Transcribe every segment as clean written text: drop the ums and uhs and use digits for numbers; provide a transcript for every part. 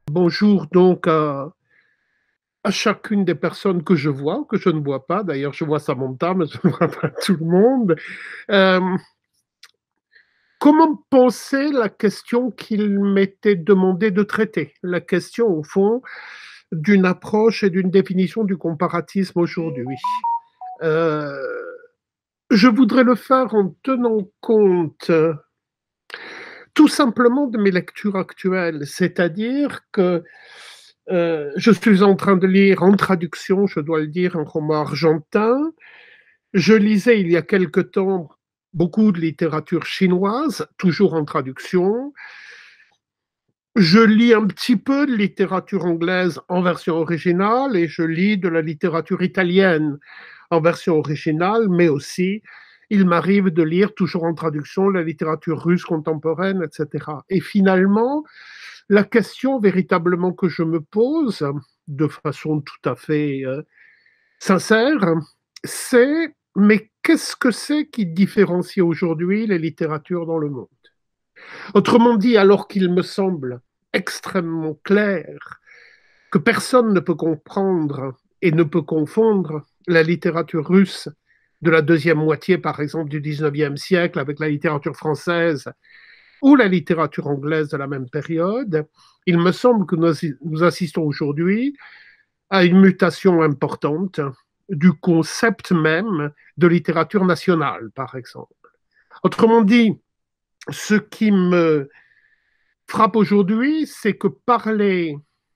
Bonjour donc à chacune des personnes que je vois, que je ne vois pas. D'ailleurs, je vois Samantha, mais je ne vois pas tout le monde. Hem, Comment penser la question qu'il m'était demandé de traiter? La question, au fond, d'une approche et d'une définition du comparatisme aujourd'hui. Heu, je voudrais le faire en tenant compte, tout simplement de mes lectures actuelles. C'est-à-dire que je suis en train de lire en traduction, je dois le dire, un roman argentin. Je lisais il y a quelque temps beaucoup de littérature chinoise, toujours en traduction. Je lis un petit peu de littérature anglaise en version originale et je lis de la littérature italienne en version originale, mais aussi il m'arrive de lire toujours en traduction la littérature russe contemporaine, etc. Et finalement, la question véritablement que je me pose, de façon tout à fait sincère, c'est mais qu'est-ce que c'est qui différencie aujourd'hui les littératures dans le monde? Autrement dit, alors qu'il me semble extrêmement clair que personne ne peut comprendre et ne peut confondre la littérature russe de la deuxième moitié, par exemple, du 19e siècle avec la littérature française ou la littérature anglaise de la même période, il me semble que nous assistons aujourd'hui à une mutation importante du concept même de littérature nationale, par exemple. Autrement dit, ce qui me frappe aujourd'hui, c'est que parler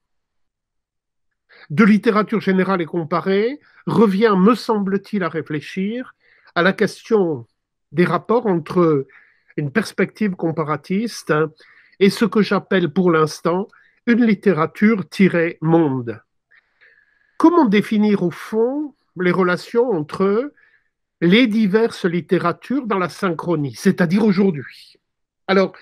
de littérature générale et comparée revient, me semble-t-il, à réfléchir à la question des rapports entre une perspective comparatiste et ce que j'appelle pour l'instant une littérature tirée monde. Comment définir au fond les relations entre les diverses littératures dans la synchronie, c'est-à-dire aujourd'hui? Alors,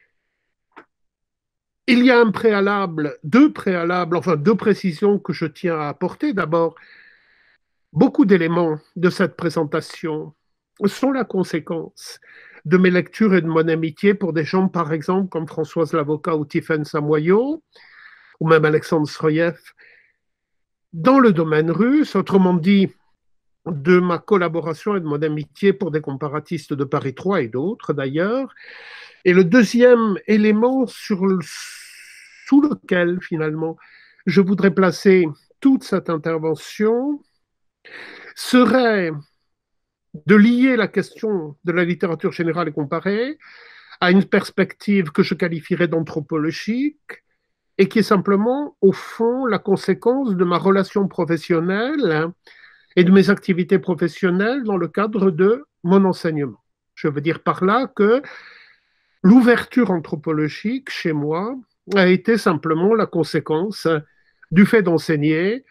il y a un préalable, enfin deux précisions que je tiens à apporter. D'abord, beaucoup d'éléments de cette présentation sont la conséquence de mes lectures et de mon amitié pour des gens, par exemple, comme Françoise Lavocat ou Tiffaine Samoyo, ou même Alexandre Stroyev, dans le domaine russe, autrement dit, de ma collaboration et de mon amitié pour des comparatistes de Paris 3 et d'autres d'ailleurs. Et le deuxième élément sous lequel, finalement, je voudrais placer toute cette intervention serait de lier la question de la littérature générale et comparée à une perspective que je qualifierais d'anthropologique et qui est simplement, au fond, la conséquence de ma relation professionnelle et de mes activités professionnelles dans le cadre de mon enseignement. Je veux dire par là que l'ouverture anthropologique chez moi a été simplement la conséquence du fait d'enseigner,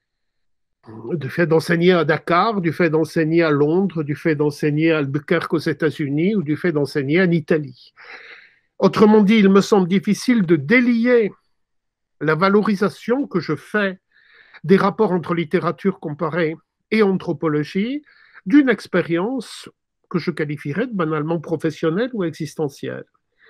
à Dakar, du fait d'enseigner à Londres, du fait d'enseigner à Albuquerque aux États-Unis ou du fait d'enseigner en Italie. Autrement dit, il me semble difficile de délier la valorisation que je fais des rapports entre littérature comparée et anthropologie d'une expérience que je qualifierais de banalement professionnelle ou existentielle.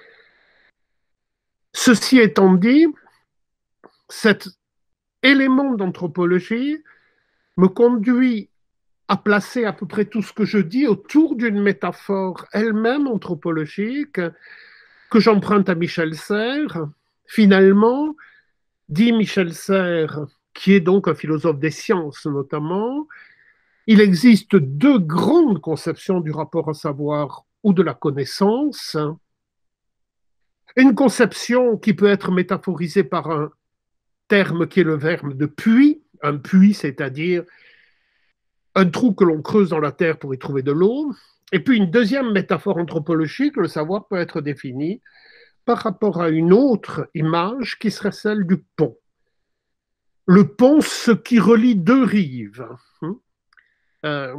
Ceci étant dit, cet élément d'anthropologie me conduit à placer à peu près tout ce que je dis autour d'une métaphore elle-même anthropologique que j'emprunte à Michel Serres. Finalement, dit Michel Serres, qui est donc un philosophe des sciences notamment, il existe deux grandes conceptions du rapport au savoir ou de la connaissance. Une conception qui peut être métaphorisée par un terme qui est le verbe de puits, un puits, c'est-à-dire un trou que l'on creuse dans la terre pour y trouver de l'eau. Et puis une deuxième métaphore anthropologique, le savoir peut être défini par rapport à une autre image qui serait celle du pont. Le pont, ce qui relie deux rives. Euh,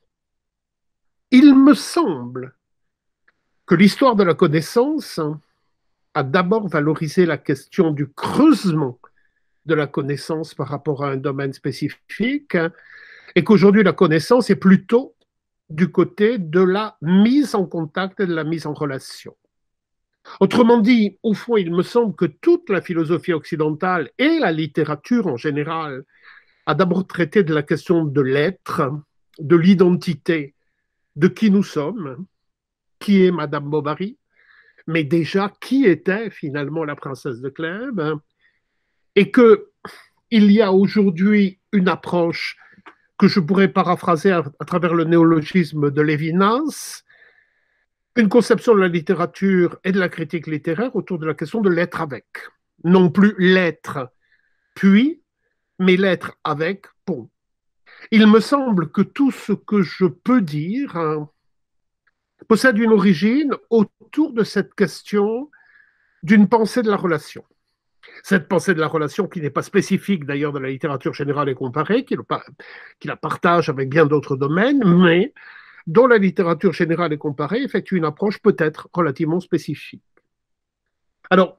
il me semble que l'histoire de la connaissance a d'abord valorisé la question du creusement de la connaissance par rapport à un domaine spécifique, et qu'aujourd'hui la connaissance est plutôt du côté de la mise en contact et de la mise en relation. Autrement dit, au fond, il me semble que toute la philosophie occidentale et la littérature en général a d'abord traité de la question de l'être, de l'identité, de qui nous sommes, qui est Madame Bovary, mais déjà qui était finalement la princesse de Clèves, et que il y a aujourd'hui une approche que je pourrais paraphraser à travers le néologisme de Lévinas, une conception de la littérature et de la critique littéraire autour de la question de l'être avec. Non plus l'être puis, mais l'être avec pont. Il me semble que tout ce que je peux dire possède une origine autour de cette question d'une pensée de la relation. Cette pensée de la relation qui n'est pas spécifique d'ailleurs de la littérature générale et comparée, qui la partage avec bien d'autres domaines, mais dont la littérature générale et comparée effectue une approche peut-être relativement spécifique. Alors,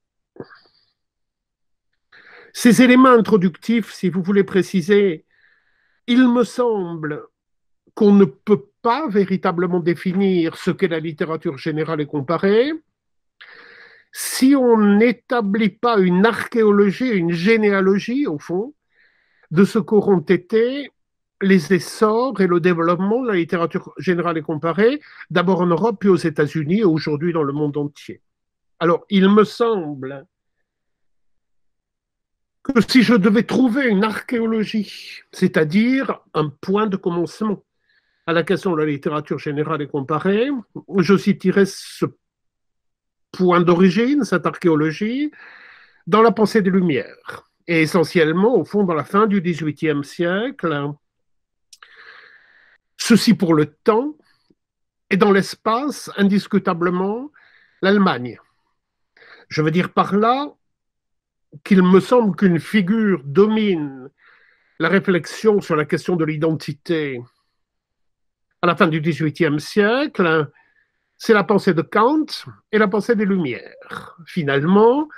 ces éléments introductifs, si vous voulez préciser, il me semble qu'on ne peut pas véritablement définir ce qu'est la littérature générale et comparée si on n'établit pas une archéologie, une généalogie, au fond, de ce qu'auront été les essors et le développement de la littérature générale et comparée, d'abord en Europe, puis aux États-Unis et aujourd'hui dans le monde entier. Alors, il me semble que si je devais trouver une archéologie, c'est-à-dire un point de commencement à la question de la littérature générale et comparée, je citerai ce point d'origine, cette archéologie, dans la pensée des Lumières, et essentiellement, au fond, dans la fin du XVIIIe siècle, ceci pour le temps, et dans l'espace, indiscutablement, l'Allemagne. Je veux dire par là qu'il me semble qu'une figure domine la réflexion sur la question de l'identité à la fin du XVIIIe siècle, c'est la pensée de Kant et la pensée des Lumières. Finalement,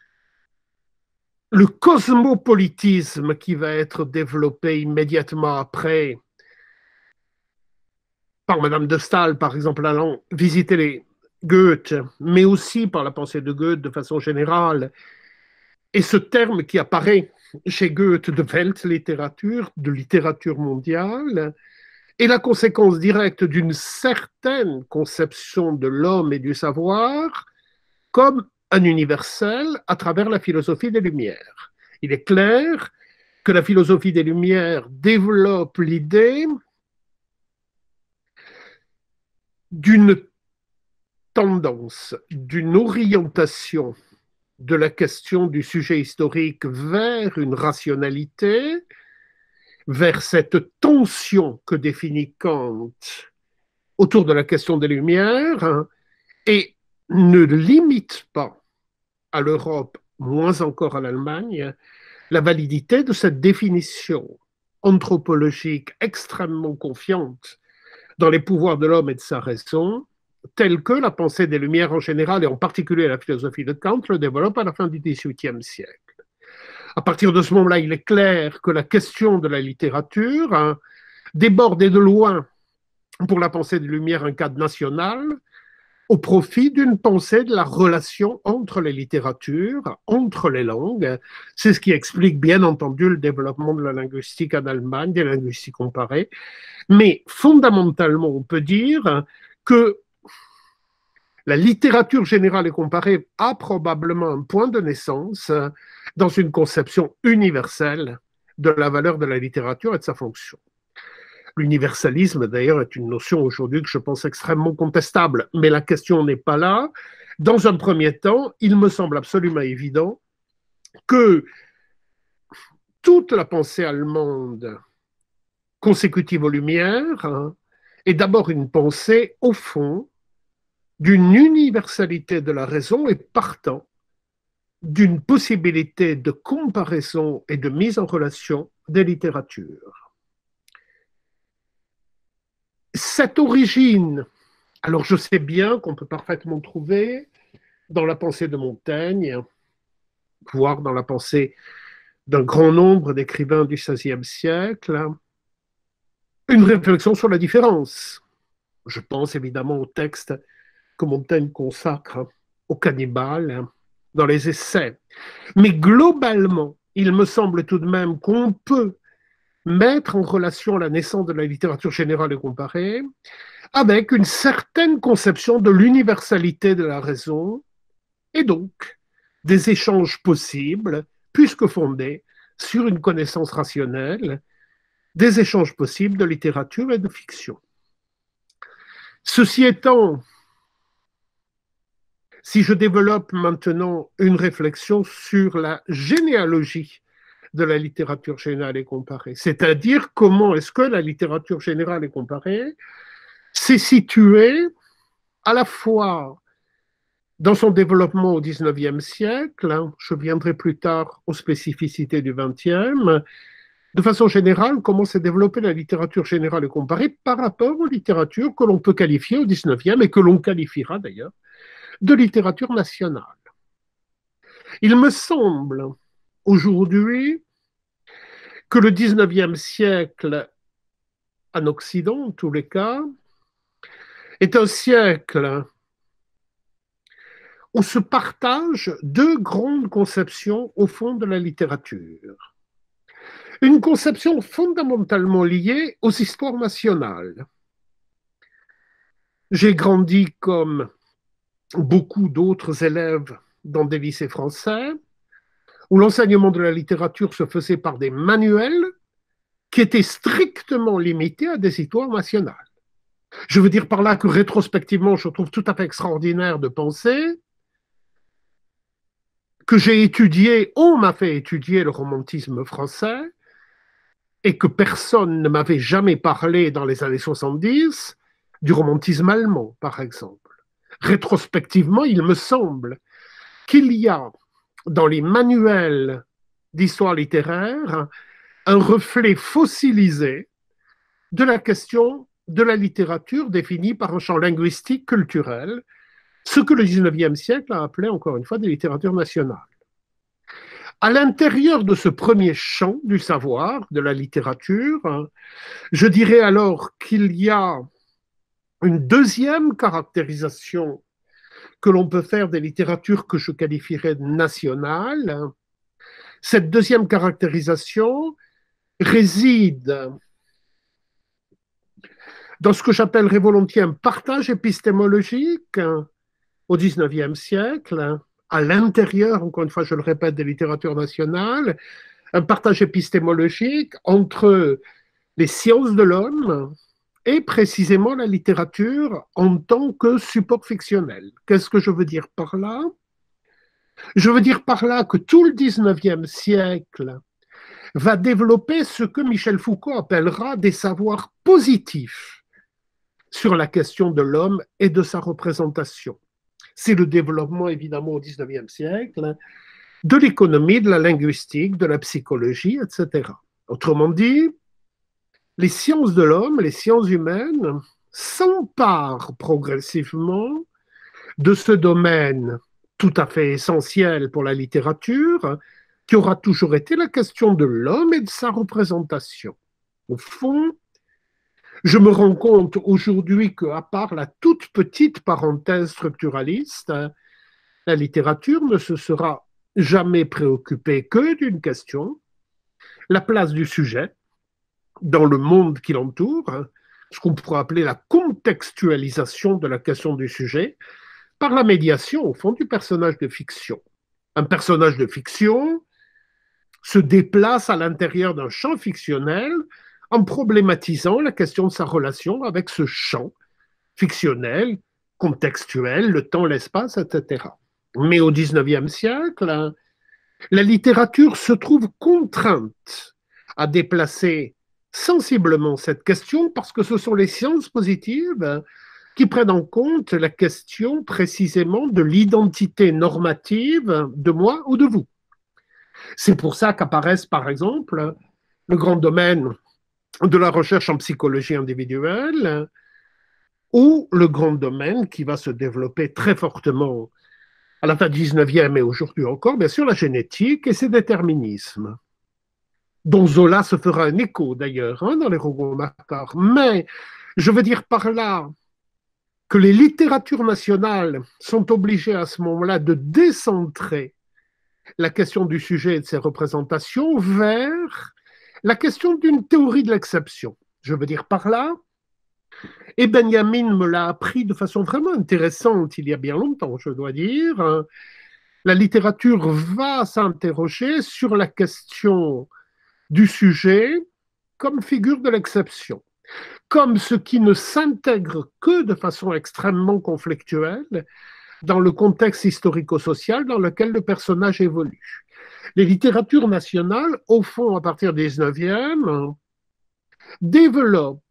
le cosmopolitisme qui va être développé immédiatement après par Madame de Staël, par exemple, allant visiter les Goethe, mais aussi par la pensée de Goethe de façon générale, et ce terme qui apparaît chez Goethe de Weltliteratur, de littérature mondiale, est la conséquence directe d'une certaine conception de l'homme et du savoir comme un universel à travers la philosophie des Lumières. Il est clair que la philosophie des Lumières développe l'idée d'une tendance, d'une orientation de la question du sujet historique vers une rationalité, vers cette tension que définit Kant autour de la question des Lumières, et ne limite pas à l'Europe, moins encore à l'Allemagne, la validité de cette définition anthropologique extrêmement confiante dans les pouvoirs de l'homme et de sa raison, telle que la pensée des Lumières en général, et en particulier la philosophie de Kant, le développe à la fin du XVIIIe siècle. À partir de ce moment-là, il est clair que la question de la littérature déborde de loin pour la pensée des Lumières un cadre national, au profit d'une pensée de la relation entre les littératures, entre les langues. C'est ce qui explique bien entendu le développement de la linguistique en Allemagne, des linguistiques comparées. Mais fondamentalement, on peut dire que la littérature générale et comparée a probablement un point de naissance dans une conception universelle de la valeur de la littérature et de sa fonction. L'universalisme, d'ailleurs, est une notion aujourd'hui que je pense extrêmement contestable, mais la question n'est pas là. Dans un premier temps, il me semble absolument évident que toute la pensée allemande consécutive aux Lumières est d'abord une pensée, au fond, d'une universalité de la raison et partant d'une possibilité de comparaison et de mise en relation des littératures. Cette origine, alors je sais bien qu'on peut parfaitement trouver dans la pensée de Montaigne, voire dans la pensée d'un grand nombre d'écrivains du XVIe siècle, une réflexion sur la différence. Je pense évidemment au texte que Montaigne consacre au cannibale, hein, dans les essais. Mais globalement, il me semble tout de même qu'on peut mettre en relation la naissance de la littérature générale et comparée avec une certaine conception de l'universalité de la raison et donc des échanges possibles, puisque fondés sur une connaissance rationnelle, des échanges possibles de littérature et de fiction. Ceci étant, si je développe maintenant une réflexion sur la généalogie de la littérature générale et comparée, c'est-à-dire comment est-ce que la littérature générale et comparée s'est située à la fois dans son développement au XIXe siècle, hein, je viendrai plus tard aux spécificités du XXe, de façon générale, comment s'est développée la littérature générale et comparée par rapport aux littératures que l'on peut qualifier au XIXe et que l'on qualifiera d'ailleurs de littérature nationale. Il me semble aujourd'hui que le XIXe siècle, en Occident en tous les cas, est un siècle où se partagent deux grandes conceptions au fond de la littérature. Une conception fondamentalement liée aux histoires nationales. J'ai grandi comme beaucoup d'autres élèves dans des lycées français, où l'enseignement de la littérature se faisait par des manuels qui étaient strictement limités à des histoires nationales. Je veux dire par là que rétrospectivement, je trouve tout à fait extraordinaire de penser que j'ai étudié, on m'a fait étudier le romantisme français et que personne ne m'avait jamais parlé dans les années 70 du romantisme allemand, par exemple. Rétrospectivement, il me semble qu'il y a dans les manuels d'histoire littéraire un reflet fossilisé de la question de la littérature définie par un champ linguistique culturel, ce que le XIXe siècle a appelé encore une fois des littératures nationales. À l'intérieur de ce premier champ du savoir, de la littérature, je dirais alors qu'il y a une deuxième caractérisation que l'on peut faire des littératures que je qualifierais de nationales. Cette deuxième caractérisation réside dans ce que j'appellerais volontiers un partage épistémologique au XIXe siècle, à l'intérieur, encore une fois, je le répète, des littératures nationales, un partage épistémologique entre les sciences de l'homme et précisément la littérature en tant que support fictionnel. Qu'est-ce que je veux dire par là? Je veux dire par là que tout le XIXe siècle va développer ce que Michel Foucault appellera des savoirs positifs sur la question de l'homme et de sa représentation. C'est le développement, évidemment, au XIXe siècle, de l'économie, de la linguistique, de la psychologie, etc. Autrement dit, les sciences de l'homme, les sciences humaines, s'emparent progressivement de ce domaine tout à fait essentiel pour la littérature, qui aura toujours été la question de l'homme et de sa représentation. Au fond, je me rends compte aujourd'hui qu'à part la toute petite parenthèse structuraliste, la littérature ne se sera jamais préoccupée que d'une question, la place du sujet dans le monde qui l'entoure, ce qu'on pourrait appeler la contextualisation de la question du sujet, par la médiation, au fond, du personnage de fiction. Un personnage de fiction se déplace à l'intérieur d'un champ fictionnel en problématisant la question de sa relation avec ce champ fictionnel, contextuel, le temps, l'espace, etc. Mais au XIXe siècle, la littérature se trouve contrainte à déplacer sensiblement cette question parce que ce sont les sciences positives qui prennent en compte la question précisément de l'identité normative de moi ou de vous. C'est pour ça qu'apparaissent, par exemple, le grand domaine de la recherche en psychologie individuelle ou le grand domaine qui va se développer très fortement à la fin du 19e et aujourd'hui encore, bien sûr, la génétique et ses déterminismes, dont Zola se fera un écho d'ailleurs dans les Rougon-Macquart. Mais je veux dire par là que les littératures nationales sont obligées à ce moment-là de décentrer la question du sujet et de ses représentations vers la question d'une théorie de l'exception. Je veux dire par là, et Benjamin me l'a appris de façon vraiment intéressante il y a bien longtemps, je dois dire, la littérature va s'interroger sur la question du sujet comme figure de l'exception, comme ce qui ne s'intègre que de façon extrêmement conflictuelle dans le contexte historico-social dans lequel le personnage évolue. Les littératures nationales, au fond, à partir du 19e, développent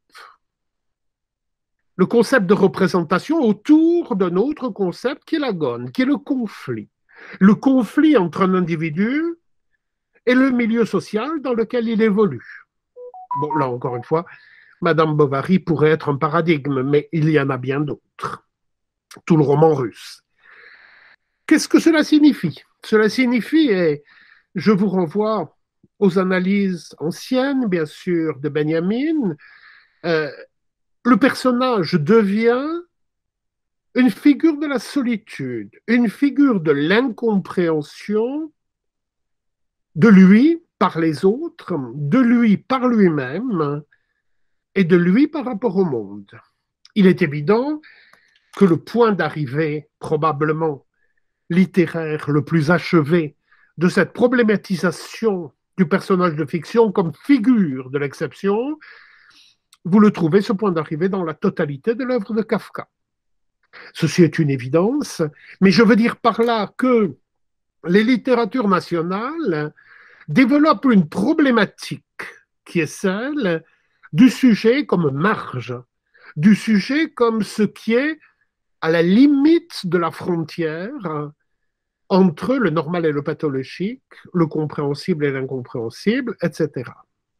le concept de représentation autour d'un autre concept qui est l'agone, qui est le conflit. Le conflit entre un individu et le milieu social dans lequel il évolue. Bon, là, encore une fois, Madame Bovary pourrait être un paradigme, mais il y en a bien d'autres. Tout le roman russe. Qu'est-ce que cela signifie? Cela signifie, et je vous renvoie aux analyses anciennes, bien sûr, de Benjamin, le personnage devient une figure de la solitude, une figure de l'incompréhension de lui par les autres, de lui par lui-même et de lui par rapport au monde. Il est évident que le point d'arrivée, probablement littéraire le plus achevé, de cette problématisation du personnage de fiction comme figure de l'exception, vous le trouvez, ce point d'arrivée, dans la totalité de l'œuvre de Kafka. Ceci est une évidence, mais je veux dire par là que les littératures nationales développent une problématique qui est celle du sujet comme marge, du sujet comme ce qui est à la limite de la frontière entre le normal et le pathologique, le compréhensible et l'incompréhensible, etc.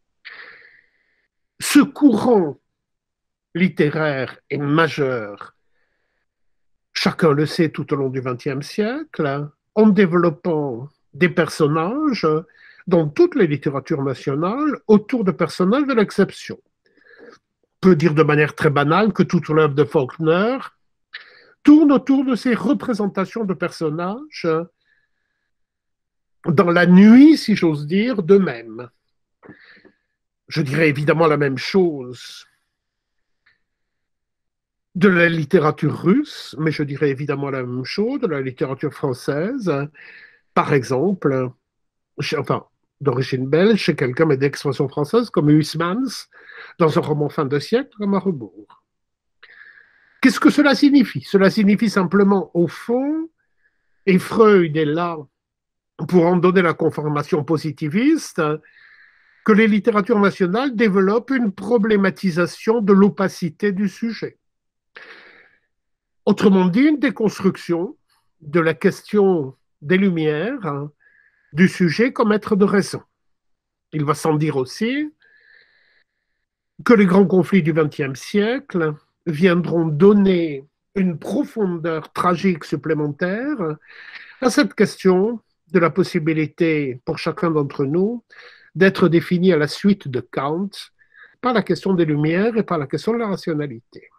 Ce courant littéraire est majeur, chacun le sait tout au long du XXe siècle, en développant des personnages dans toutes les littératures nationales autour de personnages de l'exception. On peut dire de manière très banale que toute l'œuvre de Faulkner tourne autour de ces représentations de personnages dans la nuit, si j'ose dire, d'eux-mêmes. Je dirais évidemment la même chose de la littérature russe, mais je dirais évidemment la même chose de la littérature française. Par exemple, enfin, d'origine belge, chez quelqu'un, mais d'expression française, comme Huysmans, dans un roman fin de siècle, comme à rebours. Qu'est-ce que cela signifie? Cela signifie simplement, au fond, et Freud est là pour en donner la conformation positiviste, que les littératures nationales développent une problématisation de l'opacité du sujet. Autrement dit, une déconstruction de la question des Lumières, du sujet comme être de raison. Il va sans dire aussi que les grands conflits du XXe siècle viendront donner une profondeur tragique supplémentaire à cette question de la possibilité pour chacun d'entre nous d'être défini à la suite de Kant par la question des Lumières et par la question de la rationalité.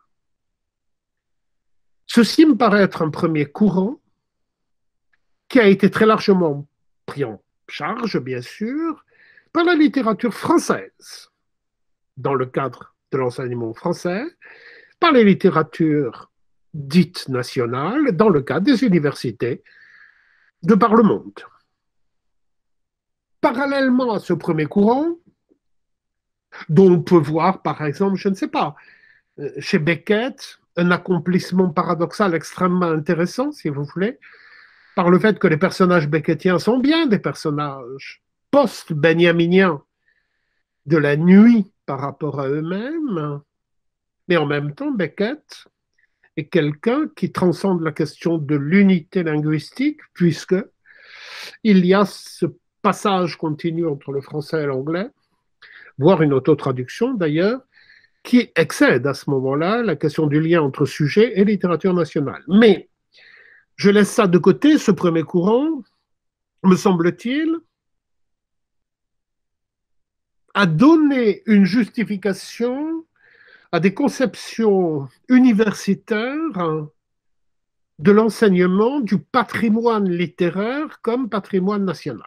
Ceci me paraît être un premier courant qui a été très largement pris en charge, bien sûr, par la littérature française, dans le cadre de l'enseignement français, par les littératures dites nationales, dans le cadre des universités de par le monde. Parallèlement à ce premier courant, dont on peut voir, par exemple, je ne sais pas, chez Beckett, un accomplissement paradoxal extrêmement intéressant, si vous voulez, par le fait que les personnages beckettiens sont bien des personnages post-benjaminiens de la nuit par rapport à eux-mêmes, mais en même temps, Beckett est quelqu'un qui transcende la question de l'unité linguistique, puisque il y a ce passage continu entre le français et l'anglais, voire une auto-traduction d'ailleurs, qui excède à ce moment-là la question du lien entre sujet et littérature nationale. Mais je laisse ça de côté, ce premier courant, me semble-t-il, a donné une justification à des conceptions universitaires de l'enseignement du patrimoine littéraire comme patrimoine national.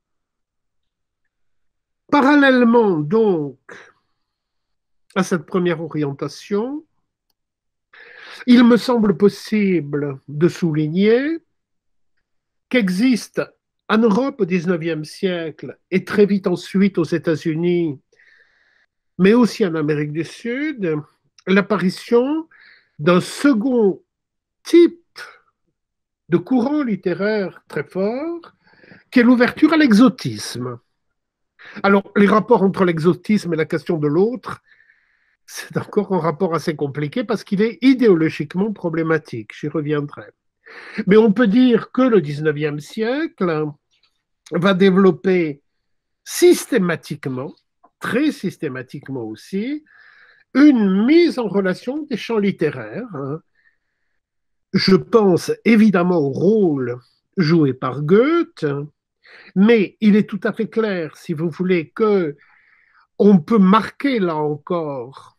Parallèlement donc à cette première orientation, il me semble possible de souligner qu'existe en Europe au XIXe siècle et très vite ensuite aux États-Unis, mais aussi en Amérique du Sud, l'apparition d'un second type de courant littéraire très fort, qui est l'ouverture à l'exotisme. Alors, les rapports entre l'exotisme et la question de l'autre, c'est encore un rapport assez compliqué parce qu'il est idéologiquement problématique. J'y reviendrai. Mais on peut dire que le XIXe siècle va développer systématiquement, très systématiquement aussi, une mise en relation des champs littéraires. Je pense évidemment au rôle joué par Goethe, mais il est tout à fait clair, si vous voulez, que on peut marquer là encore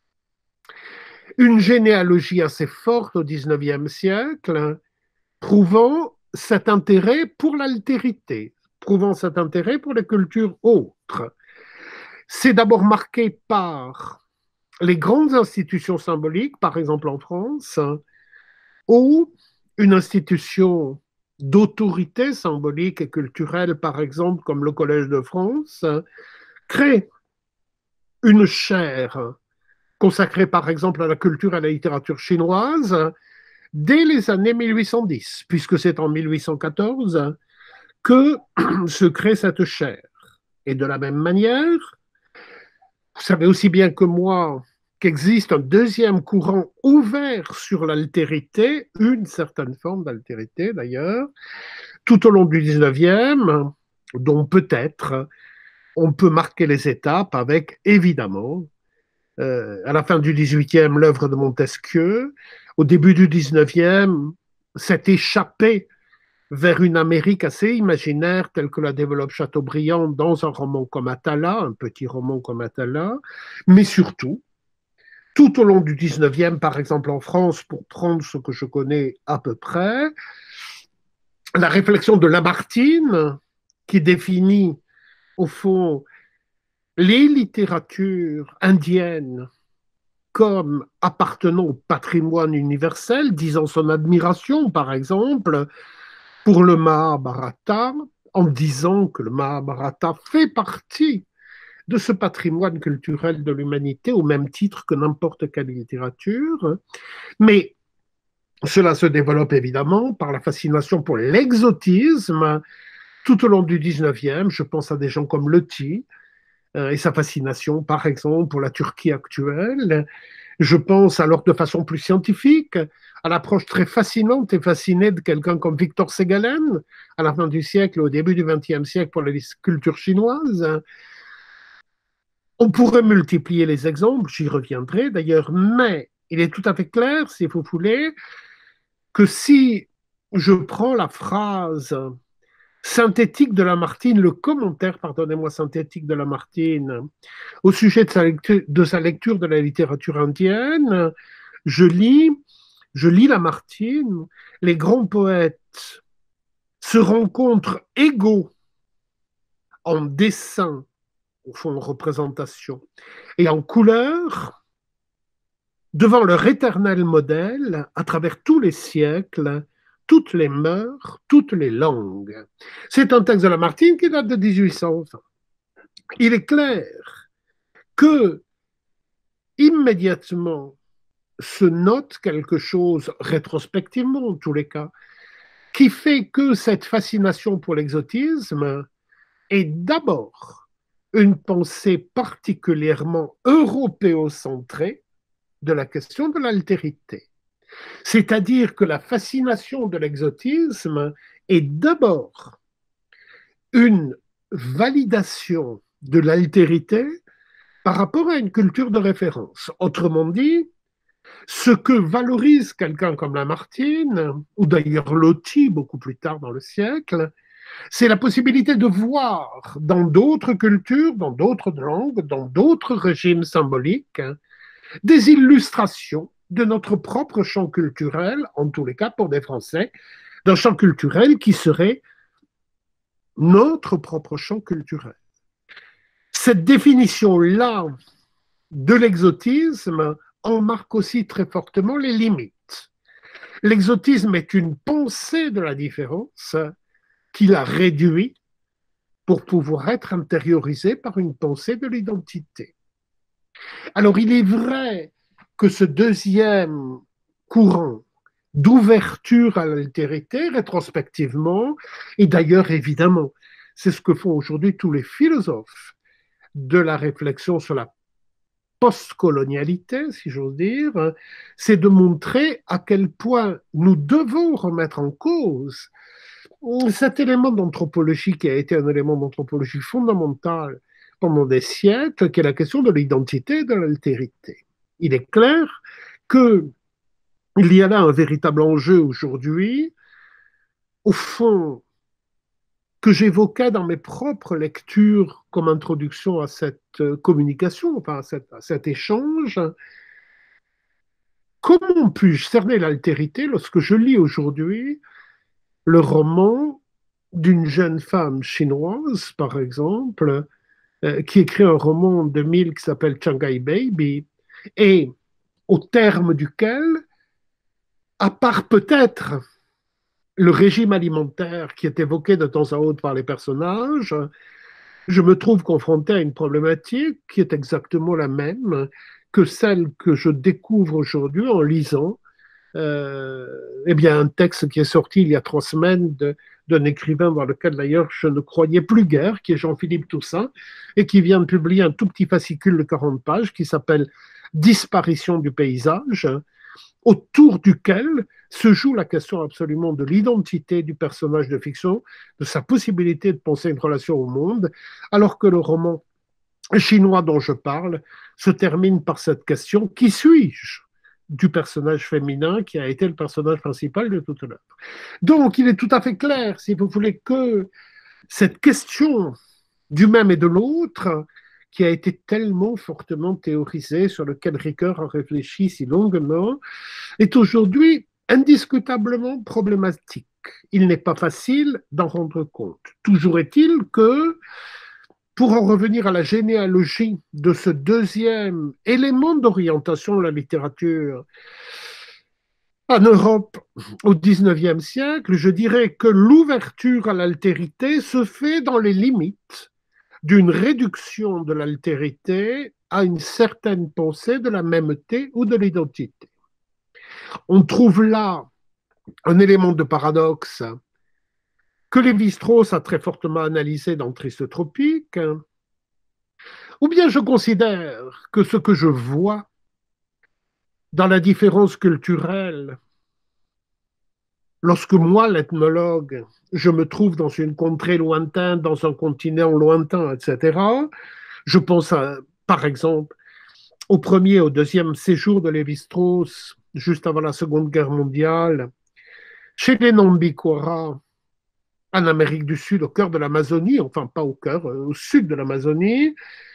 une généalogie assez forte au XIXe siècle, prouvant cet intérêt pour l'altérité, prouvant cet intérêt pour les cultures autres. C'est d'abord marqué par les grandes institutions symboliques, par exemple en France, ou une institution d'autorité symbolique et culturelle, par exemple, comme le Collège de France, crée une chaire consacrée, par exemple, à la culture et à la littérature chinoise dès les années 1810, puisque c'est en 1814 que se crée cette chaire. Et de la même manière, vous savez aussi bien que moi qu'existe un deuxième courant ouvert sur l'altérité, une certaine forme d'altérité d'ailleurs, tout au long du 19e, dont peut-être on peut marquer les étapes avec, évidemment, à la fin du 18e, l'œuvre de Montesquieu, au début du 19e, s'est échappé vers une Amérique assez imaginaire telle que la développe Chateaubriand dans un roman comme Atala, un petit roman comme Atala, mais surtout, tout au long du 19e, par exemple en France, pour prendre ce que je connais à peu près, la réflexion de Lamartine, qui définit au fond les littératures indiennes comme appartenant au patrimoine universel, disant son admiration, par exemple, pour le Mahabharata, en disant que le Mahabharata fait partie de ce patrimoine culturel de l'humanité au même titre que n'importe quelle littérature. Mais cela se développe évidemment par la fascination pour l'exotisme tout au long du 19e. Je pense à des gens comme Loti et sa fascination, par exemple, pour la Turquie actuelle. Je pense alors de façon plus scientifique à l'approche très fascinante et fascinée de quelqu'un comme Victor Segalen à la fin du siècle, au début du XXe siècle pour la culture chinoise. On pourrait multiplier les exemples, j'y reviendrai d'ailleurs, mais il est tout à fait clair, si vous voulez, que si je prends la phrase synthétique de Lamartine, le commentaire, pardonnez-moi, synthétique de Lamartine, au sujet de sa lecture de la littérature indienne, je lis Lamartine, les grands poètes se rencontrent égaux en dessin, au fond en représentation, et en couleur, devant leur éternel modèle, à travers tous les siècles, toutes les mœurs, toutes les langues. C'est un texte de Lamartine qui date de 1820. Il est clair que immédiatement se note quelque chose, rétrospectivement en tous les cas, qui fait que cette fascination pour l'exotisme est d'abord une pensée particulièrement européocentrée de la question de l'altérité. C'est-à-dire que la fascination de l'exotisme est d'abord une validation de l'altérité par rapport à une culture de référence. Autrement dit, ce que valorise quelqu'un comme Lamartine, ou d'ailleurs Loti beaucoup plus tard dans le siècle, c'est la possibilité de voir dans d'autres cultures, dans d'autres langues, dans d'autres régimes symboliques, des illustrations de notre propre champ culturel, en tous les cas pour des Français, d'un champ culturel qui serait notre propre champ culturel. Cette définition-là de l'exotisme en marque aussi très fortement les limites. L'exotisme est une pensée de la différence qui la réduit pour pouvoir être intériorisée par une pensée de l'identité. Alors il est vrai que ce deuxième courant d'ouverture à l'altérité, rétrospectivement, et d'ailleurs évidemment, c'est ce que font aujourd'hui tous les philosophes de la réflexion sur la postcolonialité, si j'ose dire, c'est de montrer à quel point nous devons remettre en cause cet élément d'anthropologie qui a été un élément d'anthropologie fondamental pendant des siècles, qui est la question de l'identité et de l'altérité. Il est clair qu'il y a là un véritable enjeu aujourd'hui, au fond, que j'évoquais dans mes propres lectures comme introduction à cette communication, enfin à cet échange. Comment puis-je cerner l'altérité lorsque je lis aujourd'hui le roman d'une jeune femme chinoise, par exemple, qui écrit un roman en 2000 qui s'appelle Shanghai Baby, et au terme duquel, à part peut-être le régime alimentaire qui est évoqué de temps à autre par les personnages, je me trouve confronté à une problématique qui est exactement la même que celle que je découvre aujourd'hui en lisant eh bien, un texte qui est sorti il y a 3 semaines d'un écrivain dans lequel d'ailleurs je ne croyais plus guère, qui est Jean-Philippe Toussaint, et qui vient de publier un tout petit fascicule de 40 pages qui s'appelle Disparition du paysage, autour duquel se joue la question absolument de l'identité du personnage de fiction, de sa possibilité de penser une relation au monde, alors que le roman chinois dont je parle se termine par cette question: qui suis-je du personnage féminin qui a été le personnage principal de toute l'œuvre. Donc, il est tout à fait clair, si vous voulez, que cette question du même et de l'autre, qui a été tellement fortement théorisée, sur lequel Ricoeur a réfléchi si longuement, est aujourd'hui indiscutablement problématique. Il n'est pas facile d'en rendre compte. Toujours est-il que, pour en revenir à la généalogie de ce deuxième élément d'orientation de la littérature en Europe au XIXe siècle, je dirais que l'ouverture à l'altérité se fait dans les limites d'une réduction de l'altérité à une certaine pensée de la mêmeté ou de l'identité. On trouve là un élément de paradoxe que Lévi-Strauss a très fortement analysé dans Triste Tropique, ou bien je considère que ce que je vois dans la différence culturelle, lorsque moi, l'ethnologue, je me trouve dans une contrée lointaine, dans un continent lointain, etc., je pense par exemple au premier et au deuxième séjour de Lévi-Strauss, juste avant la Seconde Guerre mondiale, chez les Nambikora, en Amérique du Sud, au cœur de l'Amazonie, enfin pas au cœur, au sud de l'Amazonie.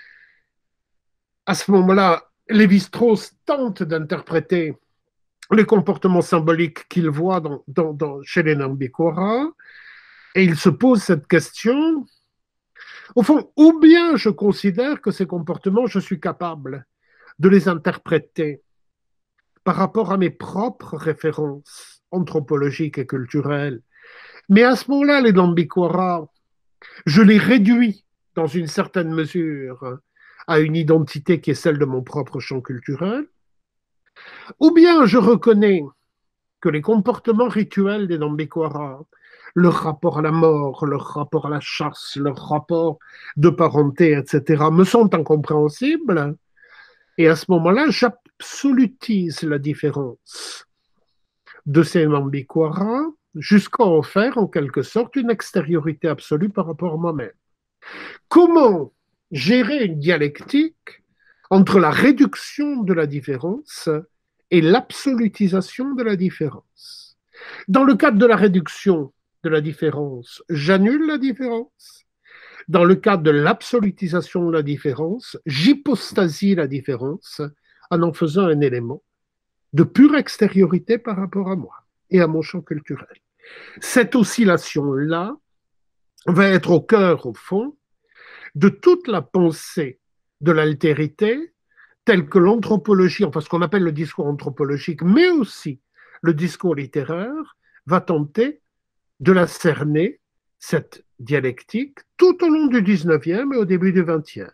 À ce moment-là, Lévi-Strauss tente d'interpréter les comportements symboliques qu'il voit chez les Nambikora, et il se pose cette question, au fond, ou bien je considère que ces comportements, je suis capable de les interpréter par rapport à mes propres références anthropologiques et culturelles, mais à ce moment-là, les Nambikora, je les réduis dans une certaine mesure à une identité qui est celle de mon propre champ culturel, ou bien je reconnais que les comportements rituels des Nambikora, leur rapport à la mort, leur rapport à la chasse, leur rapport de parenté, etc., me sont incompréhensibles, et à ce moment-là, j'absolutise la différence de ces Nambikora jusqu'à en faire en quelque sorte une extériorité absolue par rapport à moi-même. Comment gérer une dialectique entre la réduction de la différence et l'absolutisation de la différence? Dans le cadre de la réduction de la différence, j'annule la différence. Dans le cadre de l'absolutisation de la différence, j'hypostasie la différence en faisant un élément de pure extériorité par rapport à moi et à mon champ culturel. Cette oscillation-là va être au cœur, au fond, de toute la pensée de l'altérité, telle que l'anthropologie, enfin ce qu'on appelle le discours anthropologique, mais aussi le discours littéraire, va tenter de la cerner, cette dialectique, tout au long du 19e et au début du 20e.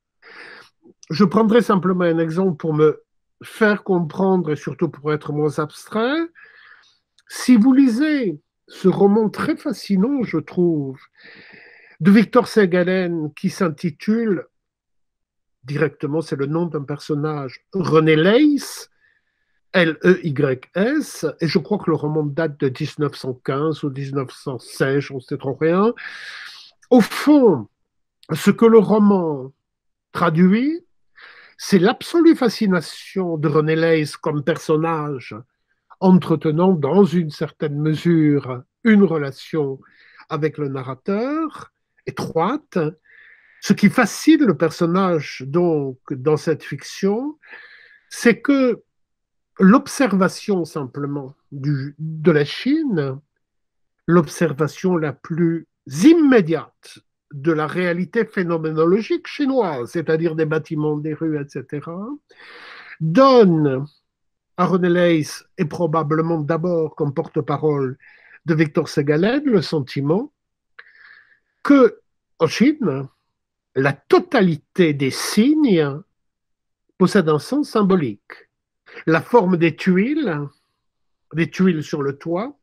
Je prendrai simplement un exemple pour me faire comprendre et surtout pour être moins abstrait. Si vous lisez ce roman très fascinant, je trouve, de Victor Segalen qui s'intitule directement, c'est le nom d'un personnage, René Leys, L-E-Y-S, et je crois que le roman date de 1915 ou 1916, je ne sais trop rien. Au fond, ce que le roman traduit, c'est l'absolue fascination de René Leys comme personnage, entretenant dans une certaine mesure une relation avec le narrateur, étroite. Ce qui fascine le personnage donc dans cette fiction, c'est que l'observation simplement de la Chine, l'observation la plus immédiate de la réalité phénoménologique chinoise, c'est-à-dire des bâtiments, des rues, etc., donne à René Leys, et probablement d'abord comme porte-parole de Victor Segalen, le sentiment que en Chine, la totalité des signes possède un sens symbolique. La forme des tuiles sur le toit,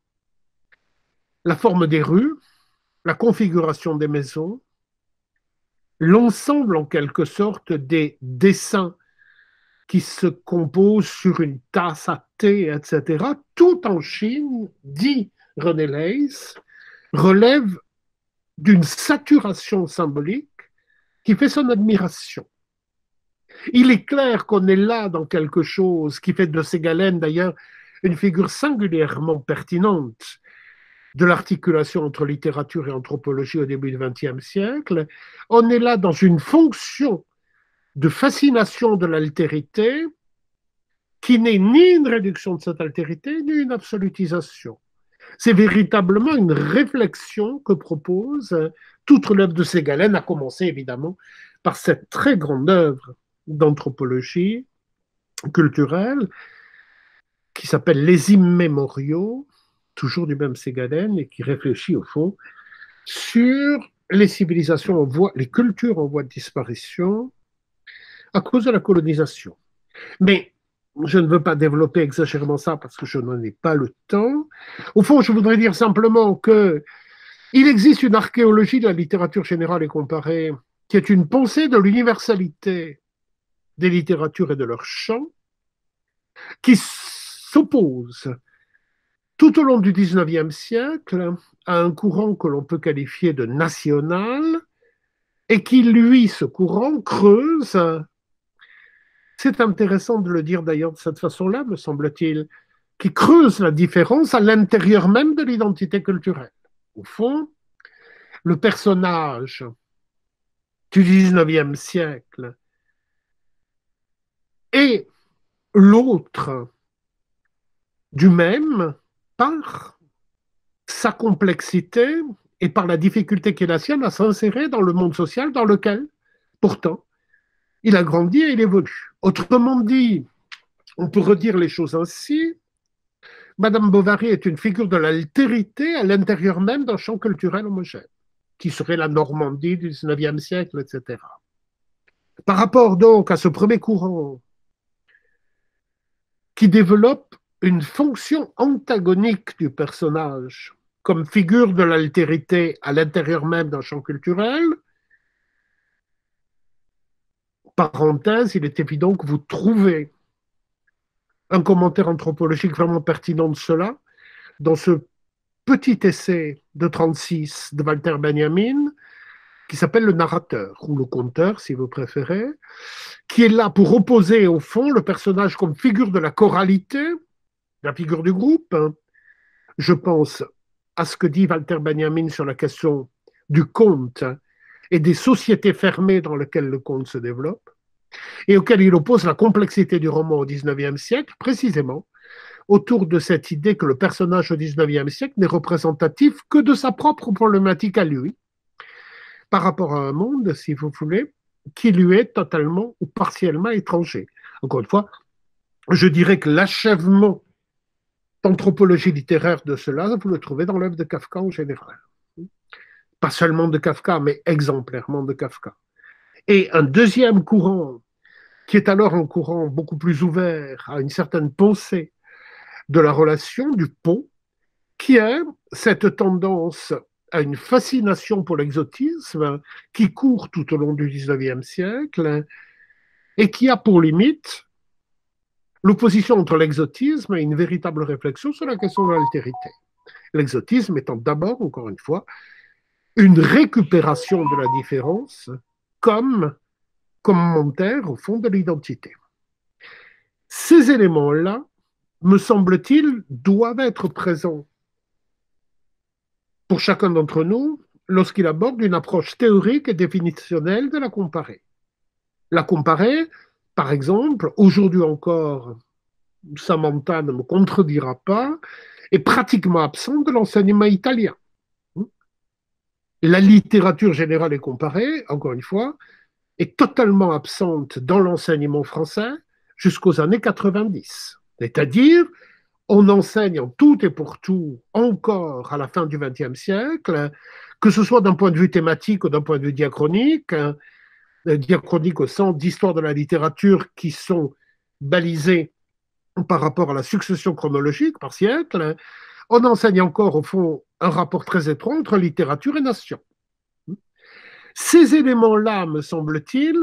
la forme des rues, la configuration des maisons, l'ensemble en quelque sorte des dessins qui se composent sur une tasse à thé, etc., tout en Chine, dit René Leys, relève d'une saturation symbolique qui fait son admiration. Il est clair qu'on est là dans quelque chose qui fait de Segalen d'ailleurs une figure singulièrement pertinente de l'articulation entre littérature et anthropologie au début du XXe siècle. On est là dans une fonction de fascination de l'altérité qui n'est ni une réduction de cette altérité, ni une absolutisation. C'est véritablement une réflexion que propose toute l'œuvre de Segalen, à commencer évidemment par cette très grande œuvre d'anthropologie culturelle qui s'appelle Les Immémoriaux, toujours du même Segalen, et qui réfléchit au fond sur les civilisations en voie, les cultures en voie de disparition à cause de la colonisation. Mais je ne veux pas développer exagérément ça parce que je n'en ai pas le temps. Au fond, je voudrais dire simplement que il existe une archéologie de la littérature générale et comparée qui est une pensée de l'universalité des littératures et de leurs champs qui s'oppose tout au long du XIXe siècle à un courant que l'on peut qualifier de national et qui, lui, ce courant, creuse. C'est intéressant de le dire d'ailleurs de cette façon-là, me semble-t-il, qui creuse la différence à l'intérieur même de l'identité culturelle. Au fond, le personnage du XIXe siècle et l'autre du même par sa complexité et par la difficulté qui est la sienne à s'insérer dans le monde social dans lequel, pourtant, il a grandi et il évolue. Autrement dit, on peut redire les choses ainsi, Madame Bovary est une figure de l'altérité à l'intérieur même d'un champ culturel homogène, qui serait la Normandie du XIXe siècle, etc. Par rapport donc à ce premier courant qui développe une fonction antagonique du personnage comme figure de l'altérité à l'intérieur même d'un champ culturel, parenthèse, il est évident que vous trouvez un commentaire anthropologique vraiment pertinent de cela dans ce petit essai de 1936 de Walter Benjamin qui s'appelle Le narrateur, ou le conteur si vous préférez, qui est là pour opposer au fond le personnage comme figure de la choralité, la figure du groupe. Je pense à ce que dit Walter Benjamin sur la question du conte et des sociétés fermées dans lesquelles le conte se développe. et auquel il oppose la complexité du roman au XIXe siècle, précisément autour de cette idée que le personnage au XIXe siècle n'est représentatif que de sa propre problématique à lui, par rapport à un monde, si vous voulez, qui lui est totalement ou partiellement étranger. Encore une fois, je dirais que l'achèvement d'anthropologie littéraire de cela, vous le trouvez dans l'œuvre de Kafka en général. Pas seulement de Kafka, mais exemplairement de Kafka. Et un deuxième courant, qui est alors un courant beaucoup plus ouvert à une certaine pensée de la relation, du pont, qui est cette tendance à une fascination pour l'exotisme qui court tout au long du XIXe siècle et qui a pour limite l'opposition entre l'exotisme et une véritable réflexion sur la question de l'altérité. L'exotisme étant d'abord, encore une fois, une récupération de la différence comme commentaire au fond de l'identité. Ces éléments-là, me semble-t-il, doivent être présents pour chacun d'entre nous lorsqu'il aborde une approche théorique et définitionnelle de la comparée. La comparée, par exemple, aujourd'hui encore, Samantha ne me contredira pas, est pratiquement absente de l'enseignement italien. La littérature générale et comparée, encore une fois, est totalement absente dans l'enseignement français jusqu'aux années 90. C'est-à-dire, on enseigne en tout et pour tout encore à la fin du XXe siècle, que ce soit d'un point de vue thématique ou d'un point de vue diachronique, diachronique au sens d'histoire de la littérature qui sont balisés par rapport à la succession chronologique par siècle, on enseigne encore au fond un rapport très étroit entre littérature et nation. Ces éléments-là, me semble-t-il,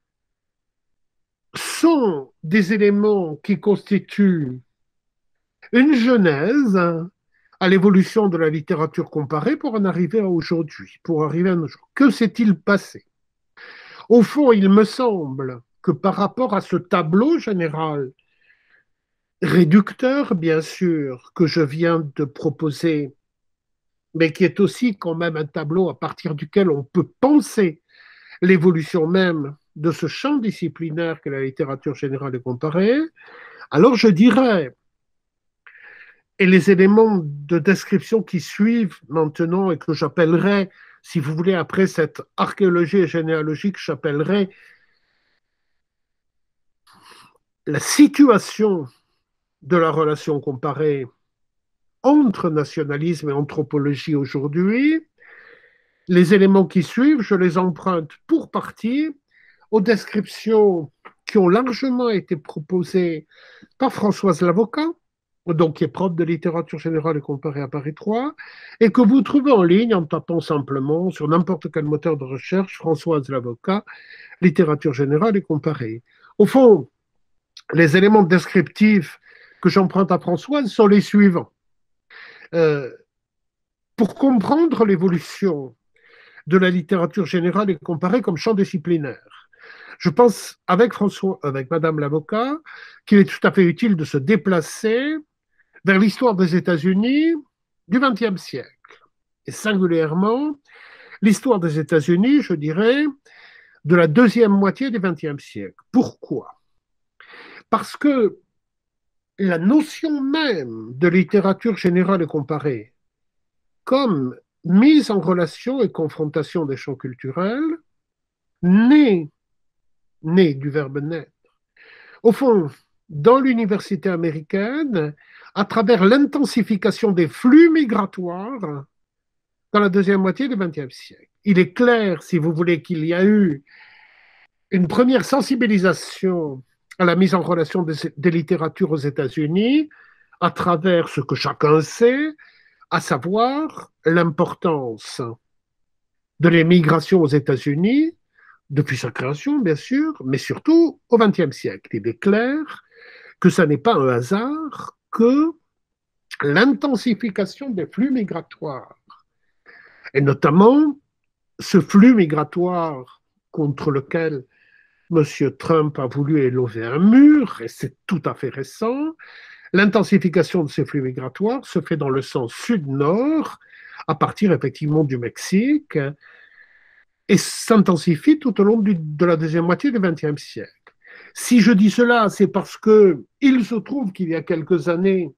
sont des éléments qui constituent une genèse à l'évolution de la littérature comparée pour en arriver à aujourd'hui, pour arriver à nos jours. Que s'est-il passé? Au fond, il me semble que par rapport à ce tableau général, réducteur bien sûr, que je viens de proposer, mais qui est aussi quand même un tableau à partir duquel on peut penser l'évolution même de ce champ disciplinaire que la littérature générale et comparée, alors je dirais, et les éléments de description qui suivent maintenant et que j'appellerai, si vous voulez, après cette archéologie généalogique, j'appellerai la situation de la relation comparée entre nationalisme et anthropologie aujourd'hui. Les éléments qui suivent, je les emprunte pour partie aux descriptions qui ont largement été proposées par Françoise Lavocat, donc qui est prof de littérature générale et comparée à Paris 3, et que vous trouvez en ligne en tapant simplement sur n'importe quel moteur de recherche Françoise Lavocat, littérature générale et comparée. Au fond, les éléments descriptifs que j'emprunte à Françoise sont les suivants. Pour comprendre l'évolution de la littérature générale et comparée comme champ disciplinaire, je pense avec Madame Lavocat, qu'il est tout à fait utile de se déplacer vers l'histoire des États-Unis du XXe siècle, et singulièrement l'histoire des États-Unis, je dirais, de la deuxième moitié du XXe siècle. Pourquoi? Parce que la notion même de littérature générale et comparée, comme mise en relation et confrontation des champs culturels, naît du verbe naître. Au fond, dans l'université américaine, à travers l'intensification des flux migratoires dans la deuxième moitié du XXe siècle. Il est clair, si vous voulez, qu'il y a eu une première sensibilisation à la mise en relation des littératures aux États-Unis à travers ce que chacun sait, à savoir l'importance de l'émigration aux États-Unis, depuis sa création, bien sûr, mais surtout au XXe siècle. Il est clair que ce n'est pas un hasard que l'intensification des flux migratoires, et notamment ce flux migratoire contre lequel M. Trump a voulu élever un mur, et c'est tout à fait récent, l'intensification de ces flux migratoires se fait dans le sens sud-nord, à partir effectivement du Mexique, et s'intensifie tout au long de la deuxième moitié du XXe siècle. Si je dis cela, c'est parce que il se trouve qu'il y a quelques années,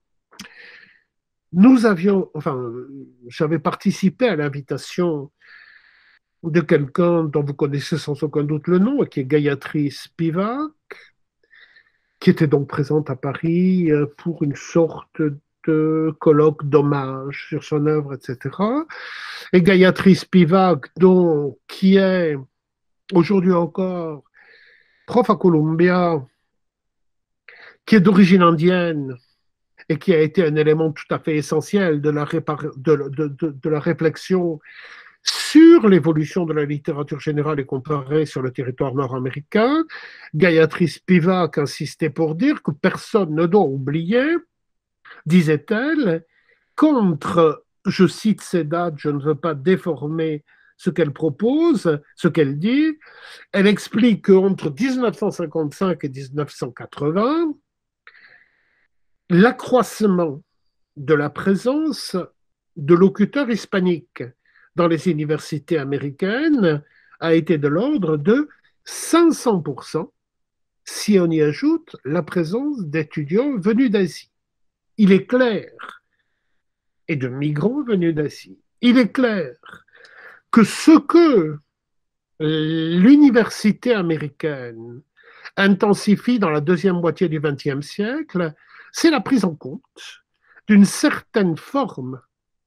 j'avais participé à l'invitation de quelqu'un dont vous connaissez sans aucun doute le nom, qui est Gayatri Spivak, qui était donc présente à Paris pour une sorte de colloque d'hommage sur son œuvre, etc. Et Gayatri Spivak, donc, qui est aujourd'hui encore prof à Columbia, qui est d'origine indienne et qui a été un élément tout à fait essentiel de la réflexion sur l'évolution de la littérature générale et comparée sur le territoire nord-américain. Gayatri Spivak insistait pour dire que personne ne doit oublier, disait-elle, contre, je cite ces dates, je ne veux pas déformer ce qu'elle propose, ce qu'elle dit, elle explique qu'entre 1955 et 1980, l'accroissement de la présence de locuteurs hispaniques dans les universités américaines a été de l'ordre de 500% si on y ajoute la présence d'étudiants venus d'Asie. Il est clair, et de migrants venus d'Asie, il est clair que ce que l'université américaine intensifie dans la deuxième moitié du XXe siècle, c'est la prise en compte d'une certaine forme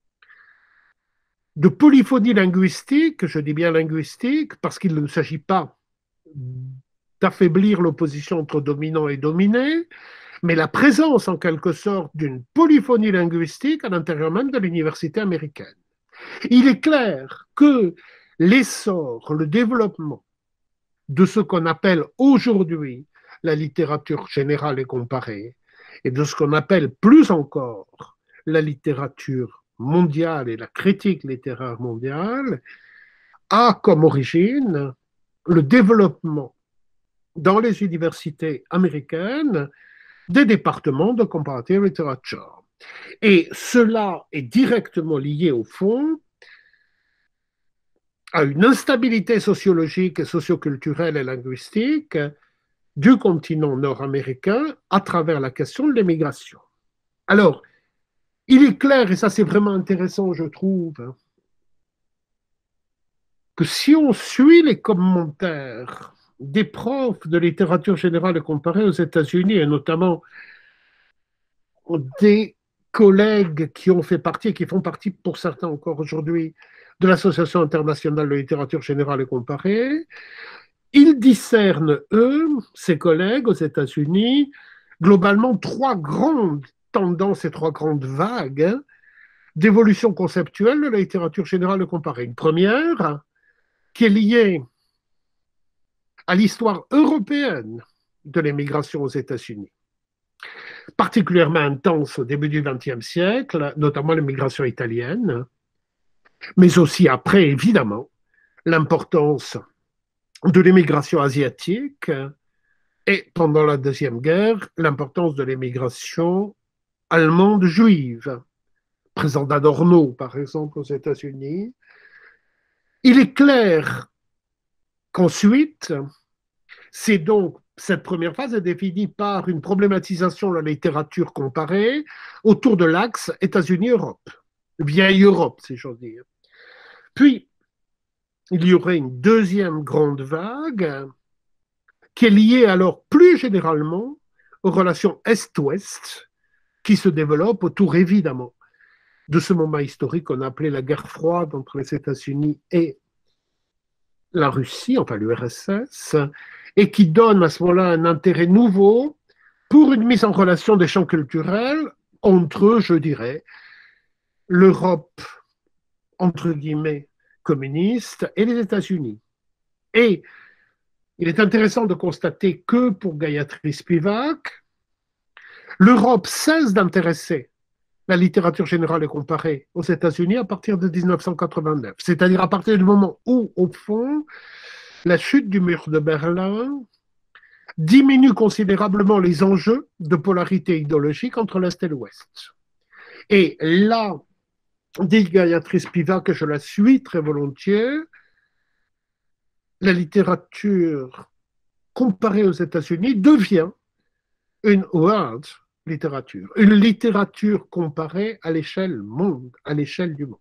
de polyphonie linguistique, je dis bien linguistique, parce qu'il ne s'agit pas d'affaiblir l'opposition entre dominant et dominé, mais la présence en quelque sorte d'une polyphonie linguistique à l'intérieur même de l'université américaine. Il est clair que l'essor, le développement de ce qu'on appelle aujourd'hui la littérature générale et comparée, et de ce qu'on appelle plus encore la littérature mondiale et la critique littéraire mondiale, a comme origine le développement dans les universités américaines des départements de comparative literature. Et cela est directement lié au fond à une instabilité sociologique, socioculturelle et linguistique du continent nord-américain à travers la question de l'immigration. Alors, il est clair, et ça c'est vraiment intéressant, je trouve, que si on suit les commentaires des profs de littérature générale et comparée aux États-Unis, et notamment des collègues qui ont fait partie, et qui font partie pour certains encore aujourd'hui, de l'Association internationale de littérature générale et comparée, ils discernent, eux, ces collègues aux États-Unis, globalement trois grandes tendances et trois grandes vagues d'évolution conceptuelle de la littérature générale et comparée. Une première, qui est liée à l'histoire européenne de l'émigration aux États-Unis, particulièrement intense au début du XXe siècle, notamment l'émigration italienne, mais aussi après, évidemment, l'importance de l'émigration asiatique et, pendant la Deuxième Guerre, l'importance de l'émigration allemande juive, présent d'Adorno, par exemple, aux États-Unis. Il est clair qu'ensuite, c'est donc cette première phase est définie par une problématisation de la littérature comparée autour de l'axe États-Unis-Europe, vieille Europe, si j'ose dire. Puis, il y aurait une deuxième grande vague qui est liée alors plus généralement aux relations Est-Ouest qui se développent autour évidemment de ce moment historique qu'on appelait la guerre froide entre les États-Unis et la Russie, enfin l'URSS, et qui donne à ce moment-là un intérêt nouveau pour une mise en relation des champs culturels entre, je dirais, l'Europe, entre guillemets, communiste et les États-Unis. Et il est intéressant de constater que pour Gayatri Spivak, l'Europe cesse d'intéresser la littérature générale et comparée aux États-Unis à partir de 1989, c'est-à-dire à partir du moment où, au fond, la chute du mur de Berlin diminue considérablement les enjeux de polarité idéologique entre l'Est et l'Ouest. Et là, dit Gayatri Spivak, que je la suis très volontiers, la littérature comparée aux États-Unis, devient une world littérature, une littérature comparée à l'échelle monde, à l'échelle du monde.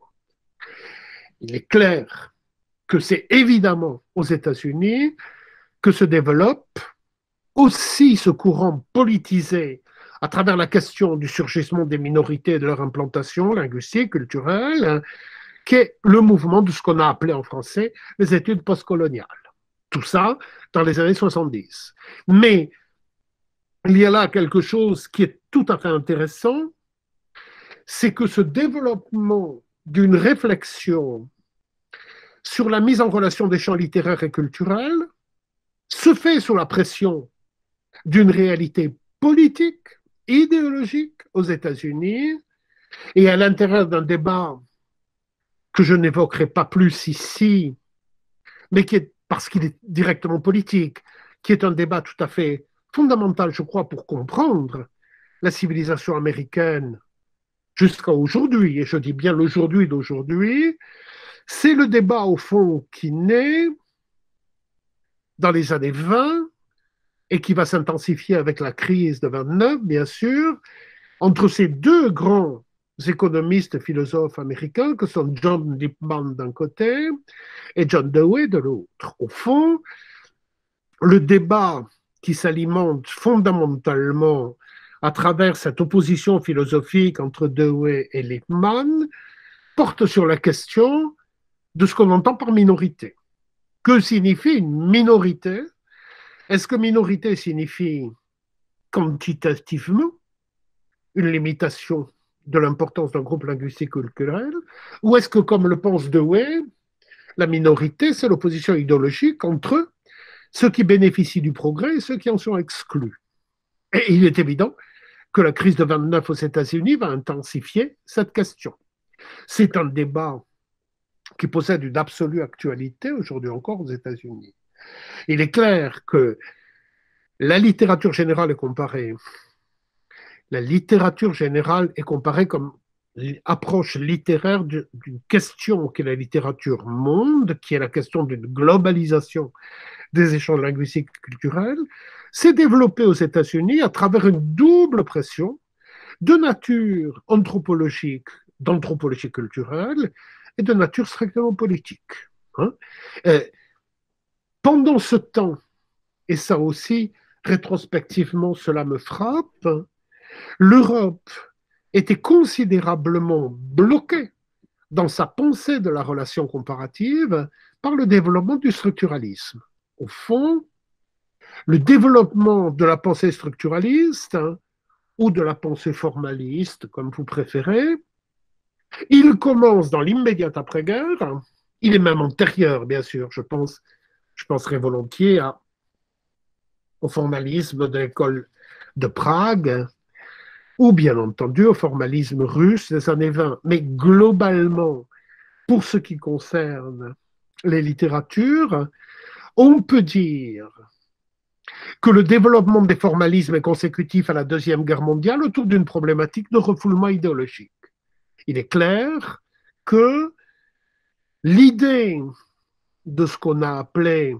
Il est clair que c'est évidemment aux États-Unis que se développe aussi ce courant politisé à travers la question du surgissement des minorités et de leur implantation linguistique, culturelle, qui est le mouvement de ce qu'on a appelé en français les études postcoloniales. Tout ça dans les années 70. Mais il y a là quelque chose qui est tout à fait intéressant, c'est que ce développement d'une réflexion sur la mise en relation des champs littéraires et culturels se fait sous la pression d'une réalité politique, idéologique aux États-Unis et à l'intérieur d'un débat que je n'évoquerai pas plus ici, mais qui est, parce qu'il est directement politique, qui est un débat tout à fait fondamental, je crois, pour comprendre la civilisation américaine jusqu'à aujourd'hui, et je dis bien l'aujourd'hui d'aujourd'hui, c'est le débat, au fond, qui naît dans les années 20 et qui va s'intensifier avec la crise de 29, bien sûr, entre ces deux grands économistes et philosophes américains que sont John Lippmann d'un côté et John Dewey de l'autre. Au fond, le débat qui s'alimente fondamentalement à travers cette opposition philosophique entre Dewey et Lippmann porte sur la question de ce qu'on entend par minorité. Que signifie une minorité? Est-ce que minorité signifie quantitativement une limitation de l'importance d'un groupe linguistique culturel? Ou est-ce que, comme le pense Dewey, la minorité, c'est l'opposition idéologique entre ceux qui bénéficient du progrès et ceux qui en sont exclus? Et il est évident que la crise de 29 aux États-Unis va intensifier cette question. C'est un débat qui possède une absolue actualité aujourd'hui encore aux États-Unis. Il est clair que la littérature générale est comparée. La littérature générale est comparée comme approche littéraire d'une question qui est la littérature monde, qui est la question d'une globalisation des échanges linguistiques et culturels, s'est développée aux États-Unis à travers une double pression de nature anthropologique, d'anthropologie culturelle et de nature strictement politique. Hein. Pendant ce temps, et ça aussi, rétrospectivement, cela me frappe, l'Europe était considérablement bloquée dans sa pensée de la relation comparative par le développement du structuralisme. Au fond, le développement de la pensée structuraliste, ou de la pensée formaliste, comme vous préférez, il commence dans l'immédiate après-guerre, il est même antérieur, bien sûr, je penserai volontiers au formalisme de l'école de Prague, ou bien entendu au formalisme russe des années 20. Mais globalement, pour ce qui concerne les littératures, on peut dire que le développement des formalismes est consécutif à la Deuxième Guerre mondiale autour d'une problématique de refoulement idéologique. Il est clair que l'idée de ce qu'on a appelé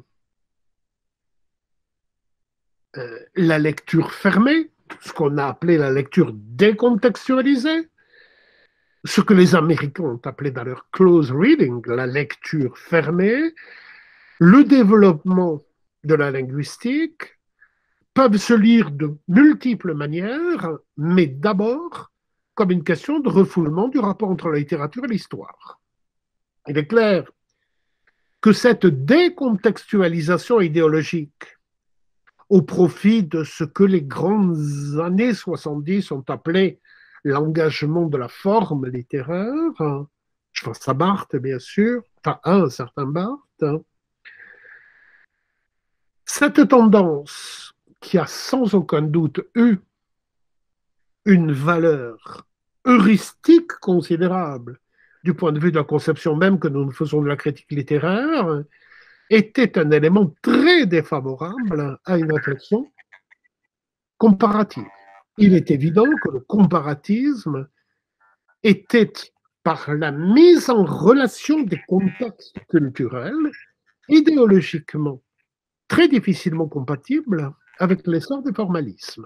la lecture fermée, ce qu'on a appelé la lecture décontextualisée, ce que les Américains ont appelé d'ailleurs close reading, la lecture fermée, le développement de la linguistique peuvent se lire de multiples manières, mais d'abord comme une question de refoulement du rapport entre la littérature et l'histoire. Il est clair que cette décontextualisation idéologique au profit de ce que les grandes années 70 ont appelé l'engagement de la forme littéraire, je pense à Barthes, bien sûr, enfin un certain Barthes, cette tendance qui a sans aucun doute eu une valeur heuristique considérable du point de vue de la conception même que nous faisons de la critique littéraire, était un élément très défavorable à une réflexion comparative. Il est évident que le comparatisme était, par la mise en relation des contextes culturels, idéologiquement très difficilement compatible avec l'essor des formalismes.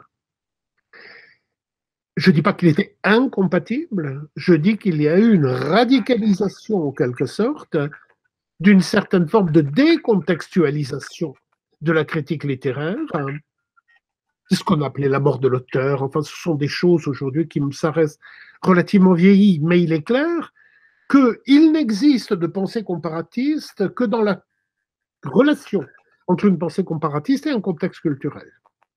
Je ne dis pas qu'il était incompatible, je dis qu'il y a eu une radicalisation, en quelque sorte, d'une certaine forme de décontextualisation de la critique littéraire. C'est ce qu'on appelait la mort de l'auteur. Enfin, ce sont des choses aujourd'hui qui me paraissent relativement vieillies, mais il est clair qu'il n'existe de pensée comparatiste que dans la relation entre une pensée comparatiste et un contexte culturel.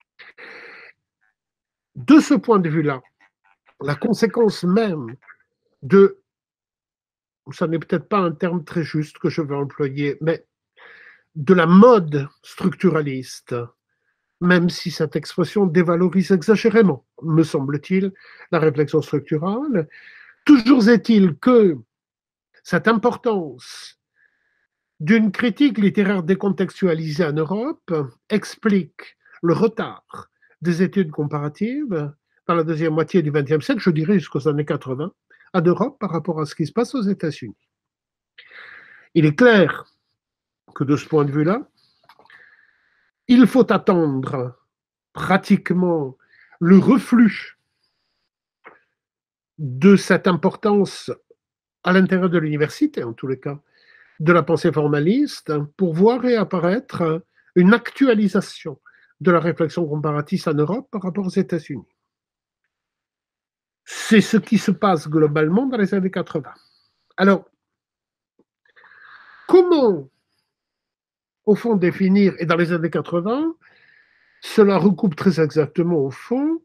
De ce point de vue-là, la conséquence même de, ça n'est peut-être pas un terme très juste que je veux employer, mais de la mode structuraliste, même si cette expression dévalorise exagérément, me semble-t-il, la réflexion structurale, toujours est-il que cette importance d'une critique littéraire décontextualisée en Europe explique le retard des études comparatives dans la deuxième moitié du XXe siècle, je dirais jusqu'aux années 80, en Europe par rapport à ce qui se passe aux États-Unis. Il est clair que de ce point de vue-là, il faut attendre pratiquement le reflux de cette importance à l'intérieur de l'université, en tous les cas, de la pensée formaliste, pour voir réapparaître une actualisation de la réflexion comparatiste en Europe par rapport aux États-Unis. C'est ce qui se passe globalement dans les années 80. Alors, comment, au fond, définir, et dans les années 80, cela recoupe très exactement, au fond,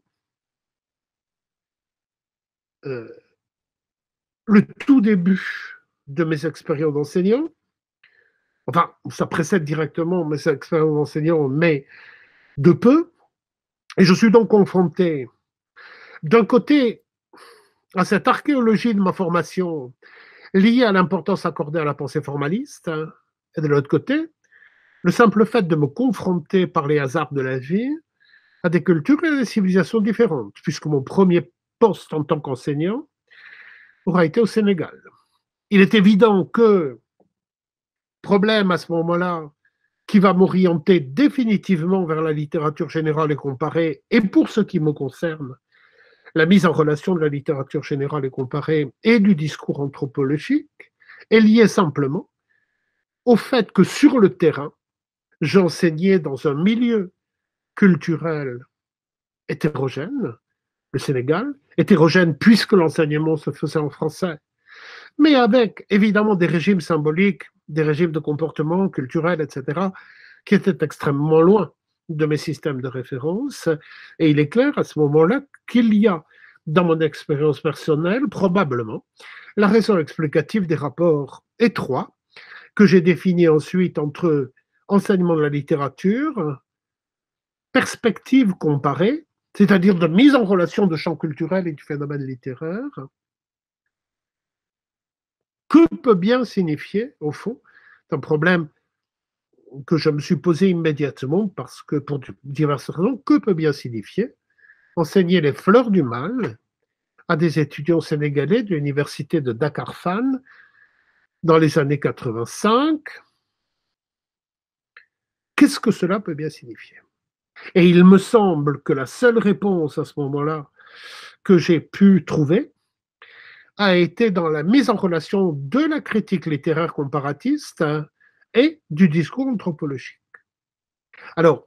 le tout début de mes expériences d'enseignant. Enfin, ça précède directement mes expériences d'enseignant, mais de peu. Et je suis donc confronté, d'un côté, à cette archéologie de ma formation liée à l'importance accordée à la pensée formaliste, et de l'autre côté, le simple fait de me confronter par les hasards de la vie à des cultures et à des civilisations différentes, puisque mon premier poste en tant qu'enseignant aura été au Sénégal. Il est évident que, problème à ce moment-là, qui va m'orienter définitivement vers la littérature générale et comparée, et pour ce qui me concerne, la mise en relation de la littérature générale et comparée et du discours anthropologique, est liée simplement au fait que sur le terrain, j'enseignais dans un milieu culturel hétérogène, le Sénégal, hétérogène puisque l'enseignement se faisait en français, mais avec évidemment des régimes symboliques, des régimes de comportement culturel, etc., qui étaient extrêmement loin de mes systèmes de référence. Et il est clair à ce moment-là qu'il y a, dans mon expérience personnelle, probablement, la raison explicative des rapports étroits que j'ai définis ensuite entre enseignement de la littérature, perspective comparée, c'est-à-dire de mise en relation de champs culturels et du phénomène littéraire. Que peut bien signifier, au fond, c'est un problème que je me suis posé immédiatement parce que, pour diverses raisons, que peut bien signifier enseigner les fleurs du mal à des étudiants sénégalais de l'université de Dakar Fan dans les années 85? Qu'est-ce que cela peut bien signifier? Et il me semble que la seule réponse à ce moment-là que j'ai pu trouver a été dans la mise en relation de la critique littéraire comparatiste et du discours anthropologique. Alors,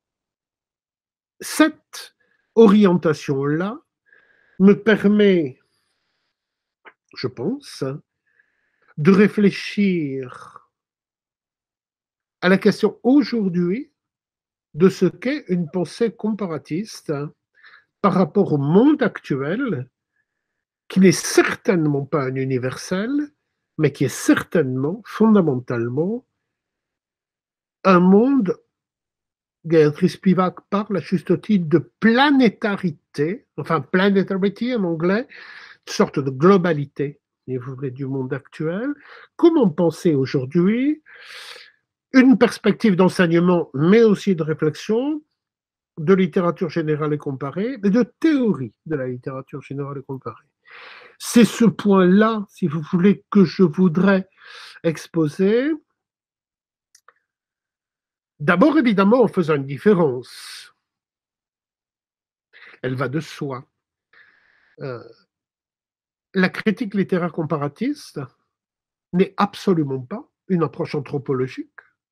cette orientation-là me permet, je pense, de réfléchir à la question aujourd'hui de ce qu'est une pensée comparatiste par rapport au monde actuel, qui n'est certainement pas un universel, mais qui est certainement, fondamentalement, un monde, Gayathri Spivak parle à juste titre de planétarité, enfin planetarity en anglais, une sorte de globalité, si vous voulez, du monde actuel. Comment penser aujourd'hui une perspective d'enseignement, mais aussi de réflexion, de littérature générale et comparée, et de théorie de la littérature générale et comparée. C'est ce point-là, si vous voulez, que je voudrais exposer D'abord, évidemment, en faisant une différence. Elle va de soi. Euh, la critique littéraire comparatiste n'est absolument pas une approche anthropologique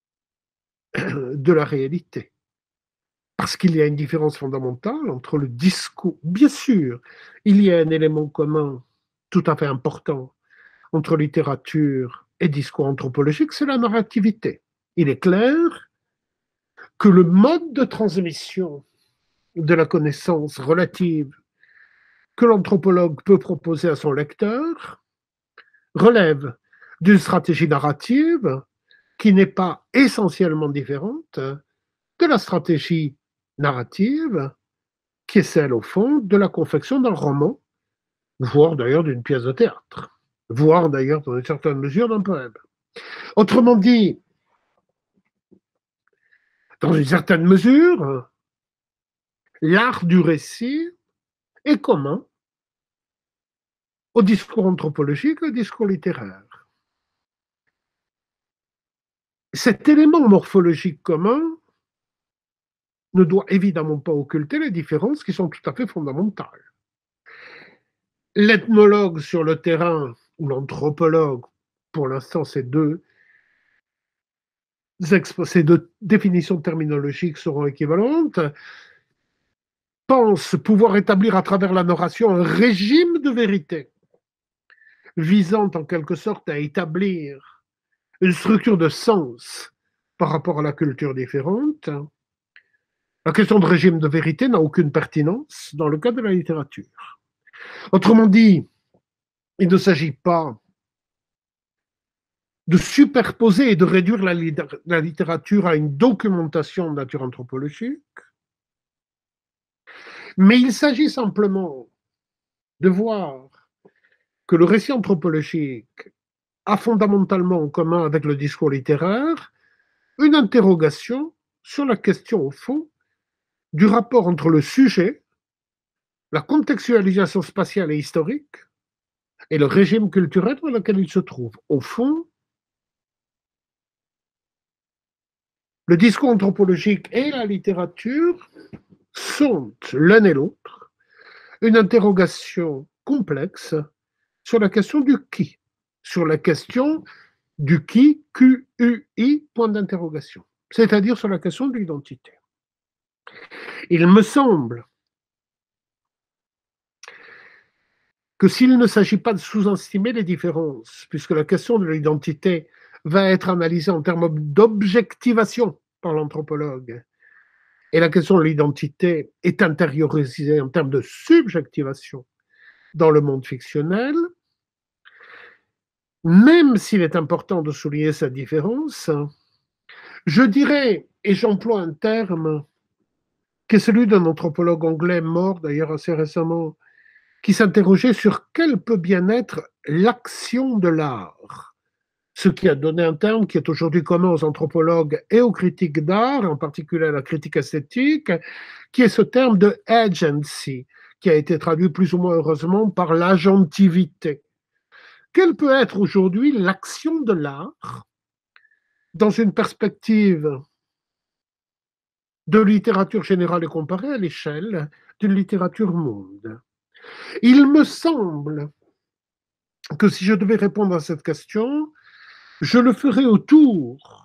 de la réalité. Parce qu'il y a une différence fondamentale entre le discours. Bien sûr, il y a un élément commun tout à fait important entre littérature et discours anthropologique, c'est la narrativité. Il est clair que le mode de transmission de la connaissance relative que l'anthropologue peut proposer à son lecteur relève d'une stratégie narrative qui n'est pas essentiellement différente de la stratégie narrative qui est celle, au fond, de la confection d'un roman, voire d'ailleurs d'une pièce de théâtre, voire d'ailleurs, dans une certaine mesure, d'un poème. Autrement dit, dans une certaine mesure, l'art du récit est commun au discours anthropologique et au discours littéraire. Cet élément morphologique commun ne doit évidemment pas occulter les différences qui sont tout à fait fondamentales. L'ethnologue sur le terrain ou l'anthropologue, pour l'instant, ces deux définitions terminologiques seront équivalentes, pense pouvoir établir à travers la narration un régime de vérité visant en quelque sorte à établir une structure de sens par rapport à la culture différente. La question de régime de vérité n'a aucune pertinence dans le cas de la littérature. Autrement dit, il ne s'agit pas de superposer et de réduire la littérature à une documentation de nature anthropologique, mais il s'agit simplement de voir que le récit anthropologique a fondamentalement en commun avec le discours littéraire une interrogation sur la question, au fond, du rapport entre le sujet, la contextualisation spatiale et historique, et le régime culturel dans lequel il se trouve. Au fond, le discours anthropologique et la littérature sont, l'un et l'autre, une interrogation complexe sur la question du qui, sur la question du qui, Q-U-I, point d'interrogation, c'est-à-dire sur la question de l'identité. Il me semble que s'il ne s'agit pas de sous-estimer les différences, puisque la question de l'identité va être analysée en termes d'objectivation par l'anthropologue, et la question de l'identité est intériorisée en termes de subjectivation dans le monde fictionnel, même s'il est important de souligner cette différence, je dirais, et j'emploie un terme qui est celui d'un anthropologue anglais mort d'ailleurs assez récemment, qui s'interrogeait sur quelle peut bien être l'action de l'art, ce qui a donné un terme qui est aujourd'hui commun aux anthropologues et aux critiques d'art, en particulier à la critique esthétique, qui est ce terme de agency, qui a été traduit plus ou moins heureusement par l'agentivité. Quelle peut être aujourd'hui l'action de l'art dans une perspective de littérature générale et comparée à l'échelle d'une littérature monde? Il me semble que si je devais répondre à cette question, je le ferais autour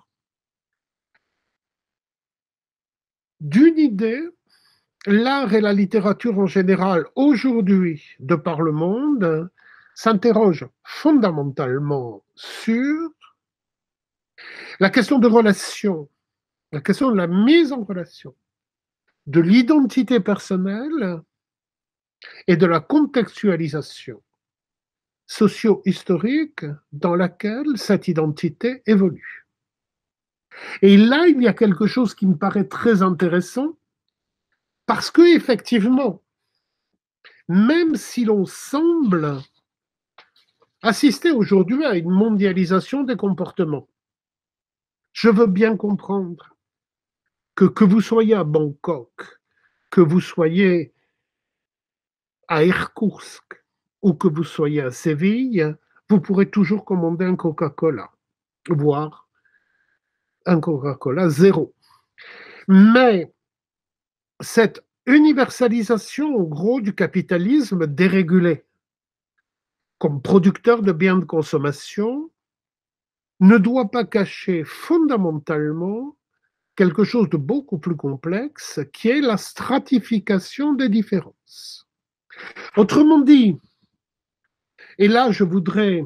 d'une idée. L'art et la littérature en général, aujourd'hui, de par le monde, s'interrogent fondamentalement sur la question de relation, la question de la mise en relation, de l'identité personnelle et de la contextualisation socio-historique dans laquelle cette identité évolue. Et là, il y a quelque chose qui me paraît très intéressant, parce que effectivement, même si l'on semble assister aujourd'hui à une mondialisation des comportements, je veux bien comprendre que vous soyez à Bangkok, que vous soyez à Irkoutsk ou que vous soyez à Séville, vous pourrez toujours commander un Coca-Cola, voire un Coca-Cola zéro. Mais cette universalisation, en gros, du capitalisme dérégulé comme producteur de biens de consommation ne doit pas cacher fondamentalement quelque chose de beaucoup plus complexe, qui est la stratification des différences. Autrement dit, et là je voudrais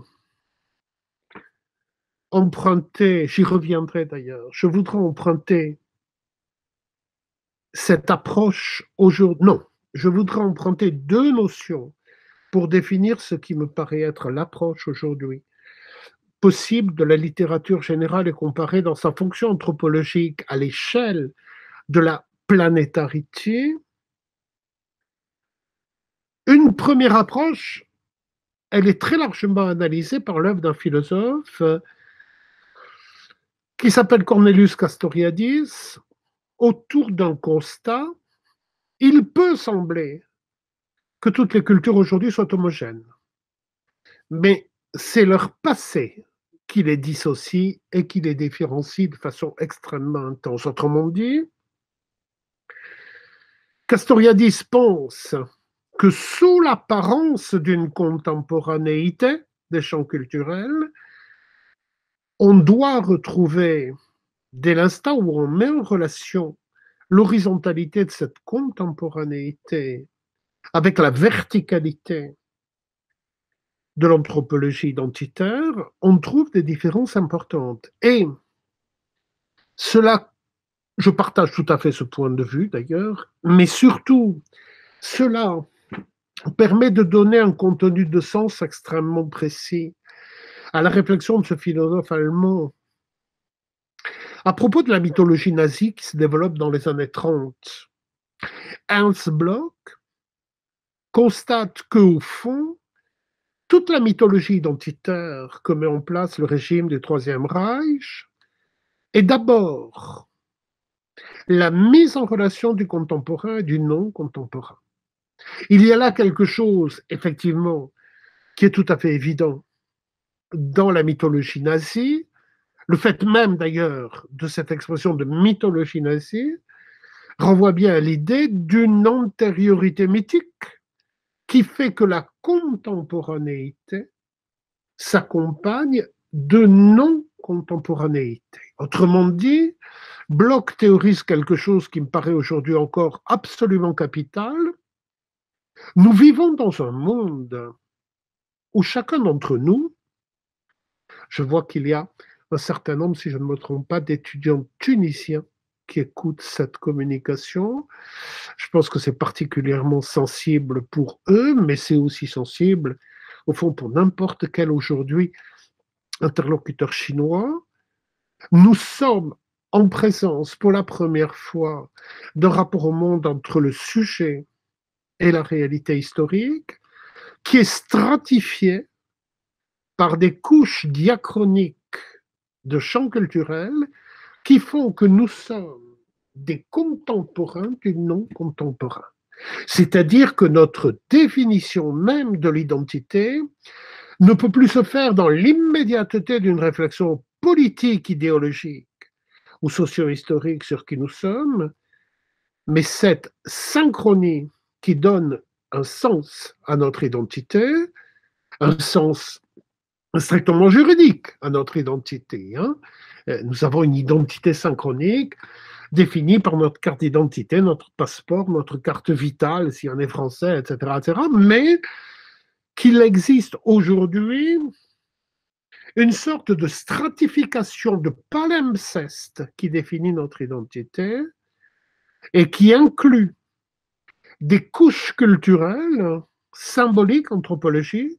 emprunter, j'y reviendrai d'ailleurs, je voudrais emprunter cette approche aujourd'hui, non, je voudrais emprunter deux notions pour définir ce qui me paraît être l'approche aujourd'hui possible de la littérature générale et comparée dans sa fonction anthropologique à l'échelle de la planétarité. Une première approche, elle est très largement analysée par l'œuvre d'un philosophe qui s'appelle Cornelius Castoriadis, autour d'un constat. Il peut sembler que toutes les cultures aujourd'hui soient homogènes, mais c'est leur passé qui les dissocie et qui les différencie de façon extrêmement intense. Autrement dit, Castoriadis pense que sous l'apparence d'une contemporanéité des champs culturels, on doit retrouver, dès l'instant où on met en relation l'horizontalité de cette contemporanéité avec la verticalité de l'anthropologie identitaire, on trouve des différences importantes. Et cela, je partage tout à fait ce point de vue d'ailleurs, mais surtout, cela permet de donner un contenu de sens extrêmement précis à la réflexion de ce philosophe allemand à propos de la mythologie nazie qui se développe dans les années 30. Ernst Bloch constate qu'au fond, toute la mythologie identitaire que met en place le régime du Troisième Reich est d'abord la mise en relation du contemporain et du non-contemporain. Il y a là quelque chose, effectivement, qui est tout à fait évident dans la mythologie nazie. Le fait même, d'ailleurs, de cette expression de mythologie nazie renvoie bien à l'idée d'une antériorité mythique qui fait que la contemporanéité s'accompagne de non-contemporanéité. Autrement dit, Bloch théorise quelque chose qui me paraît aujourd'hui encore absolument capital. Nous vivons dans un monde où chacun d'entre nous, je vois qu'il y a un certain nombre, si je ne me trompe pas, d'étudiants tunisiens qui écoutent cette communication. Je pense que c'est particulièrement sensible pour eux, mais c'est aussi sensible, au fond, pour n'importe quel aujourd'hui interlocuteur chinois. Nous sommes en présence, pour la première fois, d'un rapport au monde entre le sujet et la réalité historique, qui est stratifié par des couches diachroniques de champs culturels qui font que nous sommes des contemporains du non-contemporain. C'est-à-dire que notre définition même de l'identité ne peut plus se faire dans l'immédiateté d'une réflexion politique, idéologique ou socio-historique sur qui nous sommes, mais cette synchronie qui donne un sens à notre identité, un sens strictement juridique à notre identité. Nous avons une identité synchronique définie par notre carte d'identité, notre passeport, notre carte vitale, si on est français, etc., mais qu'il existe aujourd'hui une sorte de stratification, de palimpseste qui définit notre identité et qui inclut des couches culturelles, symboliques, anthropologiques,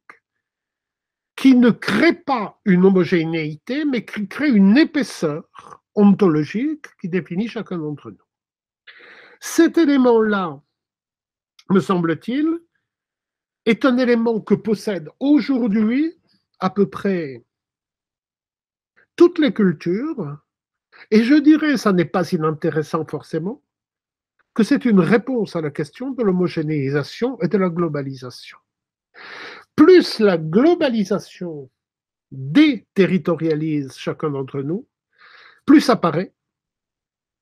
qui ne créent pas une homogénéité, mais qui créent une épaisseur ontologique qui définit chacun d'entre nous. Cet élément-là, me semble-t-il, est un élément que possèdent aujourd'hui à peu près toutes les cultures, et je dirais, ça n'est pas inintéressant forcément, que c'est une réponse à la question de l'homogénéisation et de la globalisation. Plus la globalisation déterritorialise chacun d'entre nous, plus apparaît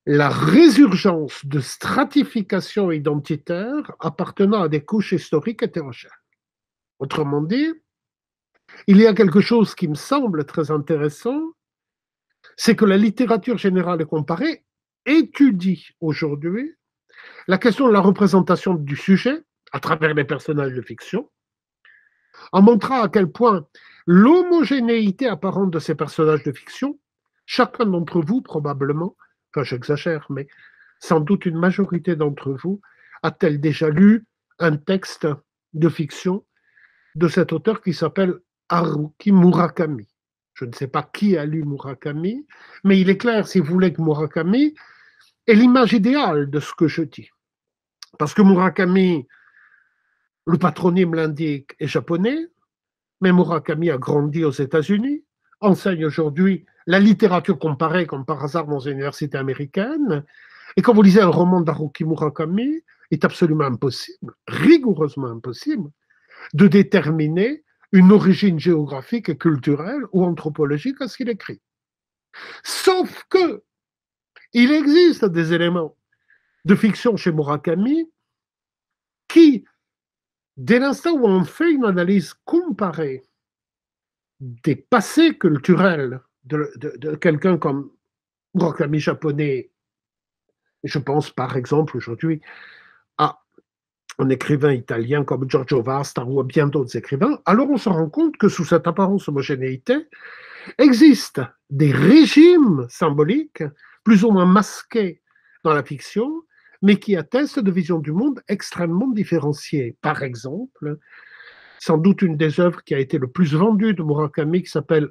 la résurgence de stratification identitaire appartenant à des couches historiques hétérogènes. Autrement dit, il y a quelque chose qui me semble très intéressant, c'est que la littérature générale et comparée étudie aujourd'hui la question de la représentation du sujet à travers les personnages de fiction, en montrant à quel point l'homogénéité apparente de ces personnages de fiction, chacun d'entre vous probablement, enfin j'exagère, mais sans doute une majorité d'entre vous, a-t-elle déjà lu un texte de fiction de cet auteur qui s'appelle Haruki Murakami. Je ne sais pas qui a lu Murakami, mais il est clair, si vous voulez, que Murakami est l'image idéale de ce que je dis. Parce que Murakami, le patronyme l'indique, est japonais, mais Murakami a grandi aux États-Unis, enseigne aujourd'hui la littérature comparée, comme par hasard, dans une université américaine. Et quand vous lisez un roman d'Haruki Murakami, il est absolument impossible, rigoureusement impossible, de déterminer une origine géographique et culturelle ou anthropologique à ce qu'il écrit. Sauf que il existe des éléments de fiction chez Murakami qui, dès l'instant où on fait une analyse comparée des passés culturels de quelqu'un comme Murakami japonais, je pense par exemple aujourd'hui à un écrivain italien comme Giorgio Vasta ou à bien d'autres écrivains, alors on se rend compte que sous cette apparence homogénéité, existent des régimes symboliques plus ou moins masqués dans la fiction, mais qui attestent de visions du monde extrêmement différenciées. Par exemple, sans doute une des œuvres qui a été le plus vendue de Murakami, qui s'appelle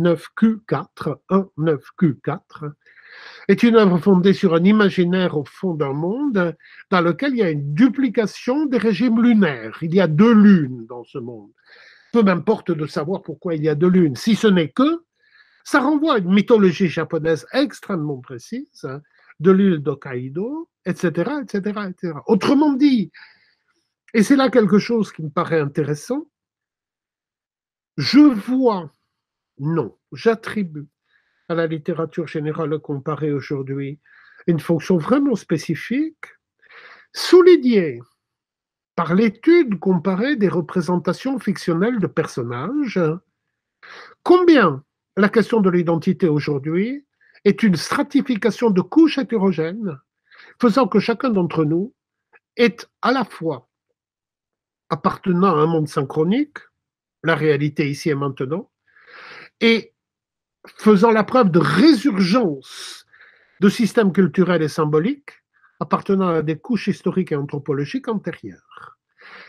19Q4, 19Q4, est une œuvre fondée sur un imaginaire au fond d'un monde dans lequel il y a une duplication des régimes lunaires. Il y a 2 lunes dans ce monde. Peu m'importe de savoir pourquoi il y a 2 lunes, si ce n'est que ça renvoie à une mythologie japonaise extrêmement précise, hein, de l'île d'Hokkaido, etc., etc., etc. Autrement dit, et c'est là quelque chose qui me paraît intéressant, je vois, non, j'attribue à la littérature générale comparée aujourd'hui une fonction vraiment spécifique, soulignée par l'étude comparée des représentations fictionnelles de personnages, combien la question de l'identité aujourd'hui est une stratification de couches hétérogènes, faisant que chacun d'entre nous est à la fois appartenant à un monde synchronique, la réalité ici et maintenant, et faisant la preuve de résurgence de systèmes culturels et symboliques appartenant à des couches historiques et anthropologiques antérieures.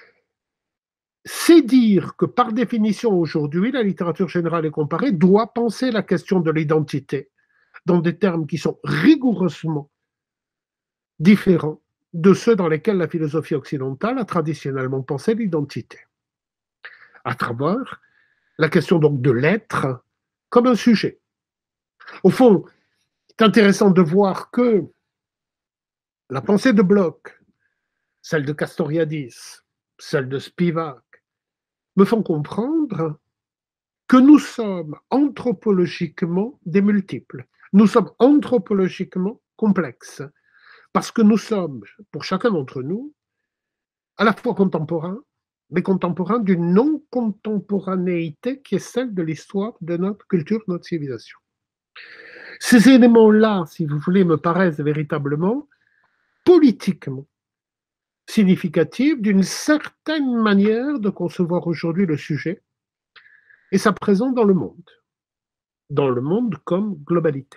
C'est dire que par définition aujourd'hui, la littérature générale et comparée doit penser la question de l'identité dans des termes qui sont rigoureusement différents de ceux dans lesquels la philosophie occidentale a traditionnellement pensé l'identité, à travers la question donc de l'être comme un sujet. Au fond, c'est intéressant de voir que la pensée de Bloch, celle de Castoriadis, celle de Spivak, me font comprendre que nous sommes anthropologiquement des multiples. Nous sommes anthropologiquement complexes, parce que nous sommes, pour chacun d'entre nous, à la fois contemporains, mais contemporains d'une non-contemporanéité qui est celle de l'histoire de notre culture, de notre civilisation. Ces éléments-là, si vous voulez, me paraissent véritablement politiquement significatifs d'une certaine manière de concevoir aujourd'hui le sujet et sa présence dans le monde comme globalité.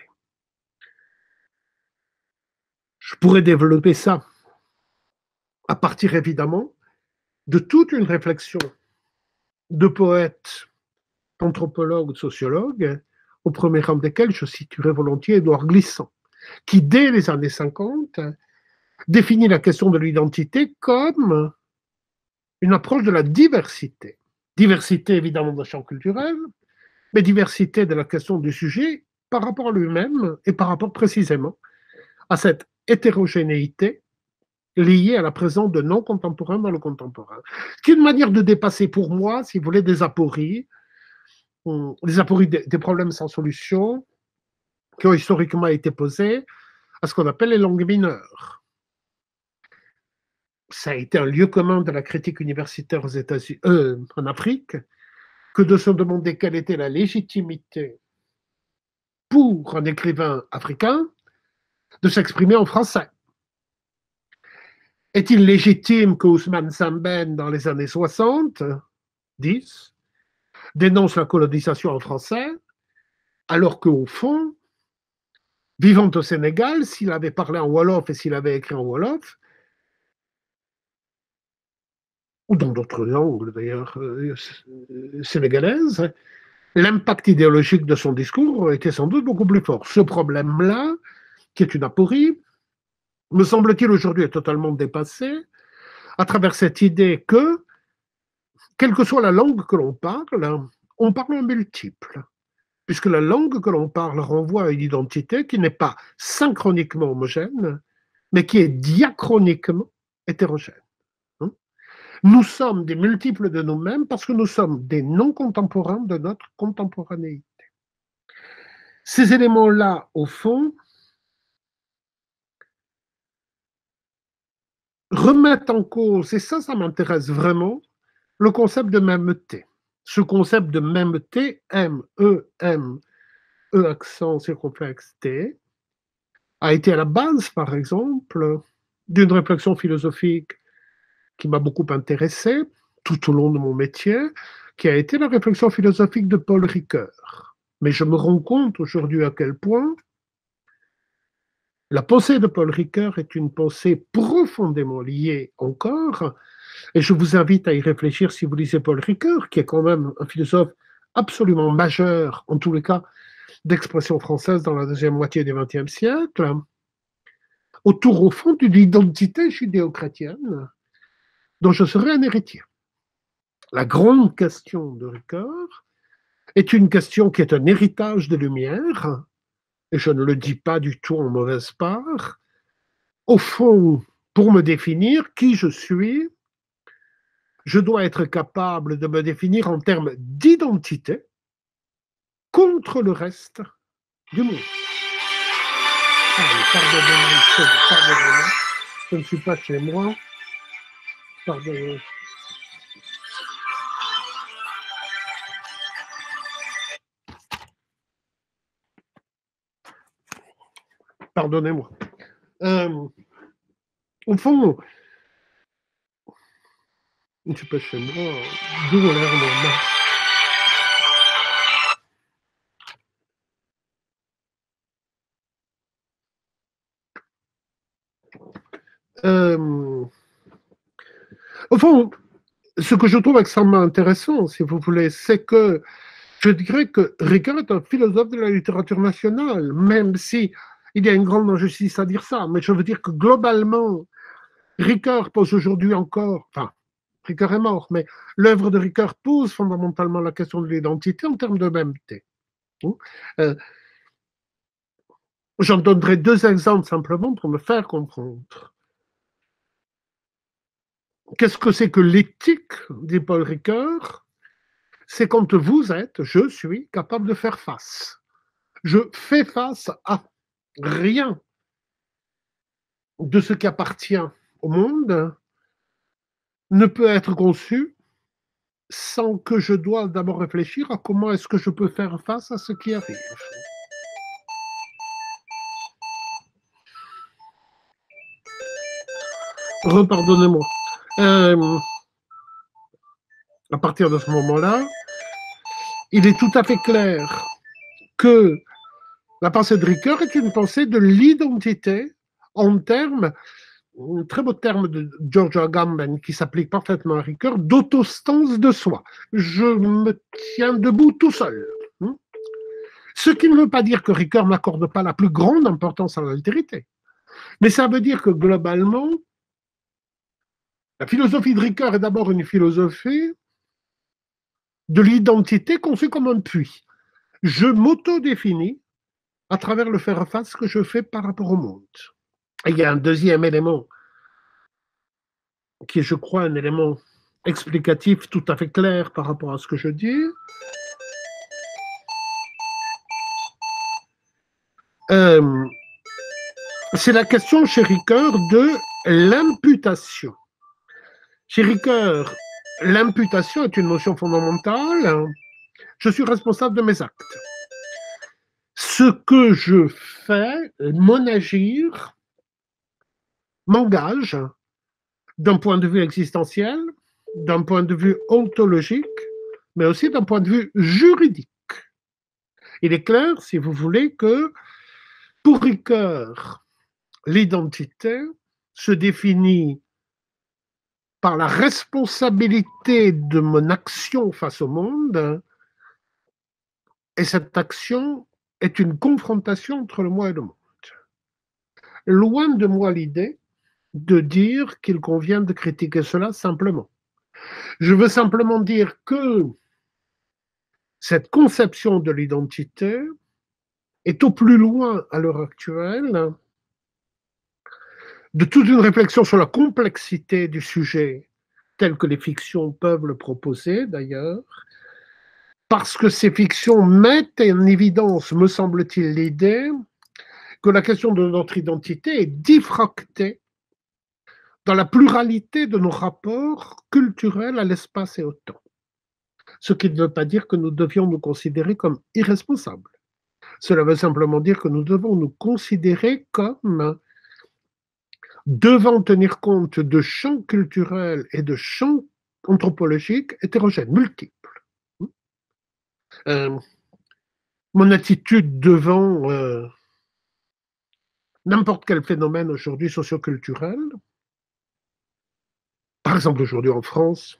Je pourrais développer ça à partir évidemment de toute une réflexion de poètes, d'anthropologues, de sociologues, au premier rang desquels je situerais volontiers Édouard Glissant, qui dès les années 50 définit la question de l'identité comme une approche de la diversité. Diversité évidemment d'un champ culturel, mais diversité de la question du sujet par rapport à lui-même et par rapport précisément à cette hétérogénéité liée à la présence de non-contemporains dans le contemporain. Ce qui est une manière de dépasser pour moi, si vous voulez, des apories des problèmes sans solution qui ont historiquement été posés à ce qu'on appelle les langues mineures. Ça a été un lieu commun de la critique universitaire aux États-Unis, en Afrique, que de se demander quelle était la légitimité pour un écrivain africain de s'exprimer en français. Est-il légitime que Ousmane Sembène, dans les années 60, 10, dénonce la colonisation en français, alors qu'au fond, vivant au Sénégal, s'il avait parlé en Wolof et s'il avait écrit en Wolof, ou dans d'autres langues d'ailleurs sénégalaises, l'impact idéologique de son discours était sans doute beaucoup plus fort. Ce problème-là, qui est une aporie, me semble-t-il aujourd'hui est totalement dépassé à travers cette idée que, quelle que soit la langue que l'on parle, on parle en multiple, puisque la langue que l'on parle renvoie à une identité qui n'est pas synchroniquement homogène, mais qui est diachroniquement hétérogène. Nous sommes des multiples de nous-mêmes parce que nous sommes des non-contemporains de notre contemporanéité. Ces éléments-là, au fond, remettent en cause, et ça m'intéresse vraiment, le concept de mêmeté. Ce concept de mêmeté, M-E-M, E accent circonflexe T, a été à la base, par exemple, d'une réflexion philosophique qui m'a beaucoup intéressé tout au long de mon métier, qui a été la réflexion philosophique de Paul Ricoeur. Mais je me rends compte aujourd'hui à quel point la pensée de Paul Ricoeur est une pensée profondément liée encore, et je vous invite à y réfléchir si vous lisez Paul Ricoeur, qui est quand même un philosophe absolument majeur, en tous les cas, d'expression française dans la deuxième moitié du XXe siècle, autour, au fond, d'une identité judéo-chrétienne dont je serai un héritier. La grande question de Ricoeur est une question qui est un héritage des Lumières, et je ne le dis pas du tout en mauvaise part. Au fond, pour me définir qui je suis, je dois être capable de me définir en termes d'identité contre le reste du monde. Pardonnez-moi, je ne suis pas chez moi. Pardonnez-moi. Pardonnez-moi. Au fond, je ne suis pas chez moi, d'où l'air normal. Au fond, ce que je trouve extrêmement intéressant, si vous voulez, c'est que je dirais que Ricoeur est un philosophe de la littérature nationale, même si il y a une grande injustice à dire ça, mais je veux dire que globalement, Ricoeur pose aujourd'hui encore, enfin, Ricoeur est mort, mais l'œuvre de Ricoeur pose fondamentalement la question de l'identité en termes de mêmeté. J'en donnerai deux exemples simplement pour me faire comprendre. Qu'est-ce que c'est que l'éthique, dit Paul Ricoeur? C'est quand vous êtes, je suis capable de faire face. Je fais face à rien de ce qui appartient au monde ne peut être conçu sans que je doive d'abord réfléchir à comment est-ce que je peux faire face à ce qui arrive. Repardonnez-moi. À partir de ce moment-là, il est tout à fait clair que la pensée de Ricoeur est une pensée de l'identité en termes, un très beau terme de Giorgio Agamben qui s'applique parfaitement à Ricoeur, d'autostance de soi. Je me tiens debout tout seul. Ce qui ne veut pas dire que Ricoeur n'accorde pas la plus grande importance à l'altérité. Mais ça veut dire que globalement, la philosophie de Ricoeur est d'abord une philosophie de l'identité conçue comme un puits. Je m'auto-définis à travers le faire-face que je fais par rapport au monde. Et il y a un deuxième élément qui est, je crois, un élément explicatif tout à fait clair par rapport à ce que je dis. C'est la question chez Ricoeur de l'imputation. Chez Ricoeur, l'imputation est une notion fondamentale. Je suis responsable de mes actes. Ce que je fais, mon agir, m'engage d'un point de vue existentiel, d'un point de vue ontologique, mais aussi d'un point de vue juridique. Il est clair, si vous voulez, que pour Ricoeur, l'identité se définit par la responsabilité de mon action face au monde, et cette action est une confrontation entre le moi et le monde. Loin de moi l'idée de dire qu'il convient de critiquer cela simplement. Je veux simplement dire que cette conception de l'identité est au plus loin à l'heure actuelle de toute une réflexion sur la complexité du sujet, tel que les fictions peuvent le proposer d'ailleurs, parce que ces fictions mettent en évidence, me semble-t-il, l'idée que la question de notre identité est diffractée dans la pluralité de nos rapports culturels à l'espace et au temps. Ce qui ne veut pas dire que nous devions nous considérer comme irresponsables. Cela veut simplement dire que nous devons nous considérer comme devant tenir compte de champs culturels et de champs anthropologiques hétérogènes, multiples. Mon attitude devant n'importe quel phénomène aujourd'hui socioculturel, par exemple aujourd'hui en France,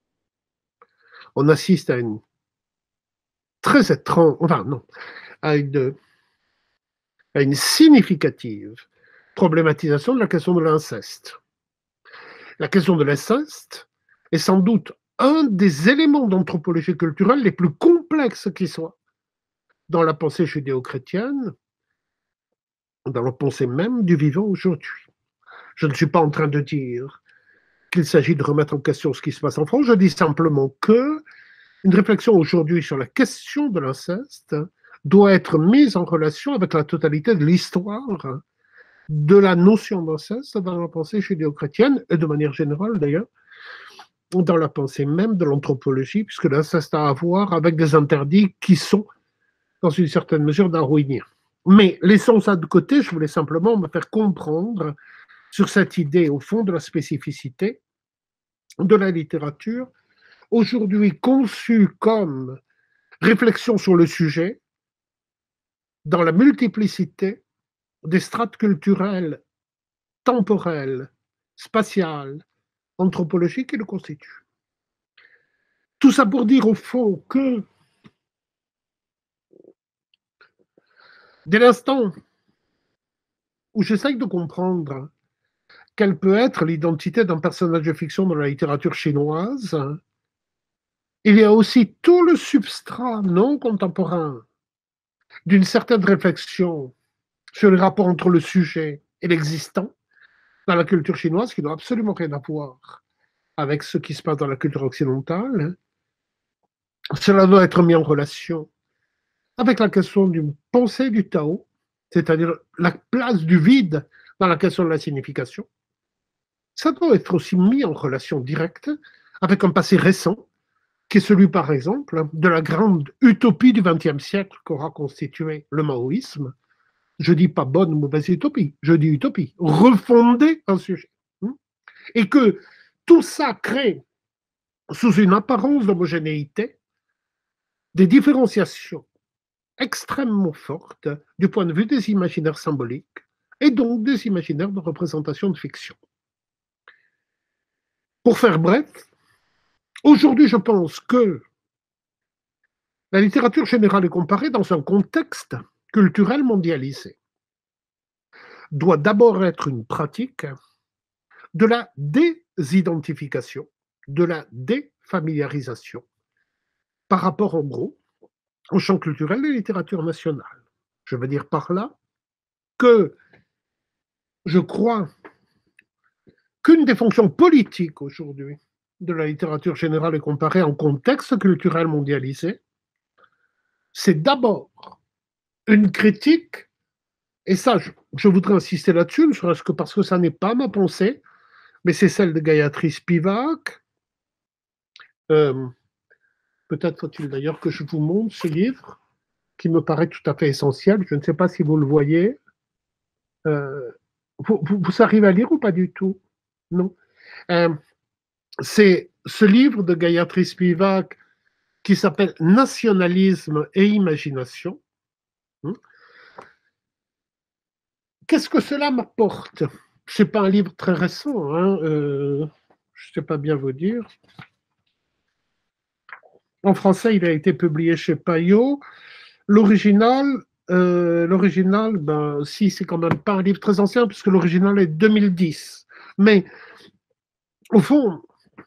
on assiste à une très étrange, enfin non, à une significative problématisation de la question de l'inceste. La question de l'inceste est sans doute un des éléments d'anthropologie culturelle les plus complexes qui soient dans la pensée judéo-chrétienne, dans la pensée même du vivant aujourd'hui. Je ne suis pas en train de dire qu'il s'agit de remettre en question ce qui se passe en France, je dis simplement que une réflexion aujourd'hui sur la question de l'inceste doit être mise en relation avec la totalité de l'histoire de la notion d'inceste dans la pensée judéo-chrétienne, et de manière générale d'ailleurs, dans la pensée même de l'anthropologie, puisque l'inceste a à voir avec des interdits qui sont, dans une certaine mesure, darwiniens. Mais laissons ça de côté, je voulais simplement me faire comprendre sur cette idée, au fond, de la spécificité de la littérature, aujourd'hui conçue comme réflexion sur le sujet, dans la multiplicité des strates culturelles, temporelles, spatiales, anthropologiques qui le constituent. Tout ça pour dire au fond que dès l'instant où j'essaye de comprendre quelle peut être l'identité d'un personnage de fiction dans la littérature chinoise, il y a aussi tout le substrat non contemporain d'une certaine réflexion sur les rapports entre le sujet et l'existant dans la culture chinoise qui n'a absolument rien à voir avec ce qui se passe dans la culture occidentale. Cela doit être mis en relation avec la question d'une pensée du Tao, c'est-à-dire la place du vide dans la question de la signification. Ça doit être aussi mis en relation directe avec un passé récent, qui est celui, par exemple, de la grande utopie du XXe siècle qu'aura constitué le maoïsme. Je dis pas bonne ou mauvaise utopie, je dis utopie, refonder un sujet. Et que tout ça crée, sous une apparence d'homogénéité, des différenciations extrêmement fortes du point de vue des imaginaires symboliques et donc des imaginaires de représentation de fiction. Pour faire bref, aujourd'hui, je pense que la littérature générale et comparée dans un contexte culturel mondialisé doit d'abord être une pratique de la désidentification, de la défamiliarisation par rapport, en gros, au champ culturel des littératures nationales. Je veux dire par là que je crois qu'une des fonctions politiques aujourd'hui de la littérature générale et comparée en contexte culturel mondialisé, c'est d'abord une critique, et ça, je voudrais insister là-dessus, ne serait-ce que parce que ça n'est pas ma pensée, mais c'est celle de Gayatri Spivak. Peut-être faut-il d'ailleurs que je vous montre ce livre, qui me paraît tout à fait essentiel. Je ne sais pas si vous le voyez. Vous arrivez à lire ou pas du tout? Non. Euh, c'est ce livre de Gayatri Spivak qui s'appelle Nationalisme et imagination. Qu'est-ce que cela m'apporte? Ce n'est pas un livre très récent, hein, je ne sais pas bien vous dire. En français, il a été publié chez Payot. L'original, ben, si, c'est quand même pas un livre très ancien, puisque l'original est 2010. Mais, au fond,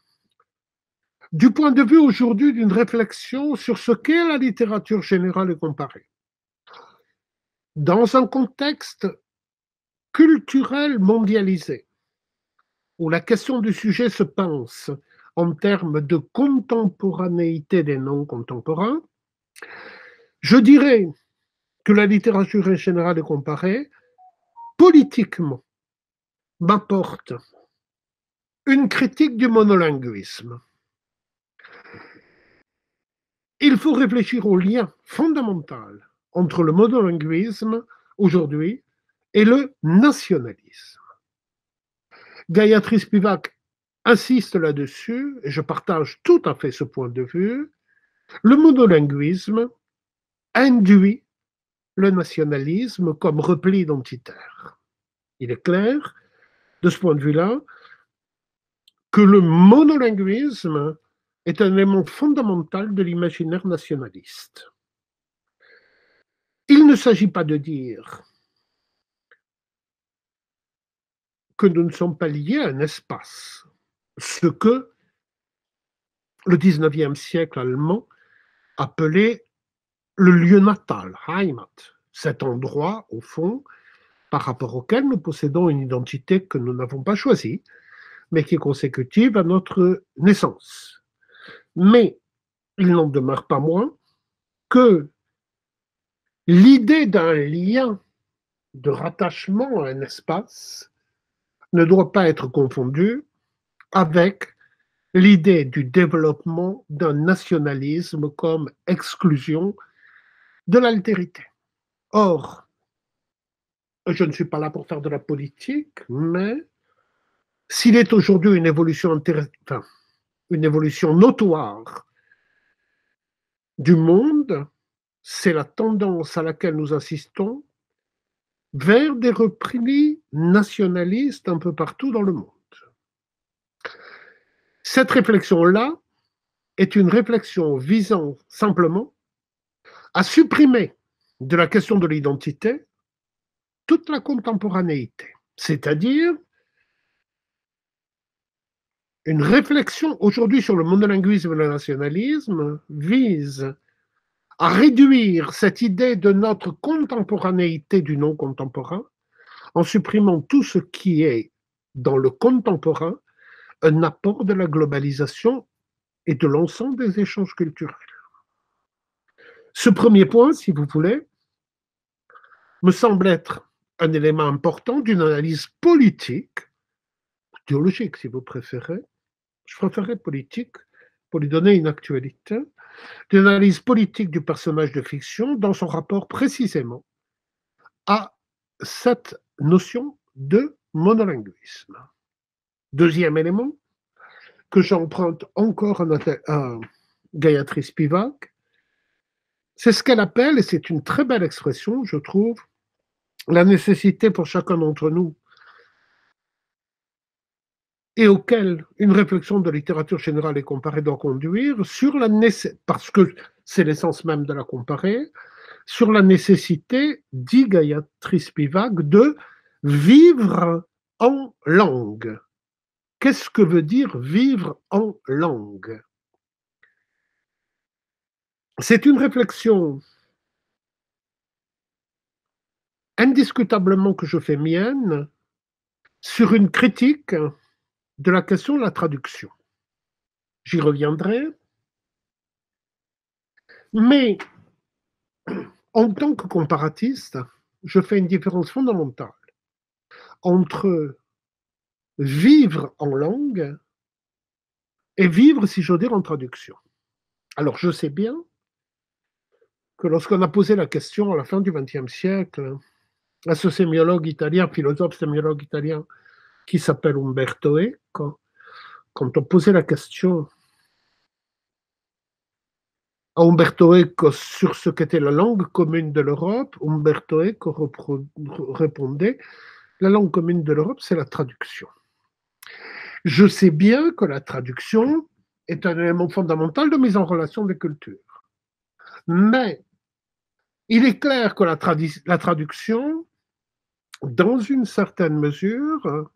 du point de vue aujourd'hui d'une réflexion sur ce qu'est la littérature générale et comparée, dans un contexte culturel mondialisé, où la question du sujet se pense en termes de contemporanéité des noms contemporains, je dirais que la littérature générale et comparée, politiquement, m'apporte une critique du monolinguisme. Il faut réfléchir au lien fondamental entre le monolinguisme aujourd'hui et le nationalisme. Gayatri Spivak insiste là-dessus, et je partage tout à fait ce point de vue. Le monolinguisme induit le nationalisme comme repli identitaire. Il est clair, de ce point de vue-là, que le monolinguisme est un élément fondamental de l'imaginaire nationaliste. Il ne s'agit pas de dire que nous ne sommes pas liés à un espace, ce que le 19e siècle allemand appelait le lieu natal, Heimat, cet endroit, au fond, par rapport auquel nous possédons une identité que nous n'avons pas choisie, mais qui est consécutive à notre naissance. Mais il n'en demeure pas moins que l'idée d'un lien de rattachement à un espace ne doit pas être confondue avec l'idée du développement d'un nationalisme comme exclusion de l'altérité. Or, je ne suis pas là pour faire de la politique, mais s'il est aujourd'hui une évolution une évolution notoire du monde, c'est la tendance à laquelle nous assistons vers des replis nationalistes un peu partout dans le monde. Cette réflexion-là est une réflexion visant simplement à supprimer de la question de l'identité toute la contemporanéité, c'est-à-dire une réflexion aujourd'hui sur le monolinguisme et le nationalisme vise à réduire cette idée de notre contemporanéité du non contemporain en supprimant tout ce qui est dans le contemporain un apport de la globalisation et de l'ensemble des échanges culturels. Ce premier point, si vous voulez, me semble être un élément important d'une analyse politique, théologique si vous préférez, je préférerais politique pour lui donner une actualité, d'une analyse politique du personnage de fiction dans son rapport précisément à cette notion de monolinguisme. Deuxième élément, que j'emprunte encore à Gayatri Spivak, c'est ce qu'elle appelle, et c'est une très belle expression, je trouve, la nécessité pour chacun d'entre nous et auquel une réflexion de littérature générale et comparée doit conduire, sur la parce que c'est l'essence même de la comparée, sur la nécessité, dit Gayatri Spivak, de vivre en langue. Qu'est-ce que veut dire vivre en langue? C'est une réflexion indiscutablement que je fais mienne sur une critique de la question de la traduction. J'y reviendrai, mais en tant que comparatiste, je fais une différence fondamentale entre vivre en langue et vivre, si j'ose dire, en traduction. Alors, je sais bien que lorsqu'on a posé la question à la fin du XXe siècle à ce sémiologue italien, philosophe sémiologue italien, qui s'appelle Umberto Eco, quand on posait la question à Umberto Eco sur ce qu'était la langue commune de l'Europe, Umberto Eco répondait: la langue commune de l'Europe, c'est la traduction. Je sais bien que la traduction est un élément fondamental de mise en relation des cultures. Mais il est clair que la traduction, dans une certaine mesure,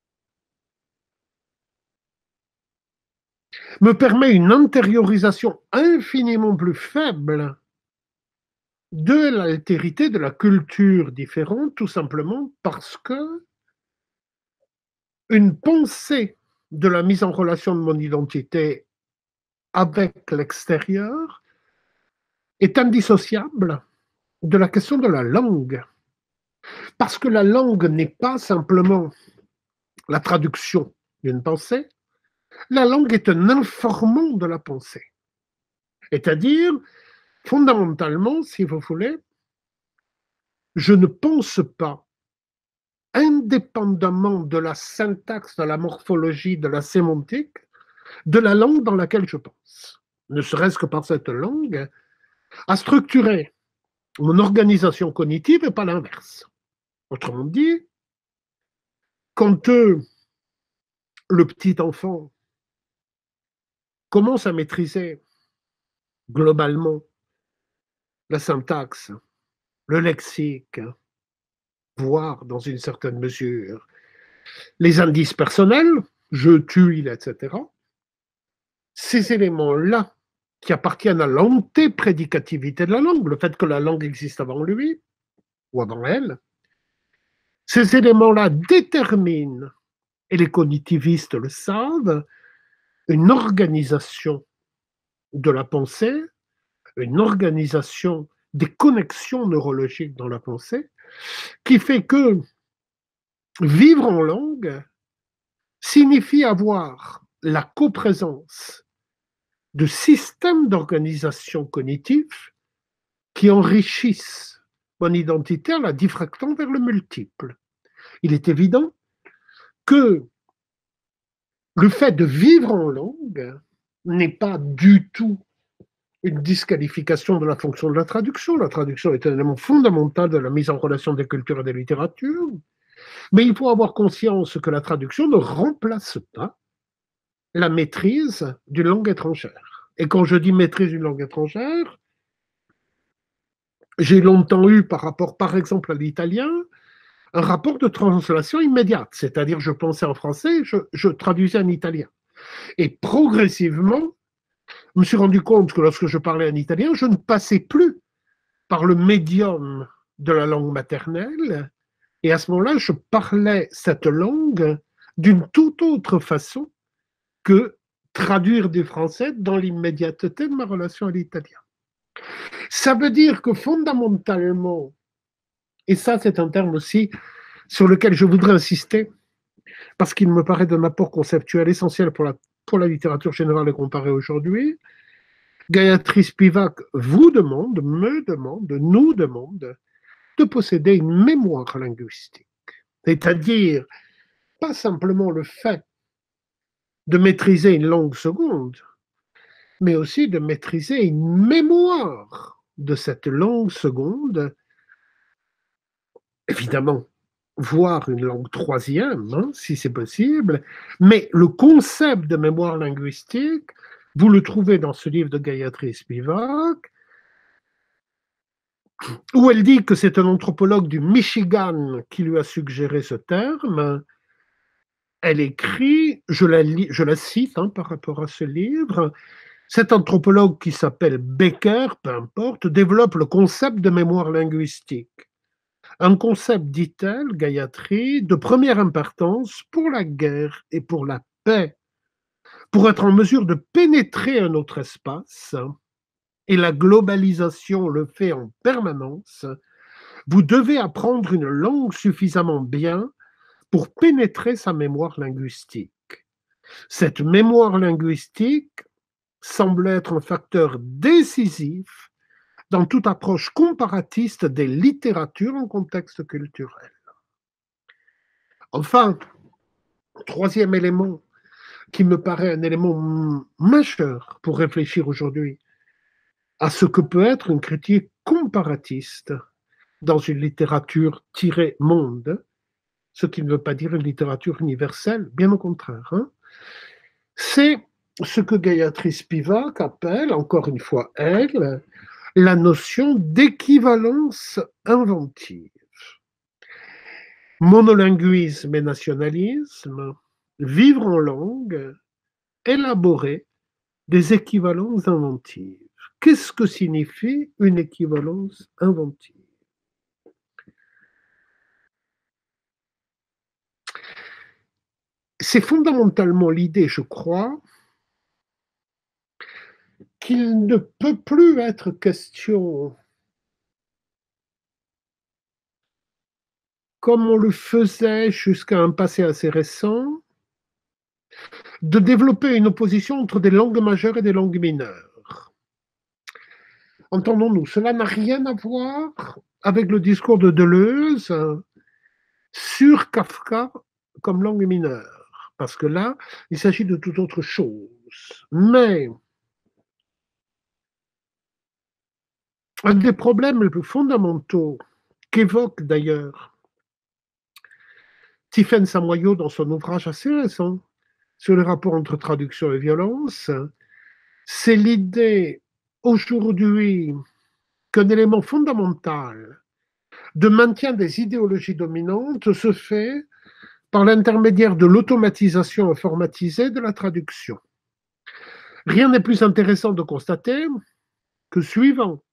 me permet une intériorisation infiniment plus faible de l'altérité de la culture différente, tout simplement parce que une pensée de la mise en relation de mon identité avec l'extérieur est indissociable de la question de la langue. Parce que la langue n'est pas simplement la traduction d'une pensée, la langue est un informant de la pensée. C'est-à-dire, fondamentalement, si vous voulez, je ne pense pas, indépendamment de la syntaxe, de la morphologie, de la sémantique, de la langue dans laquelle je pense. Ne serait-ce que par cette langue, à structurer mon organisation cognitive et pas l'inverse. Autrement dit, quand le petit enfant commence à maîtriser globalement la syntaxe, le lexique, voire dans une certaine mesure les indices personnels, je, tu, il, etc., ces éléments-là qui appartiennent à l'antéprédicativité de la langue, le fait que la langue existe avant lui ou avant elle, ces éléments-là déterminent, et les cognitivistes le savent, une organisation de la pensée, une organisation des connexions neurologiques dans la pensée, qui fait que vivre en langue signifie avoir la coprésence de systèmes d'organisation cognitive qui enrichissent mon identité en la diffractant vers le multiple. Il est évident que le fait de vivre en langue n'est pas du tout une disqualification de la fonction de la traduction. La traduction est un élément fondamental de la mise en relation des cultures et des littératures. Mais il faut avoir conscience que la traduction ne remplace pas la maîtrise d'une langue étrangère. Et quand je dis maîtrise d'une langue étrangère, j'ai longtemps eu, par rapport, par exemple, à l'italien, un rapport de translation immédiate. C'est-à-dire, je pensais en français, je traduisais en italien. Et progressivement, je me suis rendu compte que lorsque je parlais en italien, je ne passais plus par le médium de la langue maternelle. Et à ce moment-là, je parlais cette langue d'une toute autre façon que traduire du français dans l'immédiateté de ma relation à l'italien. Ça veut dire que fondamentalement, et ça c'est un terme aussi sur lequel je voudrais insister, parce qu'il me paraît d'un apport conceptuel essentiel pour la littérature générale et comparée aujourd'hui, Gayatri Spivak vous demande, me demande, nous demande de posséder une mémoire linguistique. C'est-à-dire, pas simplement le fait de maîtriser une langue seconde, mais aussi de maîtriser une mémoire de cette langue seconde, évidemment, voire une langue troisième, hein, si c'est possible, mais le concept de mémoire linguistique, vous le trouvez dans ce livre de Gayatri Spivak, où elle dit que c'est un anthropologue du Michigan qui lui a suggéré ce terme. Elle écrit, je la cite par rapport à ce livre, cet anthropologue qui s'appelle Becker, peu importe, développe le concept de mémoire linguistique. Un concept, dit-elle, Gayatri, de première importance pour la guerre et pour la paix, pour être en mesure de pénétrer un autre espace, et la globalisation le fait en permanence, Vous devez apprendre une langue suffisamment bien pour pénétrer sa mémoire linguistique. Cette mémoire linguistique semble être un facteur décisif dans toute approche comparatiste des littératures en contexte culturel. Enfin, troisième élément qui me paraît un élément majeur pour réfléchir aujourd'hui à ce que peut être une critique comparatiste dans une littérature tirée monde, ce qui ne veut pas dire une littérature universelle, bien au contraire. C'est ce que Gayatri Spivak appelle, encore une fois elle, la notion d'équivalence inventive. Monolinguisme et nationalisme, vivre en langue, élaborer des équivalences inventives. Qu'est-ce que signifie une équivalence inventive? C'est fondamentalement l'idée, je crois, qu'il ne peut plus être question, comme on le faisait jusqu'à un passé assez récent, de développer une opposition entre des langues majeures et des langues mineures. Entendons-nous, cela n'a rien à voir avec le discours de Deleuze sur Kafka comme langue mineure, parce que là, il s'agit de toute autre chose. Mais un des problèmes les plus fondamentaux qu'évoque d'ailleurs Tiphaine Samoyau dans son ouvrage assez récent sur le rapport entre traduction et violence, c'est l'idée aujourd'hui qu'un élément fondamental de maintien des idéologies dominantes se fait par l'intermédiaire de l'automatisation informatisée de la traduction. Rien n'est plus intéressant de constater que suivant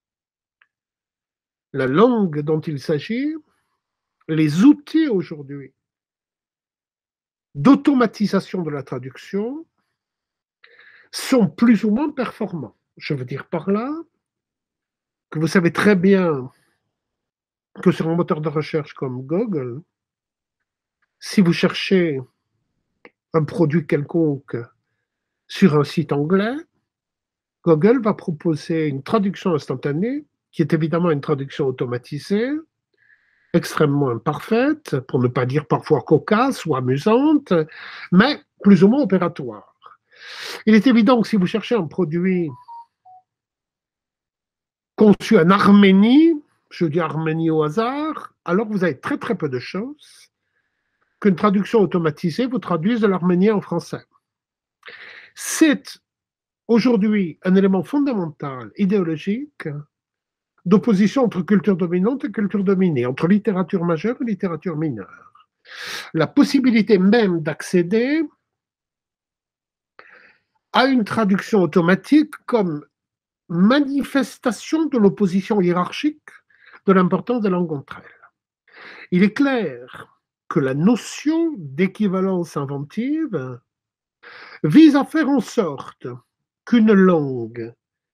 la langue dont il s'agit, les outils aujourd'hui d'automatisation de la traduction sont plus ou moins performants. Je veux dire par là que vous savez très bien que sur un moteur de recherche comme Google, si vous cherchez un produit quelconque sur un site anglais, Google va proposer une traduction instantanée, qui est évidemment une traduction automatisée, extrêmement imparfaite, pour ne pas dire parfois cocasse ou amusante, mais plus ou moins opératoire. Il est évident que si vous cherchez un produit conçu en Arménie, je dis Arménie au hasard, alors vous avez très très peu de chances qu'une traduction automatisée vous traduise de l'arménien en français. C'est aujourd'hui un élément fondamental, idéologique, d'opposition entre culture dominante et culture dominée, entre littérature majeure et littérature mineure. La possibilité même d'accéder à une traduction automatique comme manifestation de l'opposition hiérarchique de l'importance des langues entre elles. Il est clair que la notion d'équivalence inventive vise à faire en sorte qu'une langue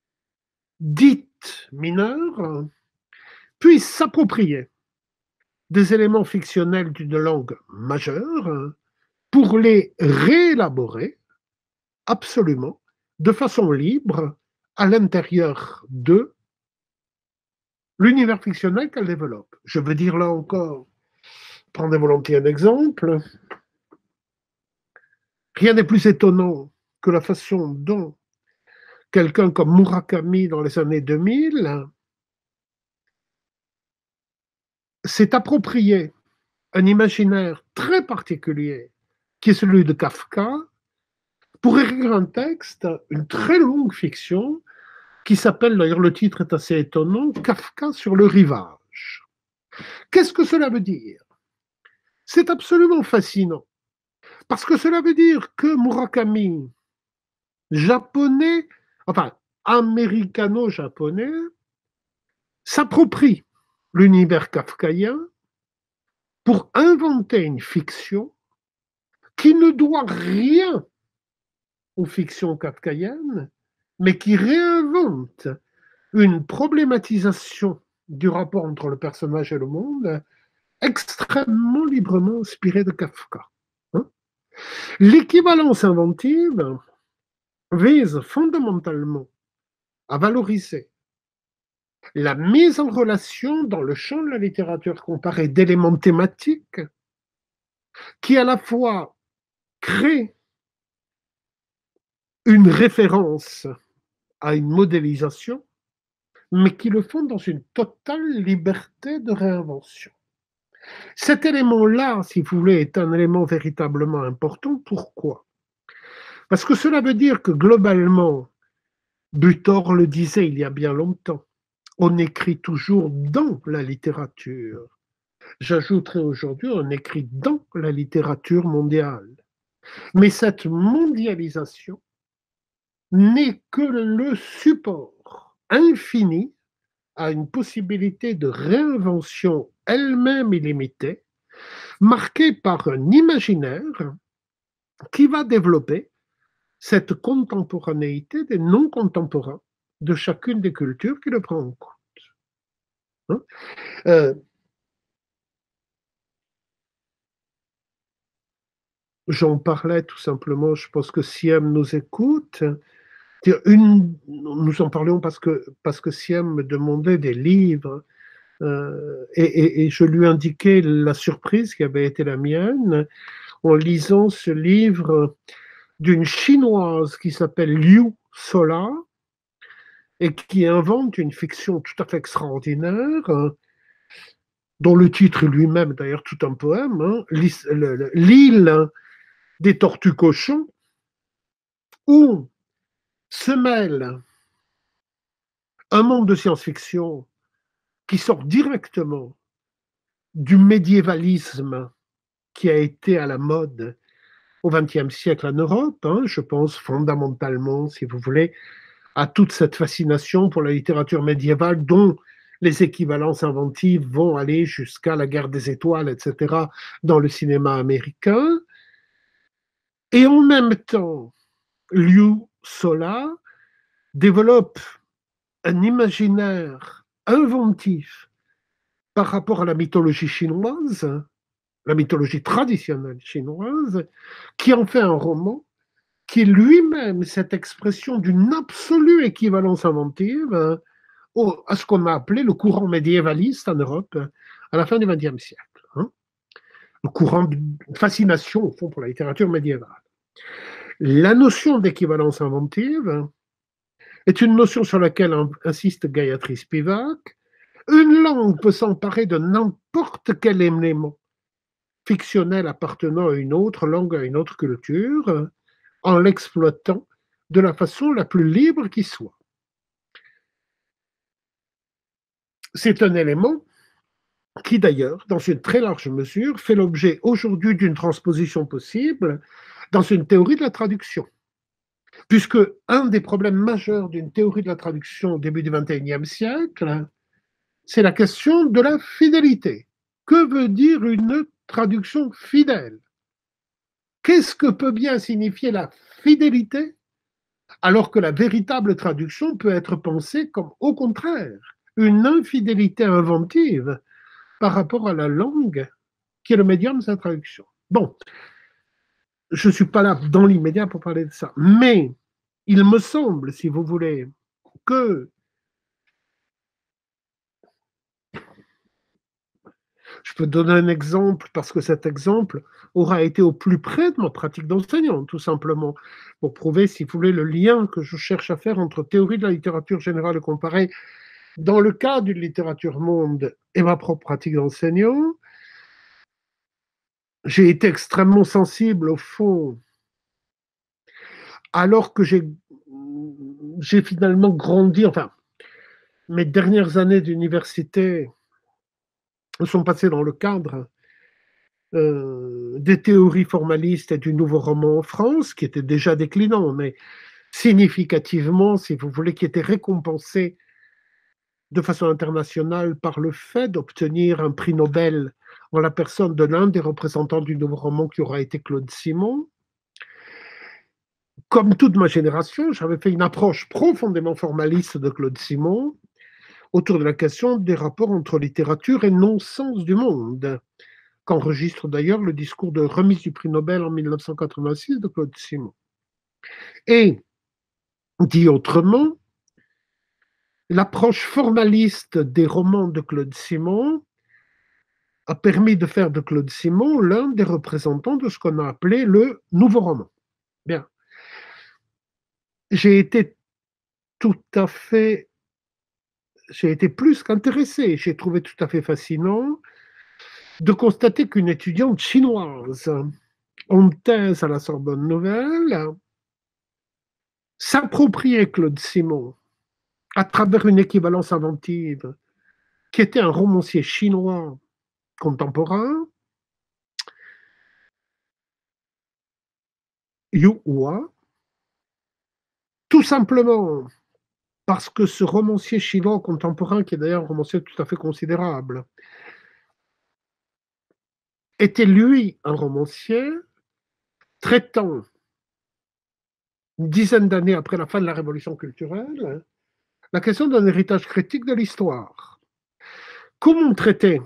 dite mineure puisse s'approprier des éléments fictionnels d'une langue majeure pour les réélaborer absolument de façon libre à l'intérieur de l'univers fictionnel qu'elle développe. Je veux dire là encore, prenez volontiers un exemple, rien n'est plus étonnant que la façon dont quelqu'un comme Murakami dans les années 2000 s'est approprié un imaginaire très particulier qui est celui de Kafka pour écrire un texte, une très longue fiction qui s'appelle, d'ailleurs le titre est assez étonnant, Kafka sur le rivage. Qu'est-ce que cela veut dire? C'est absolument fascinant parce que cela veut dire que Murakami, japonais, enfin américano-japonais, s'approprie l'univers kafkaïen pour inventer une fiction qui ne doit rien aux fictions kafkaïennes, mais qui réinvente une problématisation du rapport entre le personnage et le monde, extrêmement librement inspiré de Kafka. Hein. L'équivalence inventive vise fondamentalement à valoriser la mise en relation dans le champ de la littérature comparée d'éléments thématiques qui à la fois créent une référence à une modélisation, mais qui le font dans une totale liberté de réinvention. Cet élément-là, si vous voulez, est un élément véritablement important. Pourquoi? Parce que cela veut dire que globalement, Butor le disait il y a bien longtemps, on écrit toujours dans la littérature. J'ajouterai aujourd'hui, on écrit dans la littérature mondiale. Mais cette mondialisation n'est que le support infini à une possibilité de réinvention elle-même illimitée, marquée par un imaginaire qui va développer cette contemporanéité des non-contemporains de chacune des cultures qui le prend en compte. Hein. J'en parlais tout simplement, je pense que Siem nous écoute. Nous en parlions parce que Siem me demandait des livres et je lui indiquais la surprise qui avait été la mienne en lisant ce livre d'une chinoise qui s'appelle Liu Sola et qui invente une fiction tout à fait extraordinaire, dont le titre est lui-même d'ailleurs tout un poème, hein, L'île des tortues cochons, où se mêle un monde de science-fiction qui sort directement du médiévalisme qui a été à la mode au XXe siècle en Europe. Hein, je pense fondamentalement, si vous voulez, à toute cette fascination pour la littérature médiévale dont les équivalences inventives vont aller jusqu'à la guerre des étoiles, etc., dans le cinéma américain. Et en même temps, Liu Sola développe un imaginaire inventif par rapport à la mythologie chinoise, la mythologie traditionnelle chinoise, qui en fait un roman qui est lui-même cette expression d'une absolue équivalence inventive à ce qu'on a appelé le courant médiévaliste en Europe à la fin du XXe siècle. Hein. Le courant de fascination, au fond, pour la littérature médiévale. La notion d'équivalence inventive est une notion sur laquelle insiste Gayatri Spivak. Une langue peut s'emparer de n'importe quel élément fictionnel appartenant à une autre langue, à une autre culture, en l'exploitant de la façon la plus libre qui soit. C'est un élément qui d'ailleurs, dans une très large mesure, fait l'objet aujourd'hui d'une transposition possible dans une théorie de la traduction. Puisque un des problèmes majeurs d'une théorie de la traduction au début du XXIe siècle, c'est la question de la fidélité. Que veut dire une traduction fidèle? Qu'est-ce que peut bien signifier la fidélité alors que la véritable traduction peut être pensée comme, au contraire, une infidélité inventive par rapport à la langue qui est le médium de sa traduction. Bon, je ne suis pas là dans l'immédiat pour parler de ça, mais il me semble, si vous voulez, que je peux donner un exemple parce que cet exemple aura été au plus près de ma pratique d'enseignant, tout simplement, pour prouver, si vous voulez, le lien que je cherche à faire entre théorie de la littérature générale et comparée dans le cas d'une littérature monde et ma propre pratique d'enseignant. J'ai été extrêmement sensible, au fond, alors que j'ai finalement grandi, enfin, mes dernières années d'université sont passées dans le cadre des théories formalistes et du nouveau roman en France, qui était déjà déclinant, mais significativement, si vous voulez, qui était récompensé de façon internationale par le fait d'obtenir un prix Nobel en la personne de l'un des représentants du nouveau roman qui aura été Claude Simon. Comme toute ma génération, j'avais fait une approche profondément formaliste de Claude Simon, autour de la question des rapports entre littérature et non-sens du monde, qu'enregistre d'ailleurs le discours de remise du prix Nobel en 1986 de Claude Simon. Et, dit autrement, l'approche formaliste des romans de Claude Simon a permis de faire de Claude Simon l'un des représentants de ce qu'on a appelé le nouveau roman. Bien. J'ai été plus qu'intéressé, j'ai trouvé tout à fait fascinant de constater qu'une étudiante chinoise en thèse à la Sorbonne Nouvelle s'appropriait Claude Simon à travers une équivalence inventive qui était un romancier chinois contemporain, Yu Hua, tout simplement parce que ce romancier chinois contemporain, qui est d'ailleurs un romancier tout à fait considérable, était lui un romancier traitant une dizaine d'années après la fin de la Révolution culturelle, la question d'un héritage critique de l'histoire. Comment traiter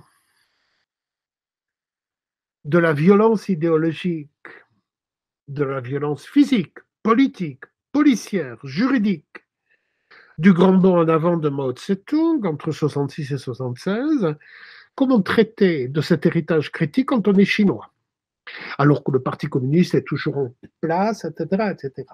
de la violence idéologique, de la violence physique, politique, policière, juridique, du grand bond en avant de Mao Tse-tung entre 66 et 76, comment traiter de cet héritage critique quand on est chinois, alors que le Parti communiste est toujours en place, etc., etc.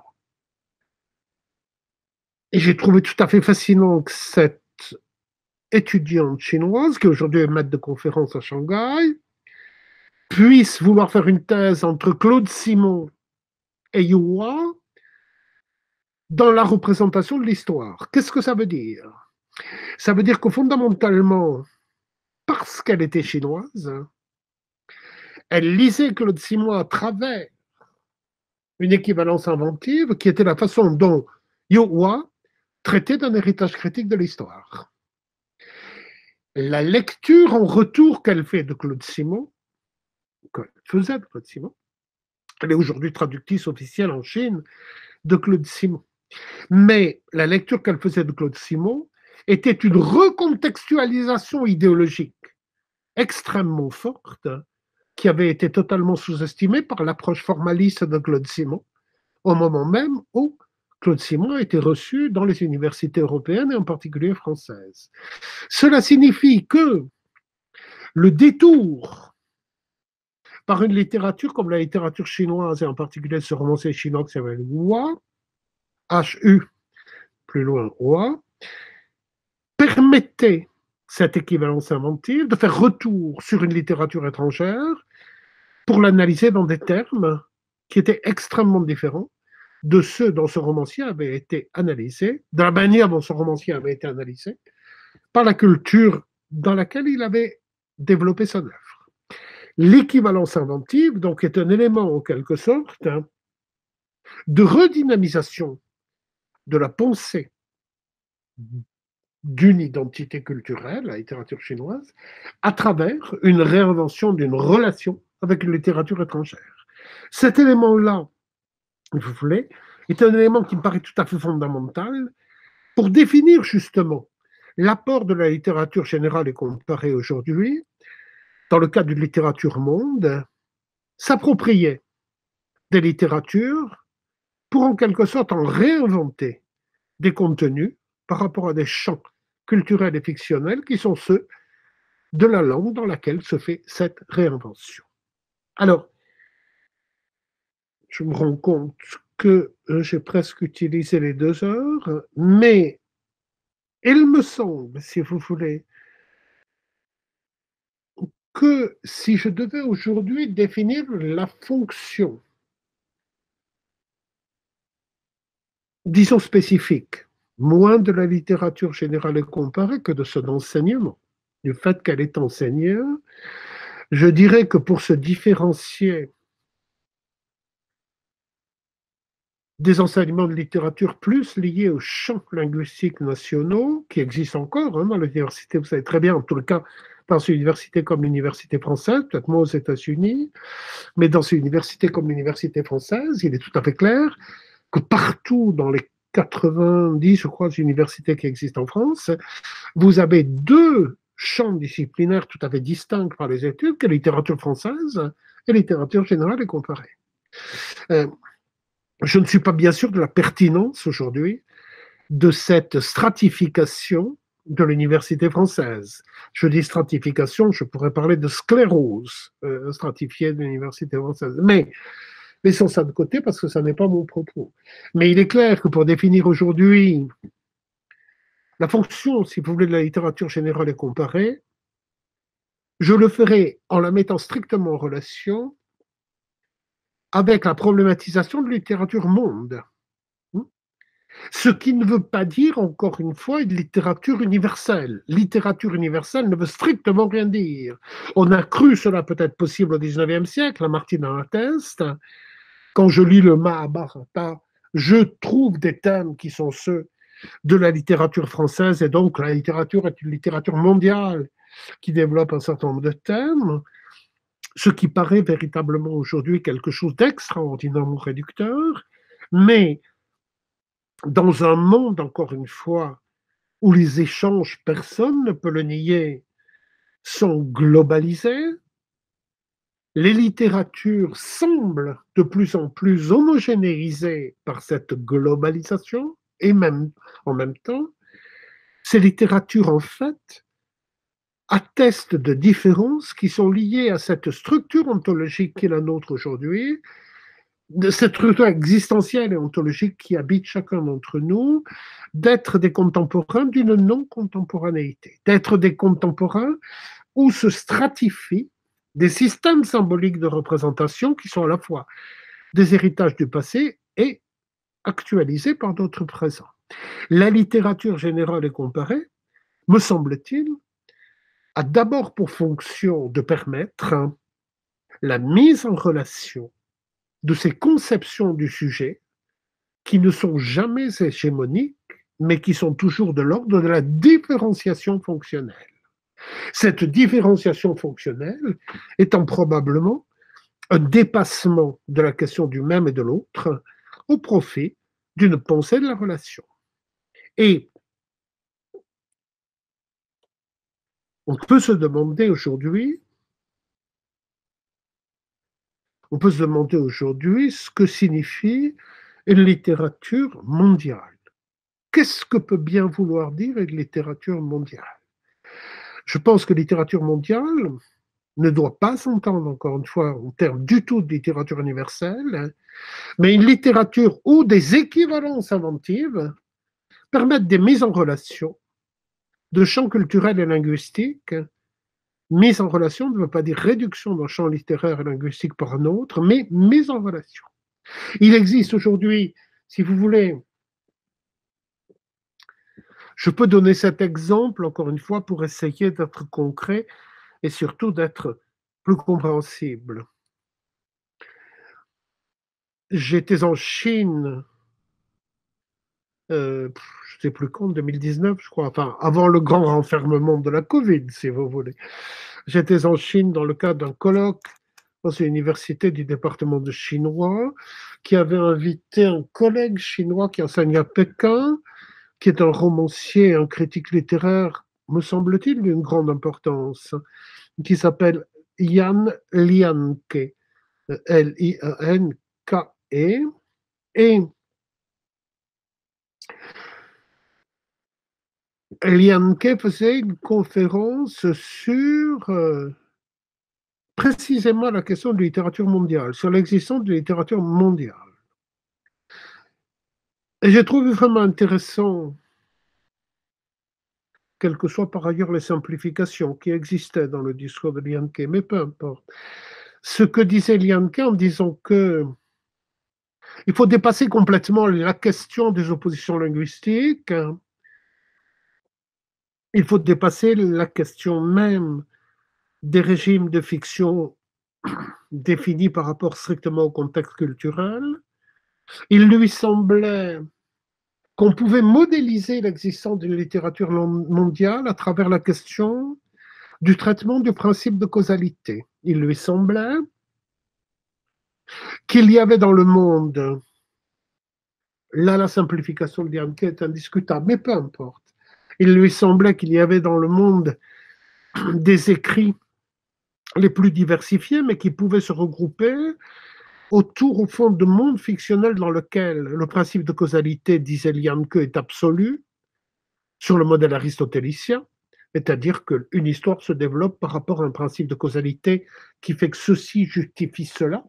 Et j'ai trouvé tout à fait fascinant que cette étudiante chinoise, qui aujourd'hui est maître de conférence à Shanghai, puisse vouloir faire une thèse entre Claude Simon et Yu Hua dans la représentation de l'histoire. Qu'est-ce que ça veut dire? Ça veut dire que fondamentalement, parce qu'elle était chinoise, elle lisait Claude Simon à travers une équivalence inventive qui était la façon dont Yu Hua traitait d'un héritage critique de l'histoire. La lecture en retour qu'elle fait de Claude Simon, qu'elle faisait de Claude Simon, elle est aujourd'hui traductrice officielle en Chine de Claude Simon. Mais la lecture qu'elle faisait de Claude Simon était une recontextualisation idéologique extrêmement forte qui avait été totalement sous-estimée par l'approche formaliste de Claude Simon au moment même où Claude Simon a été reçu dans les universités européennes et en particulier françaises. Cela signifie que le détour par une littérature comme la littérature chinoise et en particulier ce romancier chinois qui s'appelle Hua, H-U, plus loin Hua, permettait cette équivalence inventive de faire retour sur une littérature étrangère pour l'analyser dans des termes qui étaient extrêmement différents de ceux dont ce romancier avait été analysé, de la manière dont ce romancier avait été analysé, par la culture dans laquelle il avait développé son œuvre. L'équivalence inventive, donc, est un élément, en quelque sorte, de redynamisation de la pensée d'une identité culturelle, la littérature chinoise, à travers une réinvention d'une relation avec une littérature étrangère. Cet élément-là, vous voulez, est un élément qui me paraît tout à fait fondamental pour définir justement l'apport de la littérature générale et comparée aujourd'hui, dans le cadre d'une littérature monde, s'approprier des littératures pour en quelque sorte en réinventer des contenus par rapport à des champs culturels et fictionnels qui sont ceux de la langue dans laquelle se fait cette réinvention. Alors, je me rends compte que j'ai presque utilisé les 2 heures, mais il me semble, si vous voulez, que si je devais aujourd'hui définir la fonction, disons spécifique, moins de la littérature générale et comparée que de son enseignement, du fait qu'elle est enseignée, je dirais que pour se différencier des enseignements de littérature plus liés aux champs linguistiques nationaux, qui existent encore dans l'université, vous savez très bien, en tout cas dans une université comme l'université française, peut-être moins aux États-Unis, mais dans une université comme l'université française, il est tout à fait clair que partout dans les 90, je crois, universités qui existent en France, vous avez deux champs disciplinaires tout à fait distincts par les études, que la littérature française et littérature générale et comparée. Je ne suis pas bien sûr de la pertinence aujourd'hui de cette stratification de l'université française. Je dis stratification, je pourrais parler de sclérose stratifiée de l'université française. Mais laissons ça de côté parce que ça n'est pas mon propos. Mais il est clair que pour définir aujourd'hui la fonction, si vous voulez, de la littérature générale et comparée, je le ferai en la mettant strictement en relation avec la problématisation de la littérature monde. Ce qui ne veut pas dire, encore une fois, une littérature universelle. Littérature universelle ne veut strictement rien dire. On a cru cela peut-être possible au XIXe siècle, Lamartine en atteste. Quand je lis le Mahabharata, je trouve des thèmes qui sont ceux de la littérature française, et donc la littérature est une littérature mondiale qui développe un certain nombre de thèmes, ce qui paraît véritablement aujourd'hui quelque chose d'extraordinairement réducteur, mais dans un monde, encore une fois, où les échanges, personne ne peut le nier, sont globalisés, les littératures semblent de plus en plus homogénéisées par cette globalisation, et même en même temps, ces littératures, en fait, attestent de différences qui sont liées à cette structure ontologique qui est la nôtre aujourd'hui, de cette structure existentielle et ontologique qui habite chacun d'entre nous, d'être des contemporains d'une non-contemporanéité, d'être des contemporains où se stratifient des systèmes symboliques de représentation qui sont à la fois des héritages du passé et actualisés par d'autres présents. La littérature générale et comparée, me semble-t-il, a d'abord pour fonction de permettre la mise en relation de ces conceptions du sujet qui ne sont jamais hégémoniques, mais qui sont toujours de l'ordre de la différenciation fonctionnelle. Cette différenciation fonctionnelle étant probablement un dépassement de la question du même et de l'autre au profit d'une pensée de la relation. Et on peut se demander aujourd'hui ce que signifie une littérature mondiale. Qu'est-ce que peut bien vouloir dire une littérature mondiale? Je pense que littérature mondiale ne doit pas s'entendre, encore une fois, en termes du tout de littérature universelle, mais une littérature où des équivalences inventives permettent des mises en relation de champs culturels et linguistiques. Mise en relation ne veut pas dire réduction d'un champ littéraire et linguistique par un autre, mais mise en relation. Il existe aujourd'hui, si vous voulez, je peux donner cet exemple, encore une fois, pour essayer d'être concret et surtout d'être plus compréhensible. J'étais en Chine, je ne sais plus quand, 2019, je crois, enfin, avant le grand renfermement de la Covid, si vous voulez. J'étais en Chine dans le cadre d'un colloque dans une université du département de chinois, qui avait invité un collègue chinois qui enseigne à Pékin, qui est un romancier, un critique littéraire, me semble-t-il, d'une grande importance, qui s'appelle Yan Lianke, L-I-A-N-K-E, et Lianke faisait une conférence sur précisément la question de littérature mondiale, sur l'existence de littérature mondiale. Et j'ai trouvé vraiment intéressant, quelles que soient par ailleurs les simplifications qui existaient dans le discours de Lianke, mais peu importe. Ce que disait Lianke en disant que il faut dépasser complètement la question des oppositions linguistiques, il faut dépasser la question même des régimes de fiction définis par rapport strictement au contexte culturel. Il lui semblait qu'on pouvait modéliser l'existence d'une littérature mondiale à travers la question du traitement du principe de causalité. Il lui semblait qu'il y avait dans le monde Là, la simplification de Lianke est indiscutable, mais peu importe. Il lui semblait qu'il y avait dans le monde des écrits les plus diversifiés, mais qui pouvaient se regrouper autour, au fond, de mondes fictionnels dans lequel le principe de causalité, disait Lianke, est absolu, sur le modèle aristotélicien, c'est-à-dire qu'une histoire se développe par rapport à un principe de causalité qui fait que ceci justifie cela.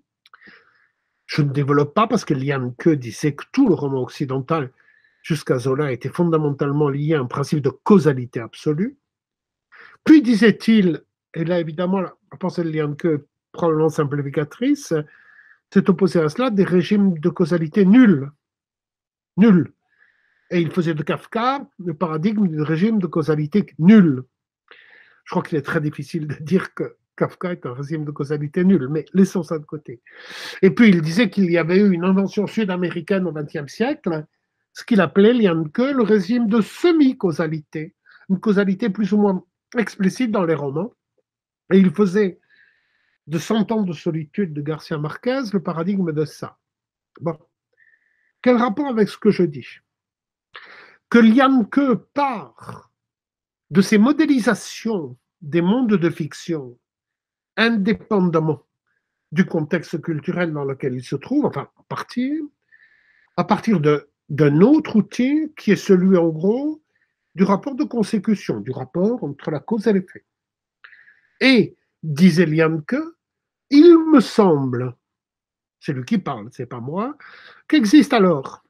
Je ne développe pas parce que Lianke disait que tout le roman occidental jusqu'à Zola était fondamentalement lié à un principe de causalité absolue. Puis disait-il, et là évidemment la pensée de Lianke, probablement simplificatrice, s'est opposé à cela des régimes de causalité nuls. Nuls. Et il faisait de Kafka le paradigme du régime de causalité nul. Je crois qu'il est très difficile de dire que Kafka est un régime de causalité nul, mais laissons ça de côté. Et puis il disait qu'il y avait eu une invention sud-américaine au XXe siècle, ce qu'il appelait Lianke le régime de semi-causalité, une causalité plus ou moins explicite dans les romans. Et il faisait de 100 ans de solitude de Garcia Marquez le paradigme de ça. Bon. Quel rapport avec ce que je dis? Que Lianke part de ces modélisations des mondes de fiction, indépendamment du contexte culturel dans lequel il se trouve, enfin, à partir d'un autre outil qui est celui, en gros, du rapport de consécution, du rapport entre la cause et l'effet. Et, disait Lianke, il me semble, c'est lui qui parle, c'est pas moi, qu'existe alors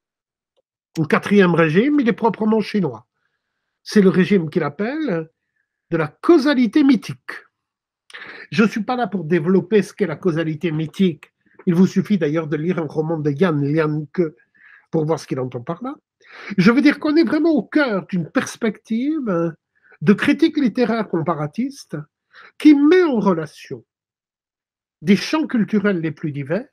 un quatrième régime, il est proprement chinois. C'est le régime qu'il appelle de la causalité mythique. Je ne suis pas là pour développer ce qu'est la causalité mythique. Il vous suffit d'ailleurs de lire un roman de Jan Lianke pour voir ce qu'il entend par là. Je veux dire qu'on est vraiment au cœur d'une perspective de critique littéraire comparatiste qui met en relation des champs culturels les plus divers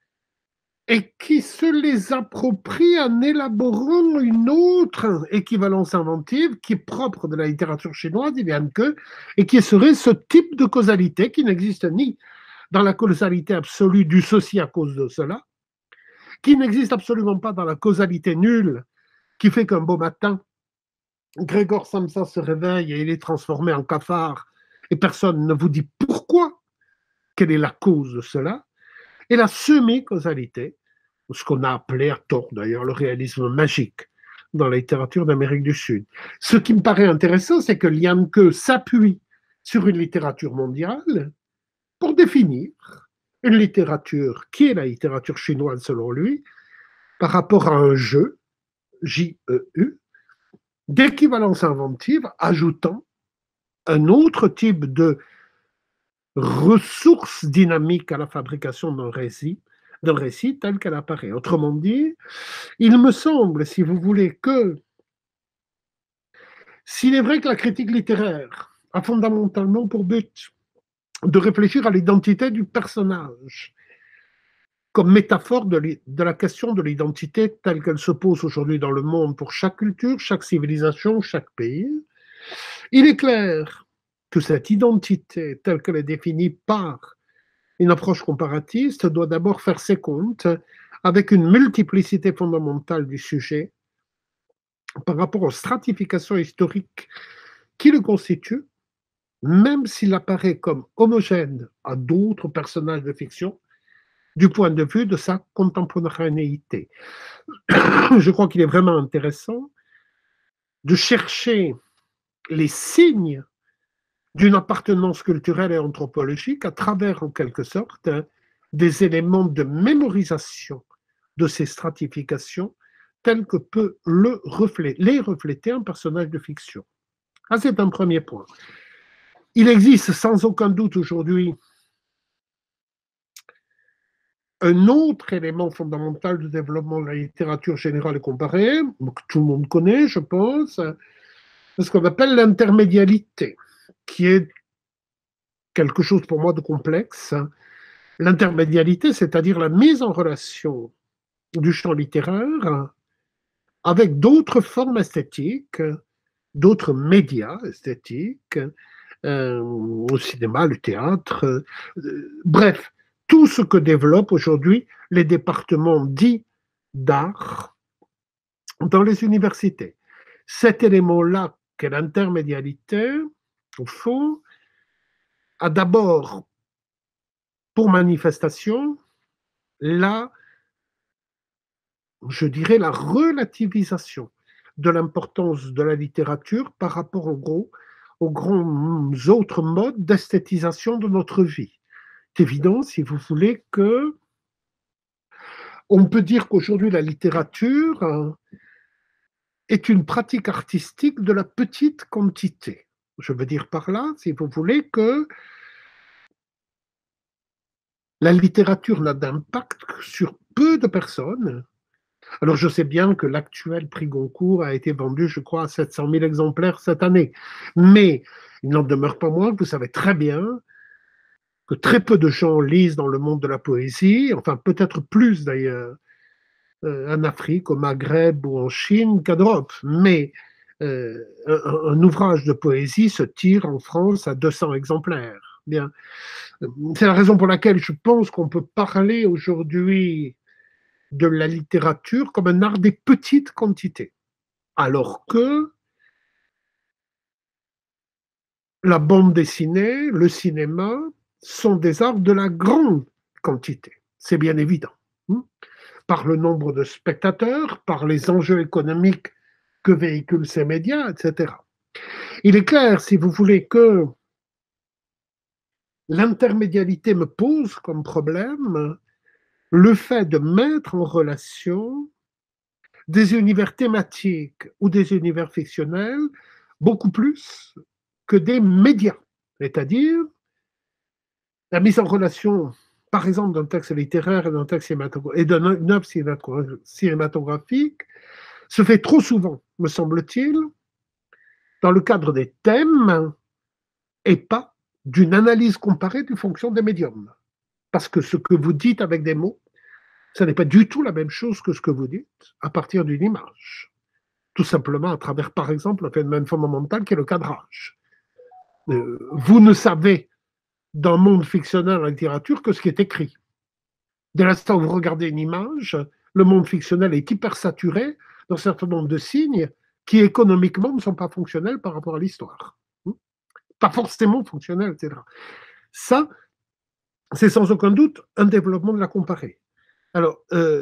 et qui se les approprie en élaborant une autre équivalence inventive qui est propre de la littérature chinoise, Lianke, et qui serait ce type de causalité qui n'existe ni dans la causalité absolue du ceci à cause de cela, qui n'existe absolument pas dans la causalité nulle qui fait qu'un beau matin, Grégor Samsa se réveille et il est transformé en cafard et personne ne vous dit pourquoi, quelle est la cause de cela, et la semi-causalité, ce qu'on a appelé à tort d'ailleurs le réalisme magique dans la littérature d'Amérique du Sud. Ce qui me paraît intéressant, c'est que Lianke s'appuie sur une littérature mondiale pour définir une littérature qui est la littérature chinoise selon lui, par rapport à un jeu, J-E-U, d'équivalence inventive, ajoutant un autre type de ressources dynamiques à la fabrication d'un récit tel qu'elle apparaît. Autrement dit, il me semble, si vous voulez, que s'il est vrai que la critique littéraire a fondamentalement pour but de réfléchir à l'identité du personnage comme métaphore de la question de l'identité telle qu'elle se pose aujourd'hui dans le monde pour chaque culture, chaque civilisation, chaque pays, il est clair que cette identité telle qu'elle est définie par une approche comparatiste doit d'abord faire ses comptes avec une multiplicité fondamentale du sujet par rapport aux stratifications historiques qui le constituent, même s'il apparaît comme homogène à d'autres personnages de fiction, du point de vue de sa contemporanéité. Je crois qu'il est vraiment intéressant de chercher les signes d'une appartenance culturelle et anthropologique à travers, en quelque sorte, des éléments de mémorisation de ces stratifications tels que peut les refléter un personnage de fiction. Ah, c'est un premier point. Il existe sans aucun doute aujourd'hui un autre élément fondamental du développement de la littérature générale et comparée, que tout le monde connaît, je pense, c'est ce qu'on appelle l'intermédialité, qui est quelque chose pour moi de complexe. L'intermédialité, c'est-à-dire la mise en relation du champ littéraire avec d'autres formes esthétiques, d'autres médias esthétiques, au cinéma, le théâtre, bref, tout ce que développent aujourd'hui les départements dits d'art dans les universités. Cet élément-là, qu'est l'intermédialité, au fond, a d'abord pour manifestation je dirais, la relativisation de l'importance de la littérature par rapport aux grands autres modes d'esthétisation de notre vie. C'est évident, si vous voulez, que on peut dire qu'aujourd'hui la littérature est une pratique artistique de la petite quantité. Je veux dire par là, si vous voulez, que la littérature n'a d'impact que sur peu de personnes. Alors, je sais bien que l'actuel prix Goncourt a été vendu, je crois, à 700 000 exemplaires cette année. Mais il n'en demeure pas moins que vous savez très bien que très peu de gens lisent dans le monde de la poésie, enfin peut-être plus d'ailleurs, en Afrique, au Maghreb ou en Chine qu'en Europe. Mais un ouvrage de poésie se tire en France à 200 exemplaires. Bien. C'est la raison pour laquelle je pense qu'on peut parler aujourd'hui de la littérature comme un art des petites quantités, alors que la bande dessinée, le cinéma sont des arts de la grande quantité. C'est bien évident. Par le nombre de spectateurs, par les enjeux économiques que véhiculent ces médias, etc. Il est clair, si vous voulez, que l'intermédialité me pose comme problème le fait de mettre en relation des univers thématiques ou des univers fictionnels beaucoup plus que des médias. C'est-à-dire la mise en relation, par exemple, d'un texte littéraire et d'un texte cinématographique, et d'une œuvre cinématographique se fait trop souvent, me semble-t-il, dans le cadre des thèmes et pas d'une analyse comparée des fonctions des médiums. Parce que ce que vous dites avec des mots, ce n'est pas du tout la même chose que ce que vous dites à partir d'une image. Tout simplement à travers, par exemple, un phénomène fondamental qui est le cadrage. Vous ne savez dans le monde fictionnel, la littérature, que ce qui est écrit. Dès l'instant où vous regardez une image, le monde fictionnel est hyper saturé d'un certain nombre de signes qui économiquement ne sont pas fonctionnels par rapport à l'histoire. Pas forcément fonctionnels, etc. Ça, c'est sans aucun doute un développement de la comparée. Alors,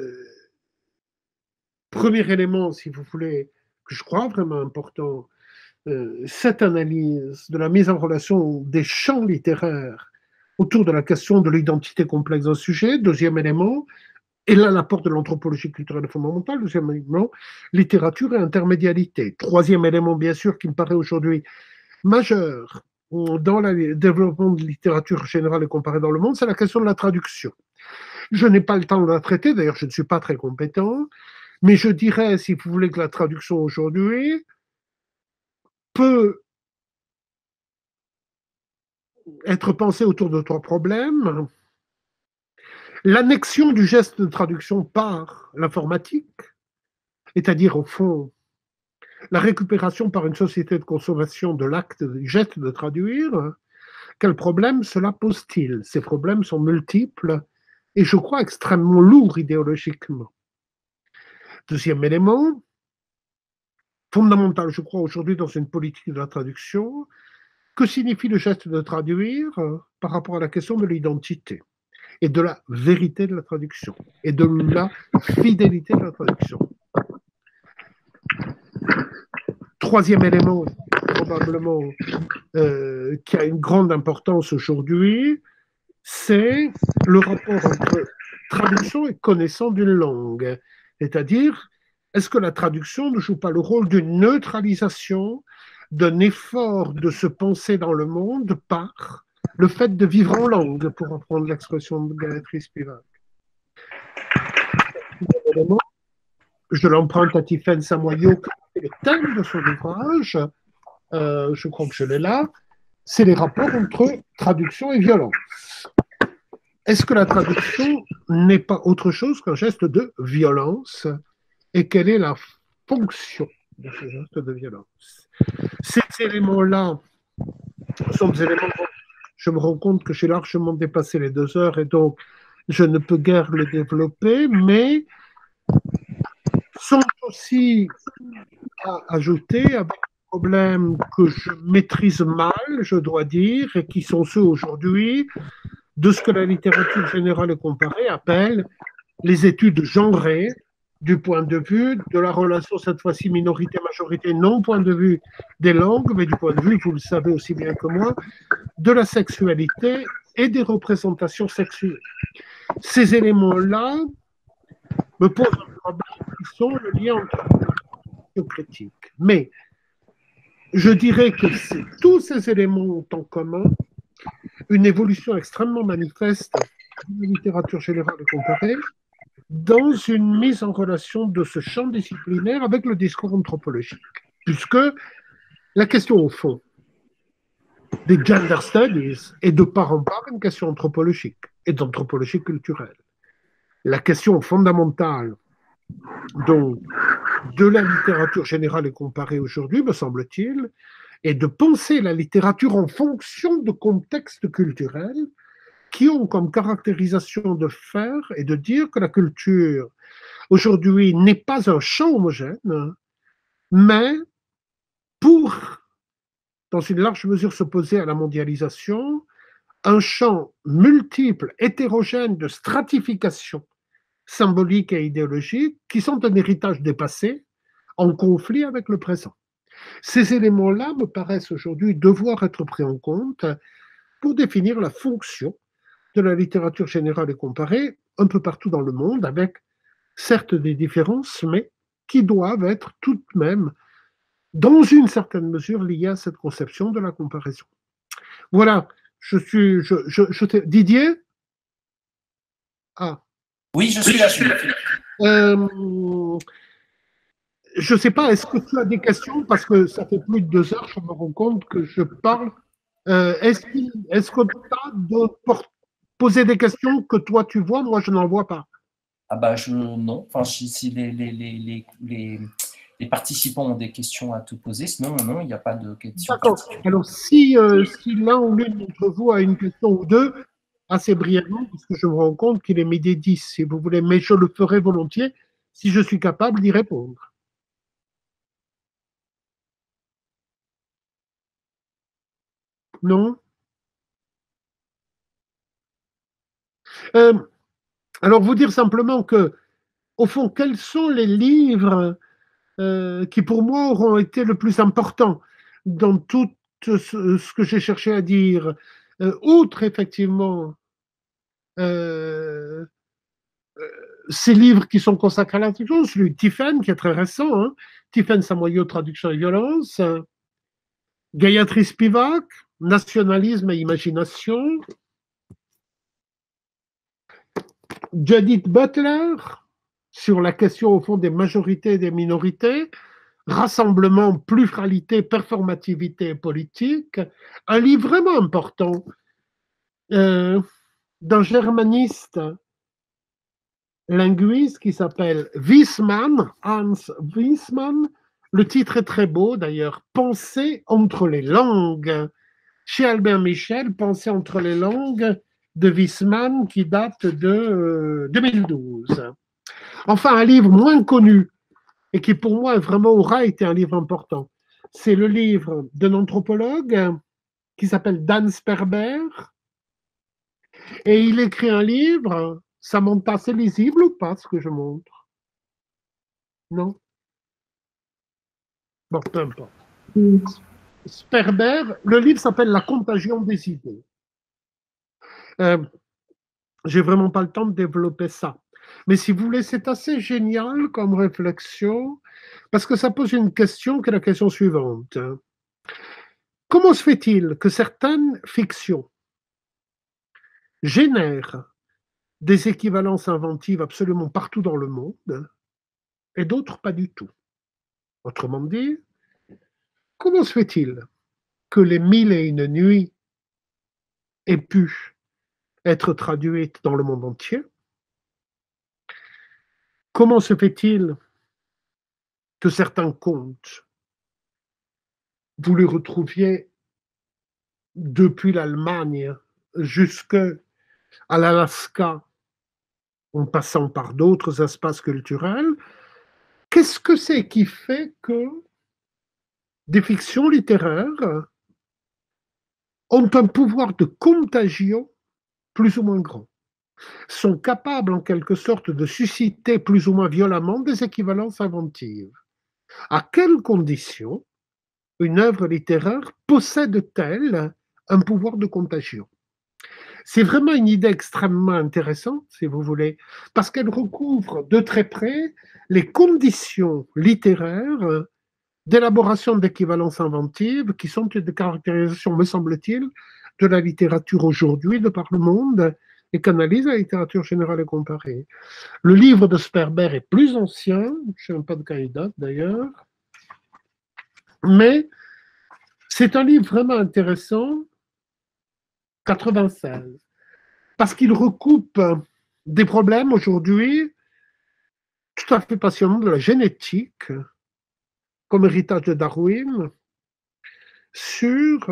premier élément, si vous voulez, que je crois vraiment important, cette analyse de la mise en relation des champs littéraires autour de la question de l'identité complexe d'un sujet. Deuxième élément, et là l'apport de l'anthropologie culturelle fondamentale. Deuxième élément, littérature et intermédialité. Troisième élément, bien sûr, qui me paraît aujourd'hui majeur dans le développement de littérature générale et comparée dans le monde, c'est la question de la traduction. Je n'ai pas le temps de la traiter, d'ailleurs je ne suis pas très compétent, mais je dirais, si vous voulez, que la traduction aujourd'hui peut être pensée autour de trois problèmes. L'annexion du geste de traduction par l'informatique, c'est-à-dire au fond la récupération par une société de consommation de l'acte, du geste de traduire. Quels problèmes cela pose-t-il? Ces problèmes sont multiples et je crois extrêmement lourds idéologiquement. Deuxième élément, fondamental, je crois, aujourd'hui dans une politique de la traduction, que signifie le geste de traduire par rapport à la question de l'identité et de la vérité de la traduction et de la fidélité de la traduction. Troisième élément, probablement, qui a une grande importance aujourd'hui, c'est le rapport entre traduction et connaissance d'une langue. C'est-à-dire, est-ce que la traduction ne joue pas le rôle d'une neutralisation, d'un effort de se penser dans le monde par le fait de vivre en langue, pour reprendre l'expression de Gayatri Spivak. Je l'emprunte à Tiffaine Samoyo, le thème de son ouvrage, je crois que je l'ai là, c'est les rapports entre traduction et violence. Est-ce que la traduction n'est pas autre chose qu'un geste de violence? Et quelle est la fonction de ce geste de violence? Ces éléments-là sont des éléments dont je me rends compte que j'ai largement dépassé les 2 heures et donc je ne peux guère le développer, mais sont aussi à ajouter avec des problèmes que je maîtrise mal, je dois dire, et qui sont ceux aujourd'hui de ce que la littérature générale et comparée appelle les études genrées, du point de vue de la relation, cette fois-ci minorité-majorité, non point de vue des langues, mais du point de vue, vous le savez aussi bien que moi, de la sexualité et des représentations sexuelles. Ces éléments-là me posent un problème qui sont le lien entre et critique. Mais je dirais que tous ces éléments ont en commun une évolution extrêmement manifeste de la littérature générale et comparée dans une mise en relation de ce champ disciplinaire avec le discours anthropologique. Puisque la question au fond des gender studies est de part en part une question anthropologique et d'anthropologie culturelle. La question fondamentale donc, de la littérature générale et comparée aujourd'hui, me semble-t-il, est de penser la littérature en fonction de contextes culturels qui ont comme caractérisation de faire et de dire que la culture aujourd'hui n'est pas un champ homogène, mais pour, dans une large mesure, s'opposer à la mondialisation, un champ multiple, hétérogène de stratification symbolique et idéologique qui sont un héritage dépassé en conflit avec le présent. Ces éléments-là me paraissent aujourd'hui devoir être pris en compte pour définir la fonction de la littérature générale et comparée un peu partout dans le monde, avec certes des différences, mais qui doivent être tout de même, dans une certaine mesure, liées à cette conception de la comparaison. Voilà, Didier. Ah. Oui, je suis là. Je ne sais pas, est-ce que tu as des questions? Parce que ça fait plus de 2 heures, je me rends compte que je parle. Est-ce que tu as de poser des questions que toi tu vois, moi je n'en vois pas? Ah bah non. Enfin, si les participants ont des questions à te poser, sinon non, il n'y a pas de questions. D'accord. Alors si l'un ou l'une d'entre vous a une question ou deux, assez brièvement, parce que je me rends compte qu'il est 12h10, si vous voulez, mais je le ferai volontiers si je suis capable d'y répondre. Non? Alors, vous dire simplement que, au fond, quels sont les livres qui, pour moi, auront été le plus importants dans tout ce que j'ai cherché à dire, outre, effectivement, ces livres qui sont consacrés à la traduction, celui de Tiphaine, qui est très récent, hein, Tiphaine Samoyo, Traduction et violence, Gayatri Spivak, Nationalisme et imagination, Judith Butler, sur la question au fond des majorités et des minorités, Rassemblement, pluralité, performativité politique, un livre vraiment important d'un germaniste linguiste qui s'appelle Wiesmann, Hans Wiesmann. Le titre est très beau d'ailleurs, Pensée entre les langues. Chez Albert Michel, Pensée entre les langues de Wiesmann qui date de 2012. Enfin, un livre moins connu et qui pour moi vraiment aura été un livre important. C'est le livre d'un anthropologue qui s'appelle Dan Sperber et il écrit un livre, ça monte pas, c'est lisible ou pas ce que je montre? Non? Bon, peu importe. Sperber, le livre s'appelle La contagion des idées. J'ai vraiment pas le temps de développer ça. Mais si vous voulez, c'est assez génial comme réflexion, parce que ça pose une question qui est la question suivante. Comment se fait-il que certaines fictions génèrent des équivalences inventives absolument partout dans le monde et d'autres pas du tout? Autrement dit, comment se fait-il que les 1001 nuits aient pu être traduites dans le monde entier? Comment se fait-il que certains contes, vous les retrouviez depuis l'Allemagne jusqu'à l'Alaska, en passant par d'autres espaces culturels? qu'est-ce que c'est qui fait que des fictions littéraires ont un pouvoir de contagion plus ou moins grand, sont capables en quelque sorte de susciter plus ou moins violemment des équivalences inventives? À quelles conditions une œuvre littéraire possède-t-elle un pouvoir de contagion? C'est vraiment une idée extrêmement intéressante, si vous voulez, parce qu'elle recouvre de très près les conditions littéraires d'élaboration d'équivalences inventives qui sont une caractérisation, me semble-t-il, de la littérature aujourd'hui de par le monde et qu'analyse la littérature générale et comparée. Le livre de Sperber est plus ancien, je ne sais même pas de quand il date d'ailleurs, mais c'est un livre vraiment intéressant, 96, parce qu'il recoupe des problèmes aujourd'hui tout à fait passionnants de la génétique comme héritage de Darwin sur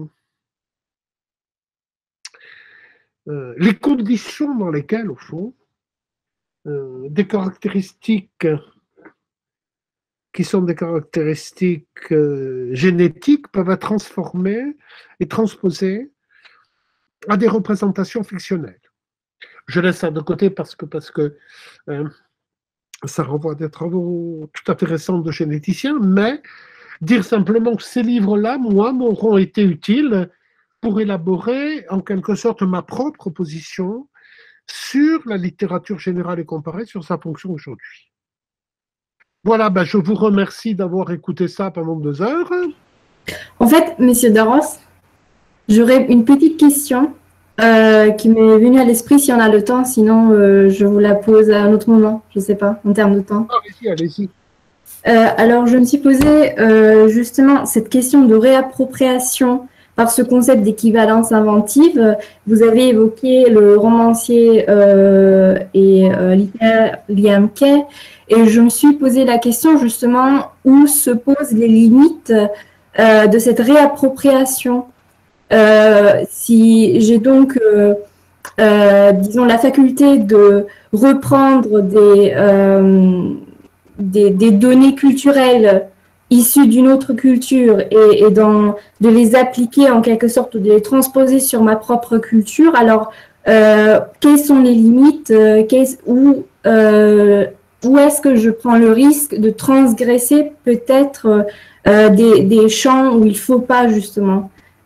les conditions dans lesquelles, au fond, des caractéristiques qui sont des caractéristiques génétiques peuvent être transformées et transposées à des représentations fictionnelles. Je laisse ça de côté parce que ça renvoie à des travaux tout à fait récents de généticiens, mais dire simplement que ces livres-là, moi, m'auront été utiles pour élaborer en quelque sorte ma propre position sur la littérature générale et comparée, sur sa fonction aujourd'hui. Voilà, ben je vous remercie d'avoir écouté ça pendant 2 heures. En fait, Monsieur Darros, j'aurais une petite question qui m'est venue à l'esprit si on a le temps, sinon je vous la pose à un autre moment, je ne sais pas, en termes de temps. Allez-y, allez-y. Alors, je me suis posé justement cette question de réappropriation par ce concept d'équivalence inventive. Vous avez évoqué le romancier et littéraire Liam Kay, et je me suis posé la question justement où se posent les limites de cette réappropriation. Si j'ai donc, disons, la faculté de reprendre des données culturelles issues d'une autre culture et de les appliquer en quelque sorte, de les transposer sur ma propre culture, alors quelles sont les limites, où est-ce que je prends le risque de transgresser peut-être des champs où il ne faut pas justement?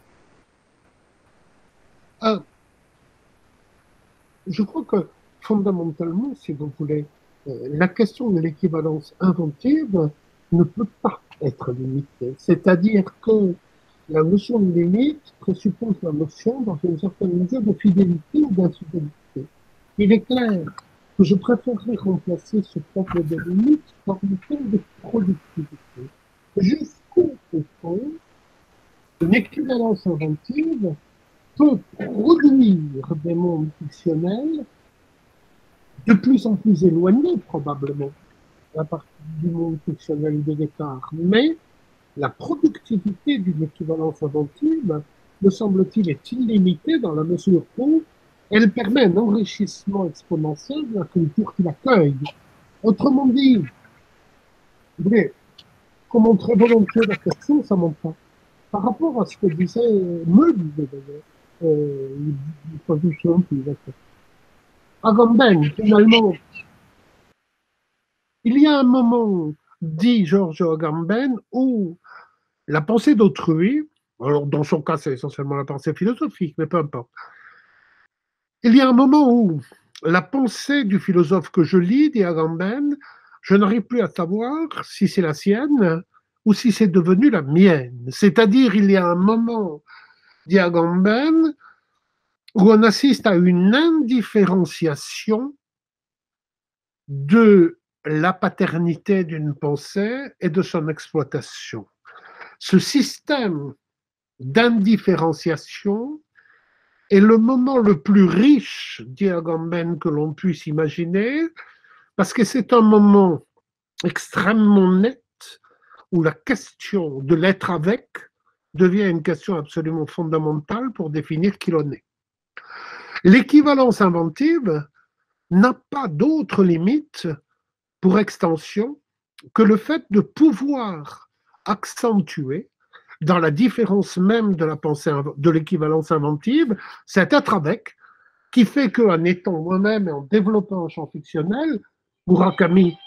Je crois que fondamentalement, si vous voulez, la question de l'équivalence inventive ne peut pas être limitée. C'est-à-dire que la notion de limite présuppose la notion, dans une certaine mesure, de fidélité ou d'infidélité. Il est clair que je préférerais remplacer ce propre de limite par une forme de productivité. Jusqu'au fond, une équivalence inventive peut produire des mondes fictionnels de plus en plus éloignés, probablement, à partir du monde fictionnel de Descartes. Mais la productivité d'une équivalence inventive, me semble-t-il, est illimitée dans la mesure où elle permet un enrichissement exponentiel de la culture qui l'accueille. Autrement dit, vous voyez, comme on très volontiers la question, ça monte pas. Par rapport à ce que me disait d'ailleurs, Agamben, finalement, il y a un moment, dit Georges Agamben, où la pensée d'autrui, alors dans son cas c'est essentiellement la pensée philosophique, mais peu importe, il y a un moment où la pensée du philosophe que je lis, dit Agamben, je n'arrive plus à savoir si c'est la sienne ou si c'est devenu la mienne. C'est-à-dire, il y a un moment, dit Agamben, où on assiste à une indifférenciation de la paternité d'une pensée et de son exploitation. Ce système d'indifférenciation est le moment le plus riche, dit Agamben, que l'on puisse imaginer, parce que c'est un moment extrêmement net où la question de l'être avec devient une question absolument fondamentale pour définir qui l'on est. L'équivalence inventive n'a pas d'autre limite pour extension que le fait de pouvoir accentuer dans la différence même de la pensée, de l'équivalence inventive, cet être avec, qui fait qu'en étant moi-même et en développant un champ fictionnel, Murakami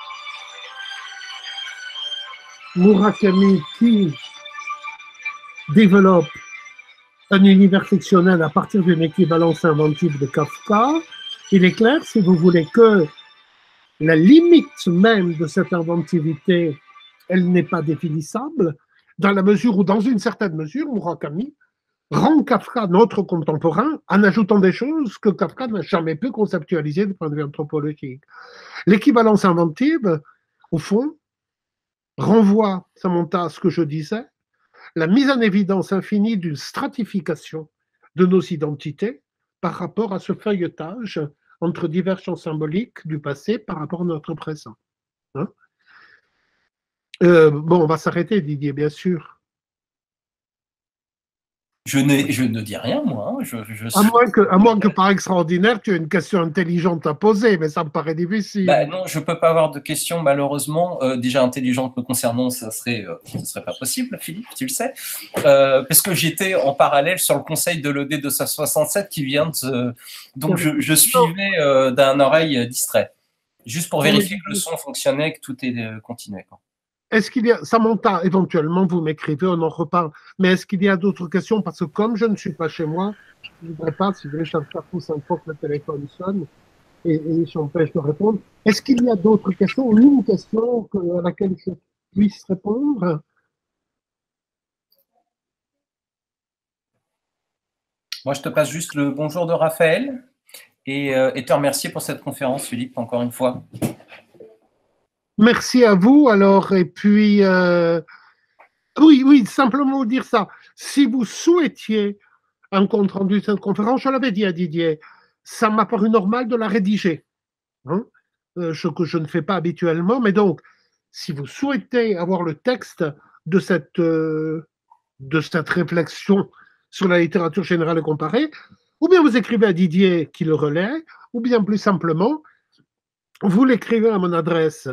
qui développe un univers fictionnel à partir d'une équivalence inventive de Kafka, il est clair, si vous voulez, que la limite même de cette inventivité, elle n'est pas définissable, dans la mesure où, dans une certaine mesure, Murakami rend Kafka notre contemporain en ajoutant des choses que Kafka n'a jamais pu conceptualiser du point de vue anthropologique. L'équivalence inventive, au fond, renvoie, Samantha, à ce que je disais, la mise en évidence infinie d'une stratification de nos identités par rapport à ce feuilletage entre divers champs symboliques du passé par rapport à notre présent. Hein, bon, on va s'arrêter, Didier, bien sûr. Je ne dis rien, moi. À moins que, par extraordinaire, tu aies une question intelligente à poser, mais ça me paraît difficile. Bah, non, je ne peux pas avoir de questions, malheureusement. Déjà intelligente me concernant, ce serait pas possible, Philippe, tu le sais. Parce que j'étais en parallèle sur le conseil de l'ED 267 qui vient de... Donc, je suivais d'un oreille distrait. Juste pour vérifier que le son fonctionnait, que tout continuait. Est-ce qu'il y a, Samantha, éventuellement, vous m'écrivez, on en reparle, mais est-ce qu'il y a d'autres questions? Parce que comme je ne suis pas chez moi, je ne voudrais pas, si vous voulez, faire 4 ou 5 fois que le téléphone sonne et j'empêche de répondre. Est-ce qu'il y a d'autres questions ou une question à laquelle je puisse répondre? Moi, je te passe juste le bonjour de Raphaël et te remercier pour cette conférence, Philippe, encore une fois. Merci à vous, alors, et puis, oui, simplement vous dire ça. Si vous souhaitiez un compte rendu de cette conférence, je l'avais dit à Didier, ça m'a paru normal de la rédiger, hein, ce que je ne fais pas habituellement, mais donc, si vous souhaitez avoir le texte de cette réflexion sur la littérature générale et comparée, ou bien vous écrivez à Didier qui le relaie, ou bien plus simplement, vous l'écrivez à mon adresse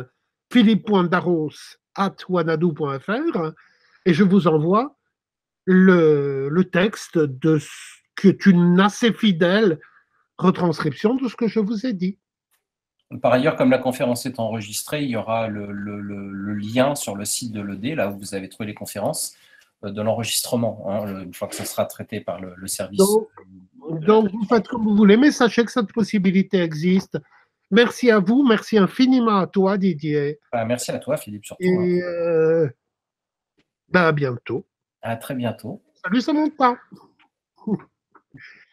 philippe.darros@wanadoo.fr et je vous envoie le texte qui est une assez fidèle retranscription de ce que je vous ai dit. Par ailleurs, comme la conférence est enregistrée, il y aura le lien sur le site de l'ED, là où vous avez trouvé les conférences, de l'enregistrement, hein, une fois que ça sera traité par le service. Donc, vous faites comme vous voulez, mais sachez que cette possibilité existe. Merci à vous, merci infiniment à toi, Didier. Merci à toi, Philippe, surtout. Et à bientôt. À très bientôt. Salut Samantha.